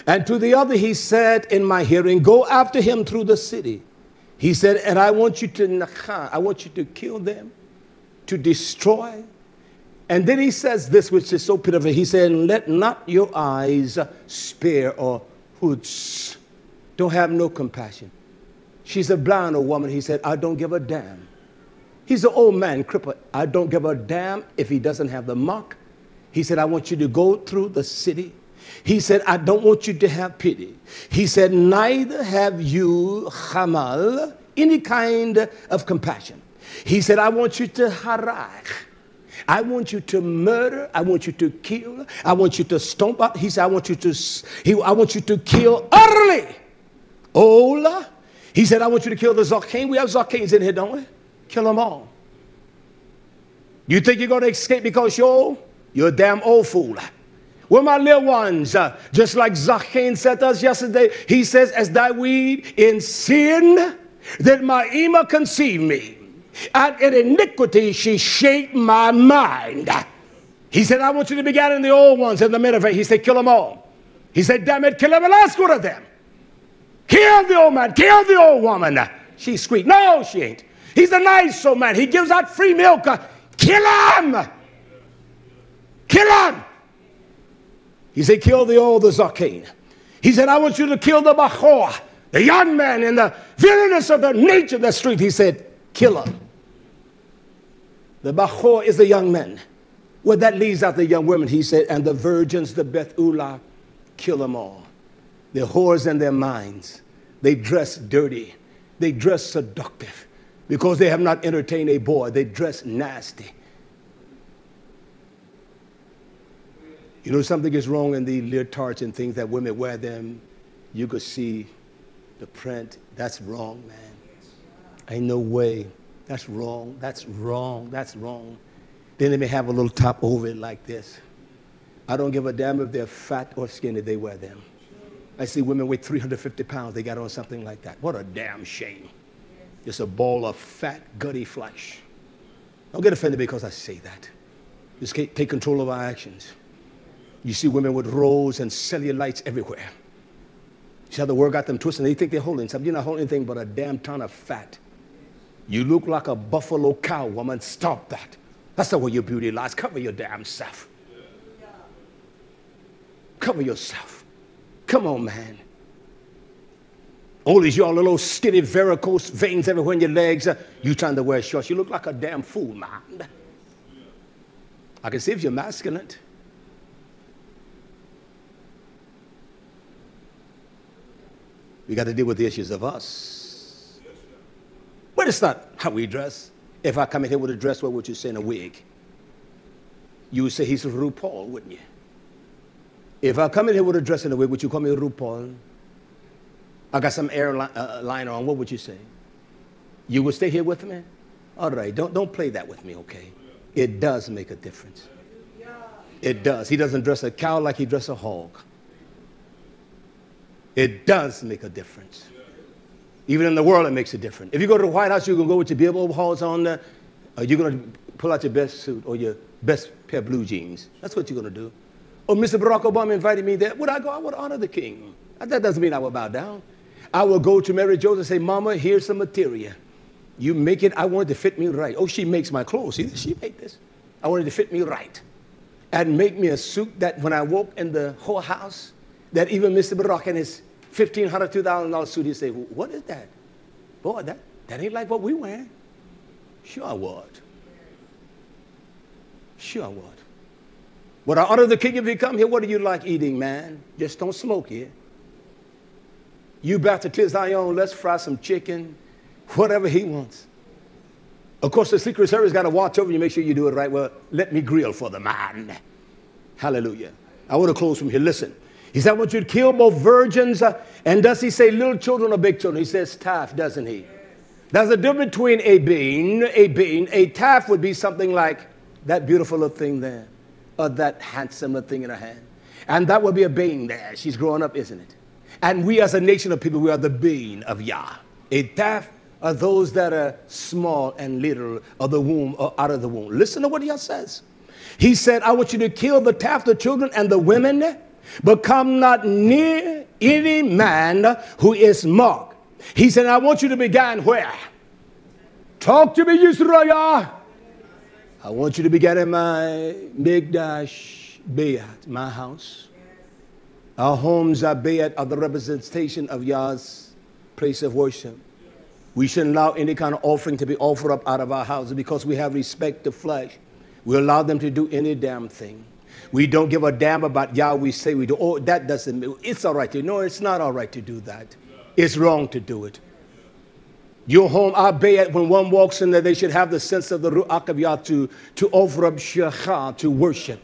And to the other he said in my hearing, go after him through the city. He said, and I want you to kill them, to destroy. And then he says this, which is so pitiful. He said, let not your eyes spare or hoods. Don't have no compassion. She's a blind old woman. He said, I don't give a damn. He's an old man, crippled. I don't give a damn if he doesn't have the mark. He said, I want you to go through the city. He said, I don't want you to have pity. He said, neither have you hamal, any kind of compassion. He said, I want you to harach. I want you to murder. I want you to kill. I want you to stomp out. He said, I want you to kill utterly. Ola. He said, I want you to kill the Zarkane. We have Zarkanes in here, don't we? Kill them all. You think you're going to escape because you're old? You're a damn old fool. Well, my little ones, just like Zarkane said to us yesterday, he says, as thy weed in sin, that my Ema conceived me. And in iniquity she shaped my mind. He said, I want you to be gathering the old ones in the middle of it. He said, kill them all. He said, damn it, kill every last one of them. Kill the old man, kill the old woman. She squeaked. No, she ain't. He's a nice old man. He gives out free milk. Kill him. Kill him. He said, kill the Zarkane. He said, I want you to kill the Bachor, the young man in the villainous of the nature of the street. He said, kill him. The Bachor is the young man. Well, that leaves out the young women. He said, and the virgins, the Beth-Ulah, kill them all. They're whores in their minds. They dress dirty. They dress seductive. Because they have not entertained a boy. They dress nasty. You know, something is wrong in the leotards and things that women wear them. You could see the print. That's wrong, man. Ain't no way. That's wrong. That's wrong. That's wrong. Then they may have a little top over it like this. I don't give a damn if they're fat or skinny, they wear them. I see women weigh 350 pounds. They got on something like that. What a damn shame. Just a ball of fat, gutty flesh. Don't get offended because I say that. Just take control of our actions. You see women with rolls and cellulites everywhere. You see how the word got them twisted? They think they're holding something. You're not holding anything but a damn ton of fat. You look like a buffalo cow, woman. Stop that. That's not where your beauty lies. Cover your damn self. Cover yourself. Come on, man. All these y'all little skinny varicose veins everywhere in your legs. You trying to wear shorts. You look like a damn fool, man. I can see if you're masculine. We got to deal with the issues of us. But it's not how we dress. If I come in here with a dress, what would you say in a wig? You would say he's a RuPaul, wouldn't you? If I come in here with a dress and a wig, would you call me a RuPaul? I got some airliner on, what would you say? You would stay here with me? All right, don't play that with me, okay? It does make a difference. It does. He doesn't dress a cow like he dresses a hog. It does make a difference. Even in the world, it makes a difference. If you go to the White House, you're going to go with your bib overalls on there. You're going to pull out your best suit or your best pair of blue jeans. That's what you're going to do. Oh, Mr. Barack Obama invited me there. Would I go? I would honor the king. That doesn't mean I will bow down. I will go to Mary Joseph and say, Mama, here's some material. You make it. I want it to fit me right. Oh, she makes my clothes. See, she made this. I want it to fit me right. And make me a suit that when I walk in the whole house, that even Mr. Barack in his $1,500, $2,000 suit, he'd say, what is that? Boy, that ain't like what we wear. Sure I would. Sure I would. Would I honor the king if he come here? What do you like eating, man? Just don't smoke here. You back to Tis Zion, let's fry some chicken, whatever he wants. Of course, the Secret Service got to watch over you, make sure you do it right. Well, let me grill for the man. Hallelujah. I want to close from here. Listen. He said, I want you to kill both virgins. And does he say little children or big children? He says taff, doesn't he? There's a difference between a bean. A taff would be something like that beautiful little thing there, or that handsome little thing in her hand. And that would be a bean there. She's growing up, isn't it? And we as a nation of people, we are the bean of Yah. A taff are those that are small and little of the womb or out of the womb. Listen to what Yah says. He said, I want you to kill the taff, the children, and the women. but come not near any man who is marked. He said, I want you to begin where? Talk to me, Israel. I want you to begin at my Mikdash Bayat, my house. Our homes are Bayat, are the representation of Yah's place of worship. We shouldn't allow any kind of offering to be offered up out of our houses because we have respect to flesh. We allow them to do any damn thing. We don't give a damn about Yah. We say we do. Oh, that doesn't mean it's all right to. No, it's not all right to do that. It's wrong to do it. Your home, I Bayat, when one walks in there, they should have the sense of the Ruach of Yah to offer up shekha, to worship.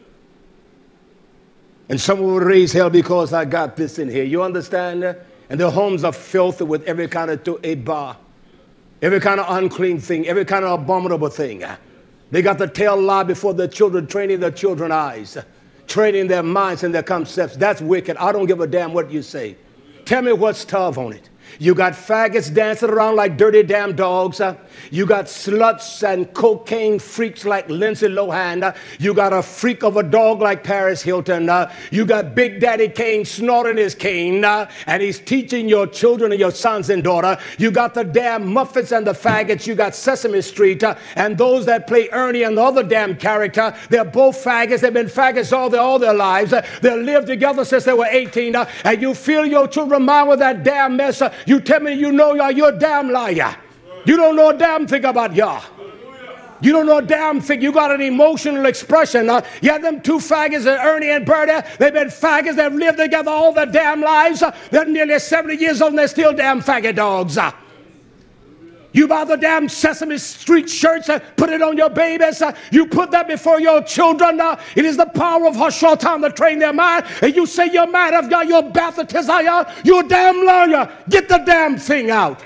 And someone will raise hell because I got this in here. You understand? And their homes are filthy with every kind of tu'eba, every kind of unclean thing, every kind of abominable thing. They got the tail lie before their children, training their children's eyes, training their minds and their concepts. That's wicked. I don't give a damn what you say. Tell me what's tough on it. You got faggots dancing around like dirty damn dogs. You got sluts and cocaine freaks like Lindsay Lohan. You got a freak of a dog like Paris Hilton. You got Big Daddy Kane snorting his cane, and he's teaching your children and your sons and daughter. You got the damn Muffets and the faggots. You got Sesame Street and those that play Ernie and the other damn character. They're both faggots. They've been faggots all their lives. They lived together since they were 18. And you fill your children mind with that damn mess. You tell me you know Yah, you're a damn liar. You don't know a damn thing about Yah. You don't know a damn thing. You got an emotional expression. Yeah, them two faggots, Ernie and Bertie, they've been faggots. They've lived together all their damn lives. They're nearly 70 years old and they're still damn faggot dogs. You buy the damn Sesame Street shirts, put it on your babies. You put that before your children. It is the power of Hashatan to train their mind. And you say you're mad of God, you're Baptist, you're a damn liar. Get the damn thing out.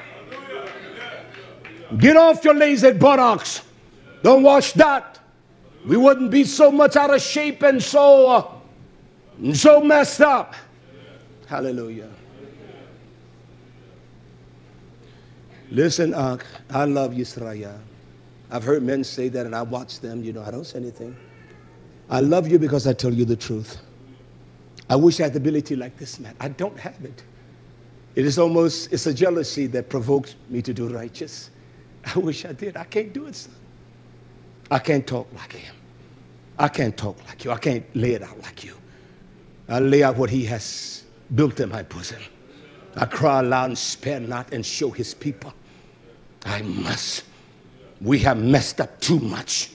Get off your lazy buttocks. Don't watch that. We wouldn't be so much out of shape and so messed up. Hallelujah. Listen, I love Yisrael. I've heard men say that, and I watch them. You know, I don't say anything. I love you because I tell you the truth. I wish I had the ability like this man. I don't have it. It's a jealousy that provokes me to do righteous. I wish I did. I can't do it, son. I can't talk like him. I can't talk like you. I can't lay it out like you. I lay out what he has built in my bosom. I cry aloud and spare not and show his people. I must. We have messed up too much.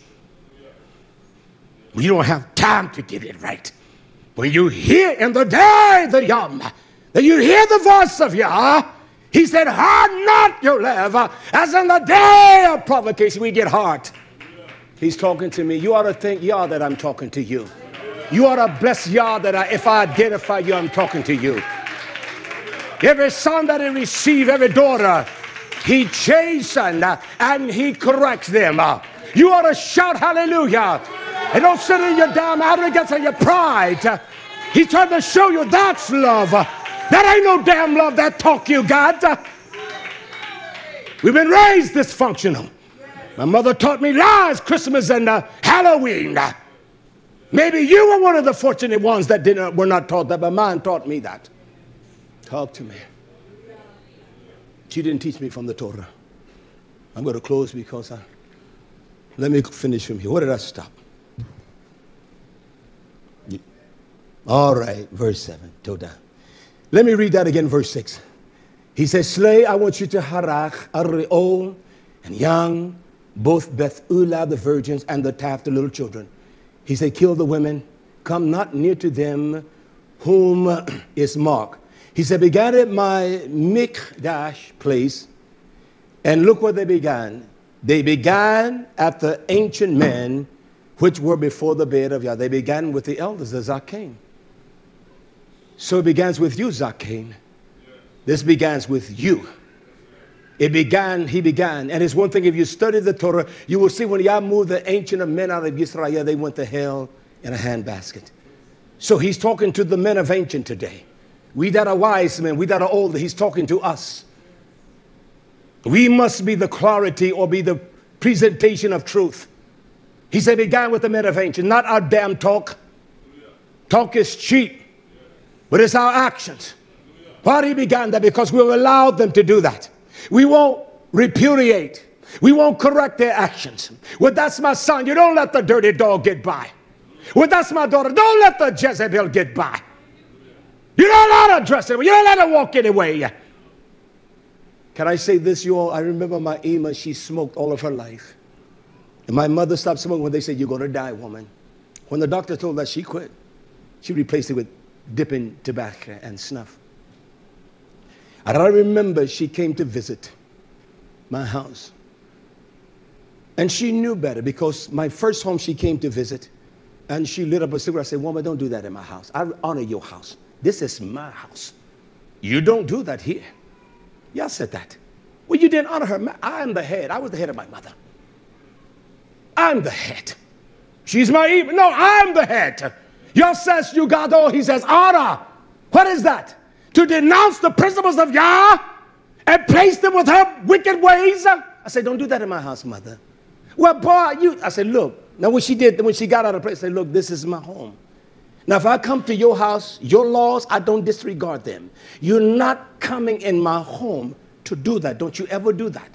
We don't have time to get it right. When you hear in the day the Yom, that you hear the voice of Yah, he said, hard not your love, as in the day of provocation. We get hard. He's talking to me. You ought to thank Yah that I'm talking to you. You ought to bless Yah that if I identify you, I'm talking to you. Every son that he receives, every daughter, he chastens and he corrects them. You ought to shout hallelujah. And don't sit in your damn arrogance and your pride. He's trying to show you that's love. That ain't no damn love, that talk you got. We've been raised dysfunctional. My mother taught me lies, Christmas and Halloween. Maybe you were one of the fortunate ones that were not taught that, but mine taught me that. Talk to me. She didn't teach me from the Torah. I'm going to close because let me finish from here. Where did I stop? All right, verse 7. Todah. Let me read that again, verse 6. He says, slay, I want you to harach, Ariol, and young, both Beth-Ulah, the virgins, and the Taf, the little children. He said, kill the women. Come not near to them whom is marked. He said, began at my Mikdash place, and look where they began. They began at the ancient men which were before the bed of Yah. They began with the elders, the Zaken. So it begins with you, Zaken. This begins with you. He began, and it's one thing, if you study the Torah, you will see when Yah moved the ancient of men out of Yisrael, they went to hell in a handbasket. So he's talking to the men of ancient today. We that are wise men, we that are older, he's talking to us. We must be the clarity or be the presentation of truth. He said, began with the men of ancient, not our damn talk. Talk is cheap. But it's our actions. Why he began that? Because we've allowed them to do that. We won't repudiate. We won't correct their actions. Well, that's my son. You don't let the dirty dog get by. Well, that's my daughter. Don't let the Jezebel get by. You don't let her dress anyway. You don't let her walk anyway. Can I say this, you all? I remember my Ema, she smoked all of her life. And my mother stopped smoking when they said, you're going to die, woman. When the doctor told her she quit, she replaced it with dipping tobacco and snuff. And I remember she came to visit my house. And she knew better because my first home she came to visit and she lit up a cigarette. I said, woman, don't do that in my house. I honor your house. This is my house. You don't do that here. Y'all said that. Well, you didn't honor her. I am the head. I was the head of my mother. I'm the head. She's my even. No, I'm the head. Y'all says you got all. He says honor. What is that? To denounce the principles of Yah and place them with her wicked ways. I said, don't do that in my house, mother. Well, boy, I said, look. Now, when she got out of place, I said, look, this is my home. Now, if I come to your house, your laws, I don't disregard them. You're not coming in my home to do that. Don't you ever do that.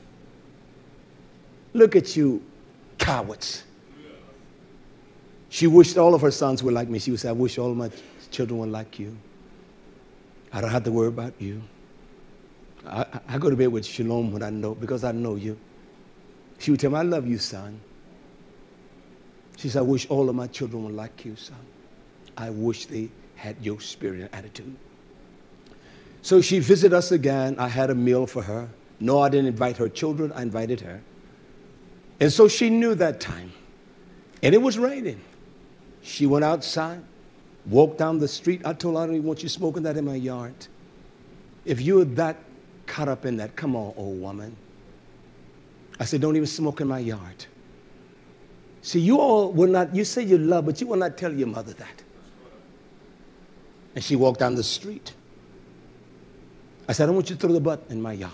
Look at you, cowards. She wished all of her sons were like me. She would say, I wish all of my children were like you. I don't have to worry about you. I go to bed with shalom when I know, because I know you. She would tell me, I love you, son. She said, I wish all of my children were like you, son. I wish they had your spirit and attitude. So she visited us again. I had a meal for her. No, I didn't invite her children. I invited her. And so she knew that time. And it was raining. She went outside, walked down the street. I told her, I don't even want you smoking that in my yard. If you're that caught up in that, come on, old woman. I said, don't even smoke in my yard. See, you all will not, you say you love, but you will not tell your mother that. And she walked down the street. I said, I don't want you to throw the butt in my yard.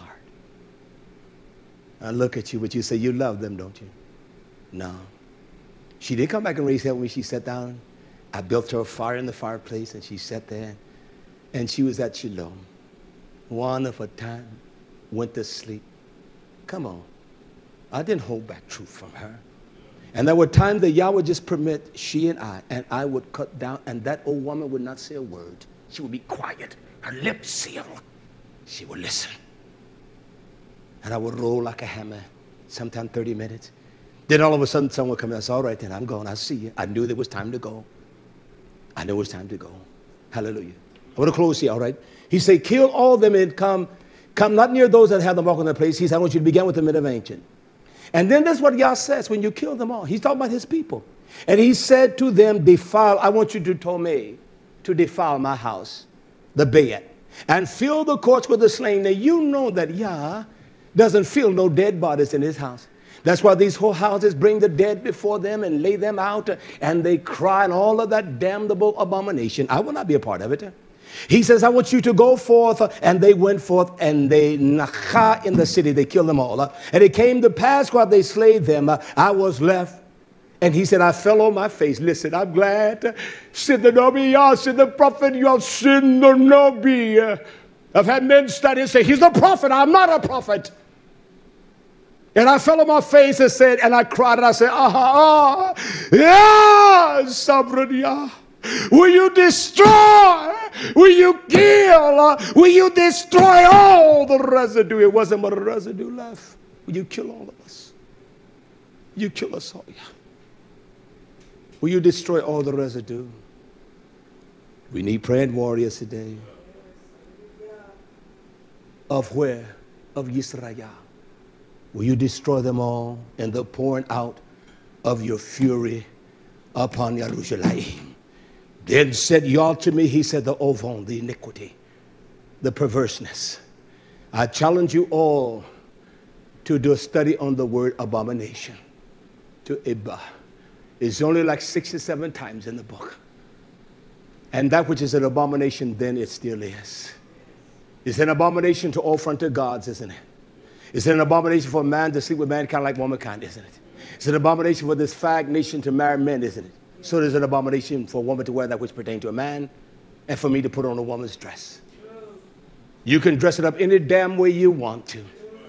I look at you, but you say you love them, don't you? No. She did come back and raise hell with me. She sat down. I built her a fire in the fireplace, and she sat there. And she was at Shalom. One of a time, went to sleep. Come on. I didn't hold back truth from her. And there were times that Yah would just permit she and I would cut down, and that old woman would not say a word. She would be quiet, her lips sealed. She would listen. And I would roll like a hammer, sometime 30 minutes. Then all of a sudden someone would come in. I said, all right, then I'm going. I'll see you. I knew there was time to go. I knew it was time to go. Hallelujah. I want to close here, all right? He said, kill all them and come not near those that have the mark on their place. He said, I want you to begin with the men of ancient. And then that's what Yah says when you kill them all. He's talking about his people. And he said to them, defile, I want you to Tomei, to defile my house, the bed, and fill the courts with the slain. Now you know that Yah doesn't feel no dead bodies in his house. That's why these whole houses bring the dead before them and lay them out, and they cry and all of that damnable abomination. I will not be a part of it. He says, I want you to go forth. And they went forth, and they nacha in the city. They killed them all. And it came to pass while they slayed them, I was left. And he said, I fell on my face. Listen, I'm glad. Said the Nabi, Yah, said the prophet, Yah, said the Nabi. I've had men study and say, he's a prophet. I'm not a prophet. And I fell on my face and said, and I cried, and I said, yeah, sovereign Yah. Will you destroy? Will you kill? Will you destroy all the residue? It wasn't but a residue left. Will you kill all of us? You kill us all, yeah. Will you destroy all the residue? We need praying warriors today. Of where? Of Yisrael. Will you destroy them all in the pouring out of your fury upon Jerusalem? Then said Yah to me, he said, the ovon, the iniquity, the perverseness. I challenge you all to do a study on the word abomination, to Ibba. It's only like 67 times in the book. And that which is an abomination, then it still is. It's an abomination to all fronted gods, isn't it? It's an abomination for a man to sleep with mankind like womankind, isn't it? It's an abomination for this fag nation to marry men, isn't it? So there's an abomination for a woman to wear that which pertains to a man. and for me to put on a woman's dress. You can dress it up any damn way you want to.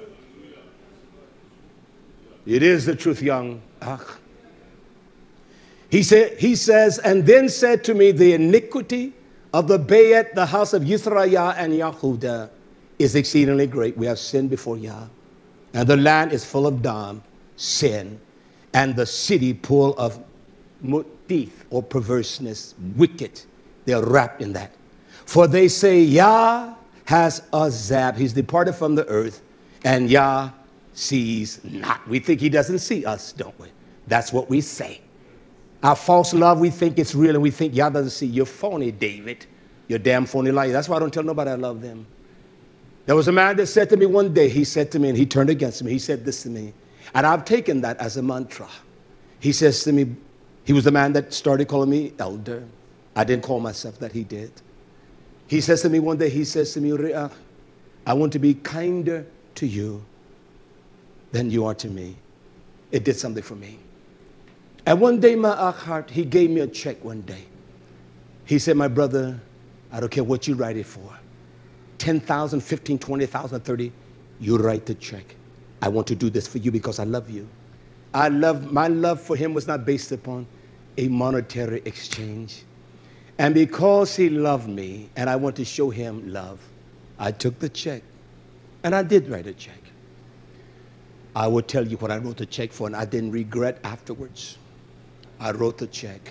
It is the truth, young Ach. He says, and then said to me, the iniquity of the Bayet, the house of Yisrael and Yahudah, is exceedingly great. We have sinned before Yah. And the land is full of dam, sin, and the city full of mutif, or perverseness, wicked. They are wrapped in that. For they say, Yah has azab. He's departed from the earth, and Yah sees not. We think he doesn't see us, don't we? That's what we say. Our false love, we think it's real, and we think Yah doesn't see. You're phony, David. You're damn phony liar. That's why I don't tell nobody I love them. There was a man that said to me one day, he said to me, and he turned against me, he said this to me, and I've taken that as a mantra. He says to me, he was the man that started calling me elder. I didn't call myself that, he did. He says to me one day, he says to me, Re'ach, I want to be kinder to you than you are to me. It did something for me. And one day, my heart, he gave me a check one day. He said, my brother, I don't care what you write it for. 10,000, 15, 20,000, 30, you write the check. I want to do this for you because I love you. My love for him was not based upon a monetary exchange. And because he loved me and I want to show him love, I took the check. And I did write a check. I will tell you what I wrote the check for, and I didn't regret afterwards. I wrote the check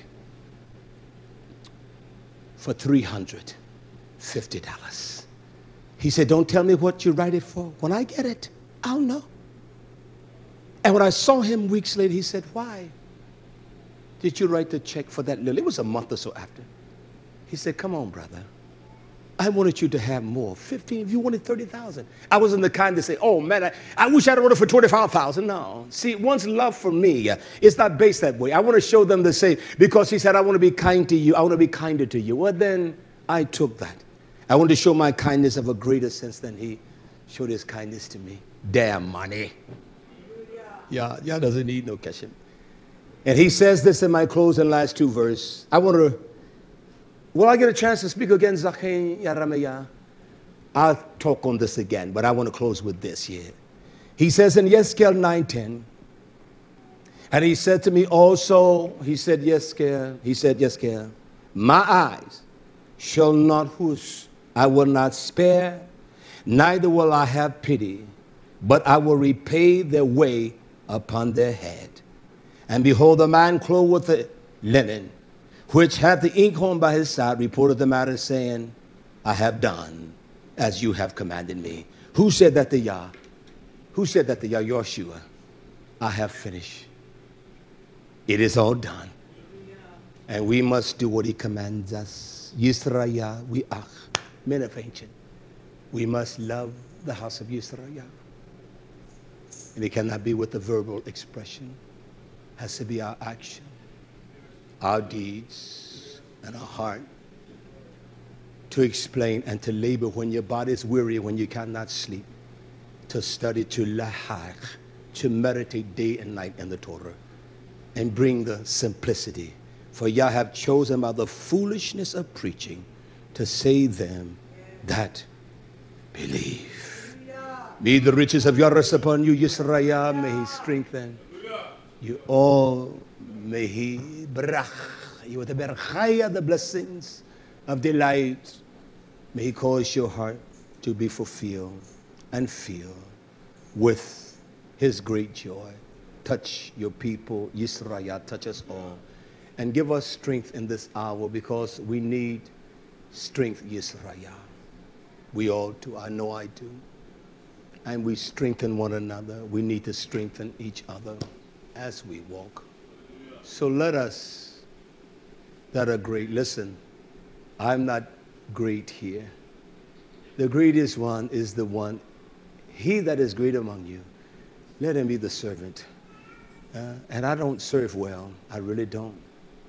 for $350. He said, don't tell me what you write it for. When I get it, I'll know. And when I saw him weeks later, he said, why did you write the check for that little? It was a month or so after. He said, come on, brother. I wanted you to have more. 15, you wanted 30,000. I wasn't the kind to say, oh man, I wish I'd ordered for 25,000. No. See, one's love for me, it's not based that way. I want to show them the same, because he said, I want to be kind to you. I want to be kinder to you. Well, then I took that. I wanted to show my kindness of a greater sense than he showed his kindness to me. Damn money. Yeah, doesn't need no keshem. And he says this in my closing last two verses. Will I get a chance to speak again, Zachin Yarameya? I'll talk on this again, but I want to close with this here. He says in Yeskel 9:10, and he said to me also, he said, Yeskel, my eyes shall not hush, I will not spare, neither will I have pity, but I will repay their way upon their head. And behold, the man clothed with the linen, which had the inkhorn by his side, reported the matter, saying, I have done as you have commanded me. Who said that to Yah? Who said that to Yah? Yeshua. I have finished. It is all done. And we must do what he commands us. Yisrael, we are men of ancient. We must love the house of Yisrael. And it cannot be with a verbal expression. It has to be our action, our deeds, and our heart to explain and to labor when your body is weary, when you cannot sleep, to study, to lahach, to meditate day and night in the Torah, and bring the simplicity. For Yah have chosen by the foolishness of preaching to save them that believe. May the riches of Yah rest upon you, Yisrael. May he strengthen you all. May he brach you with the berachaya, the blessings of delight. May he cause your heart to be fulfilled and filled with his great joy. Touch your people, Yisrael. Touch us all. And give us strength in this hour, because we need strength, Yisrael. We all do. I know I do. And we strengthen one another. We need to strengthen each other as we walk. So let us that are great, listen, I'm not great here. The greatest one is the one, he that is great among you, let him be the servant. And I don't serve well. I really don't.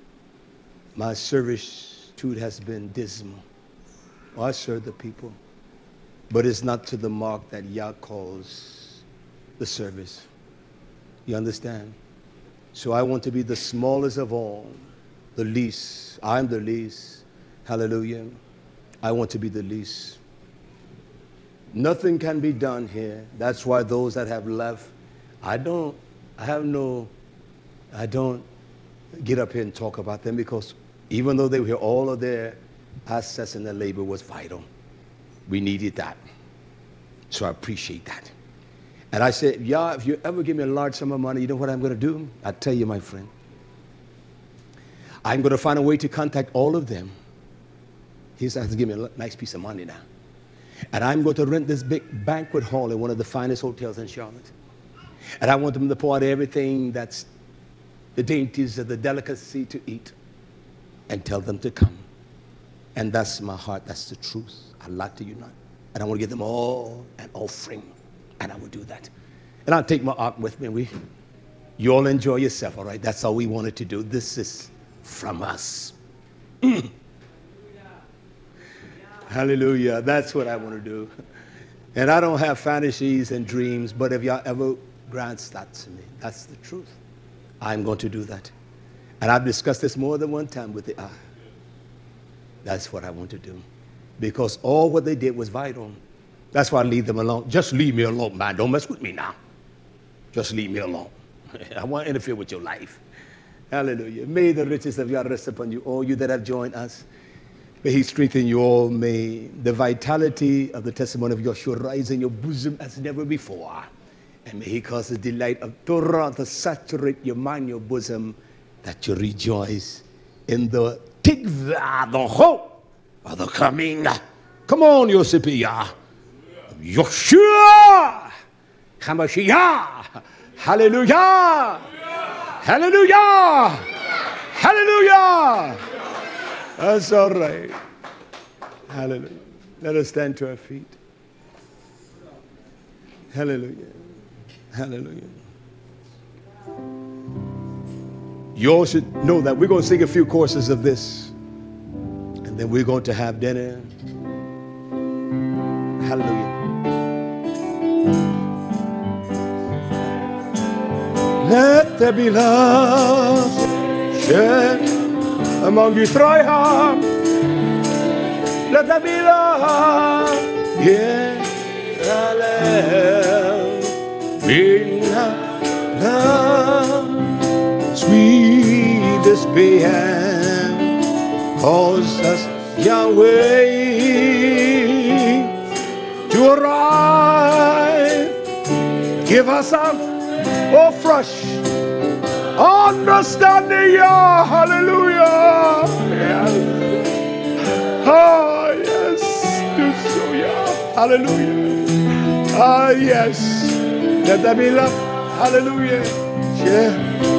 My servitude has been dismal. I serve the people. But it's not to the mark that Yah calls the service. You understand? So I want to be the smallest of all, the least. I'm the least. Hallelujah. I want to be the least. Nothing can be done here. That's why those that have left, I don't get up here and talk about them, because even though they were here, all of their assets and their labor was vital. We needed that. So I appreciate that. And I said, yeah, if you ever give me a large sum of money, you know what I'm going to do? I tell you, my friend, I'm going to find a way to contact all of them. He's going to give me a nice piece of money now. And I'm going to rent this big banquet hall in one of the finest hotels in Charlotte. And I want them to pour out everything that's the dainties of the delicacy to eat, and tell them to come. And that's my heart. That's the truth. I'd like to unite. And I want to give them all an offering. And I will do that. And I'll take my ark with me. You all enjoy yourself, all right? That's all we wanted to do. This is from us. Hallelujah. That's what I want to do. And I don't have fantasies and dreams, but if y'all ever grants that to me, that's the truth. I'm going to do that. And I've discussed this more than one time with the eye. That's what I want to do. Because all what they did was vital. That's why I leave them alone. Just leave me alone, man. Don't mess with me now. Just leave me alone. I want to interfere with your life. Hallelujah. May the riches of God rest upon you, all you that have joined us. May he strengthen you all. May the vitality of the testimony of Yeshua rise in your bosom as never before. And may he cause the delight of Torah to saturate your mind, your bosom, that you rejoice in the tikvah, the hope of the coming. Come on, Yosipiyah. Yeshua HaMashiach. Hallelujah. Hallelujah. Hallelujah. That's all right. Hallelujah. Let us stand to our feet. Hallelujah. Hallelujah. You all should know that we're going to sing a few courses of this, and then we're going to have dinner. Hallelujah. Let there be love shed among you, Troyham. Let there be love in the land. In love, sweetest band, cause us Yahweh to arrive. Give us a fresh understanding, yeah, hallelujah. Yes. Oh, yes, do so, yeah, hallelujah. Ah, yes, let there be love, hallelujah. Yeah,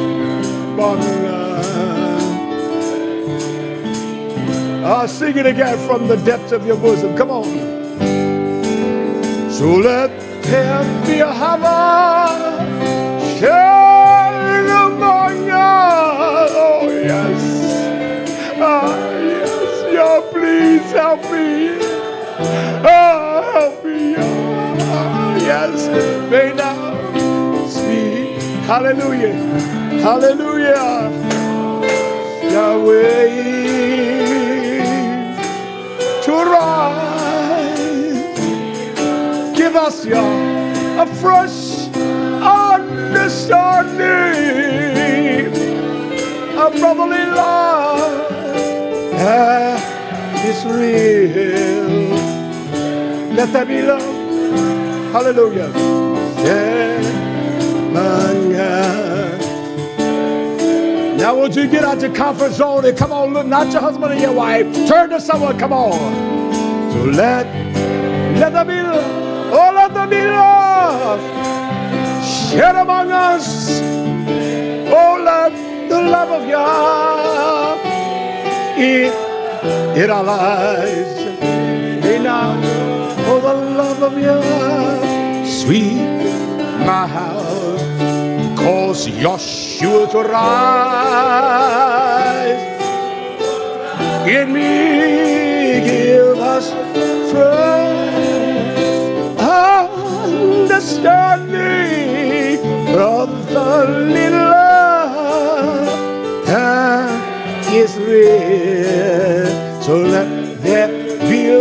sing it again from the depths of your bosom, come on. So let there be a heaven share among us. Oh, yes. Ah, yes. Yeah, please help me. Oh, help me. Oh, yes. May now speak. Hallelujah. Hallelujah. Yahweh to rise. Give us, a fresh understanding of brotherly love is real. Let there be love. Hallelujah. Now won't you get out your comfort zone and come on, look, not your husband and your wife. Turn to someone, come on. So let there be love. Oh, let there be love shared among us. Oh, let the love of God in our lives. May now, oh, the love of God sweet my house. Cause Yeshua to rise in me. Give us fresh understanding of the little love that is real. So let there be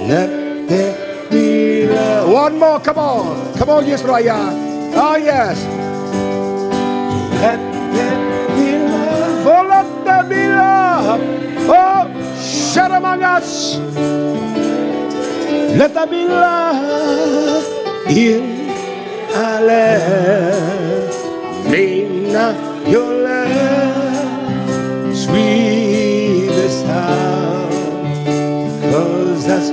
Let there be love. One more, come on. Come on, Yisrael. Oh, yes. Let there be love. Oh, let there be love. Oh, shed among us. Let there be love in our land. May not your love sweetest sound, 'cause that's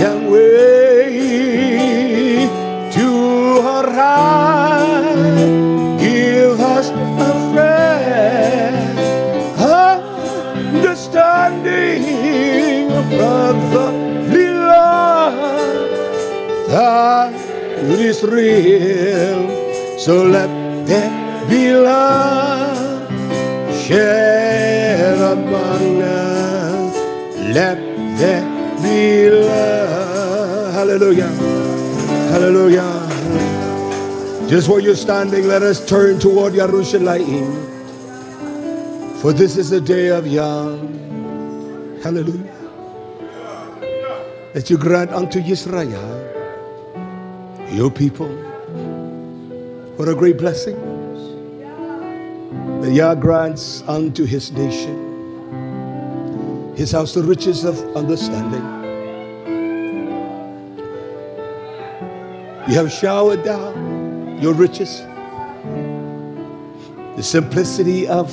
Yahweh to our heart. Give us a friend, understanding of brotherly love that is real. So let there be love shared among us. Let there be love. Hallelujah. Hallelujah. Just where you're standing, let us turn toward Yerushalayim. For this is the day of Yah. Hallelujah. That you grant unto Yisrael, your people, what a great blessing that Yah grants unto his nation, his house, the riches of understanding. You have showered down your riches, the simplicity of,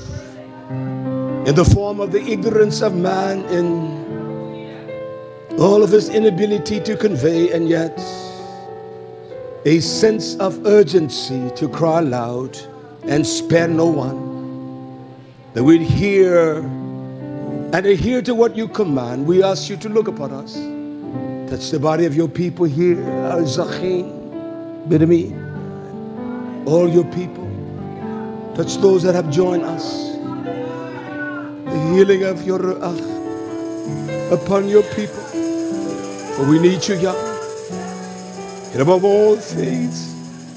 in the form of the ignorance of man, in all of his inability to convey, and yet a sense of urgency to cry loud and spare no one, that we'd hear and adhere to what you command. We ask you to look upon us. Touch the body of your people here, Al-Zakhin, Bidami, all your people. Touch those that have joined us. The healing of your Ruach upon your people. For we need you, Yah. And above all things,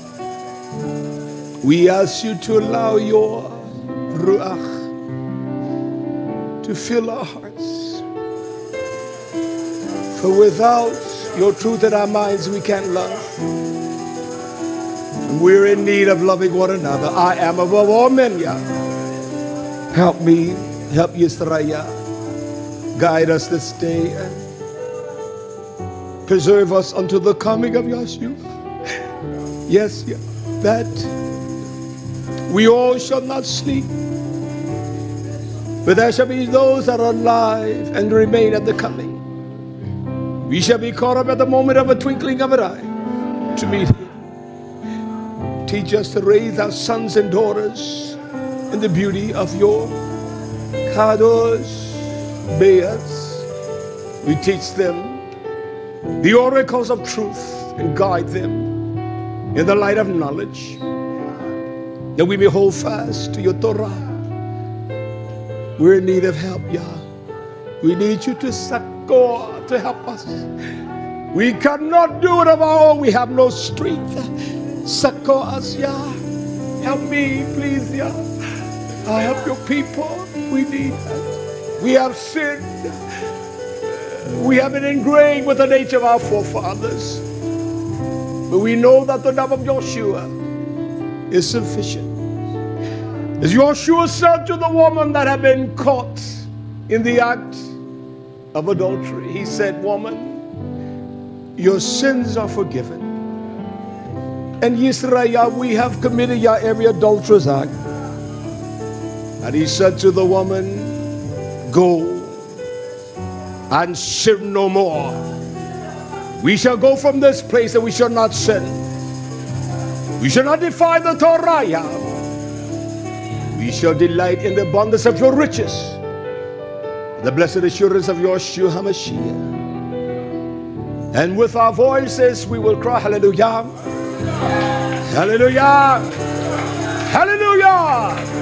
we ask you to allow your Ruach to fill our hearts. For without your truth in our minds, we can't love. And we're in need of loving one another. I am above all men, Yah. Help me, help Yisrael. Guide us this day and preserve us unto the coming of Yeshua. Yes, Yah, that we all shall not sleep, but there shall be those that are alive and remain at the coming. We shall be caught up at the moment of a twinkling of an eye to meet him. Teach us to raise our sons and daughters in the beauty of your Kadosh Be'ez. We teach them the oracles of truth and guide them in the light of knowledge, that we may hold fast to your Torah. We're in need of help, Yah. We need you to succor, to help us. We cannot do it of our own. We have no strength. Succor us, Yah. Help me, please, Yah. Help your people. We need that. We have sinned. We have been ingrained with the nature of our forefathers. But we know that the name of Yeshua is sufficient. As Yeshua said to the woman that had been caught in the act of adultery, he said, "Woman, your sins are forgiven." And Yisrael, we have committed every adulterous act. And he said to the woman, "Go and sin no more." We shall go from this place and we shall not sin. We shall not defy the Torah, Yah. We shall delight in the abundance of your riches, the blessed assurance of Yeshua HaMashiach. And with our voices we will cry, hallelujah, hallelujah, hallelujah.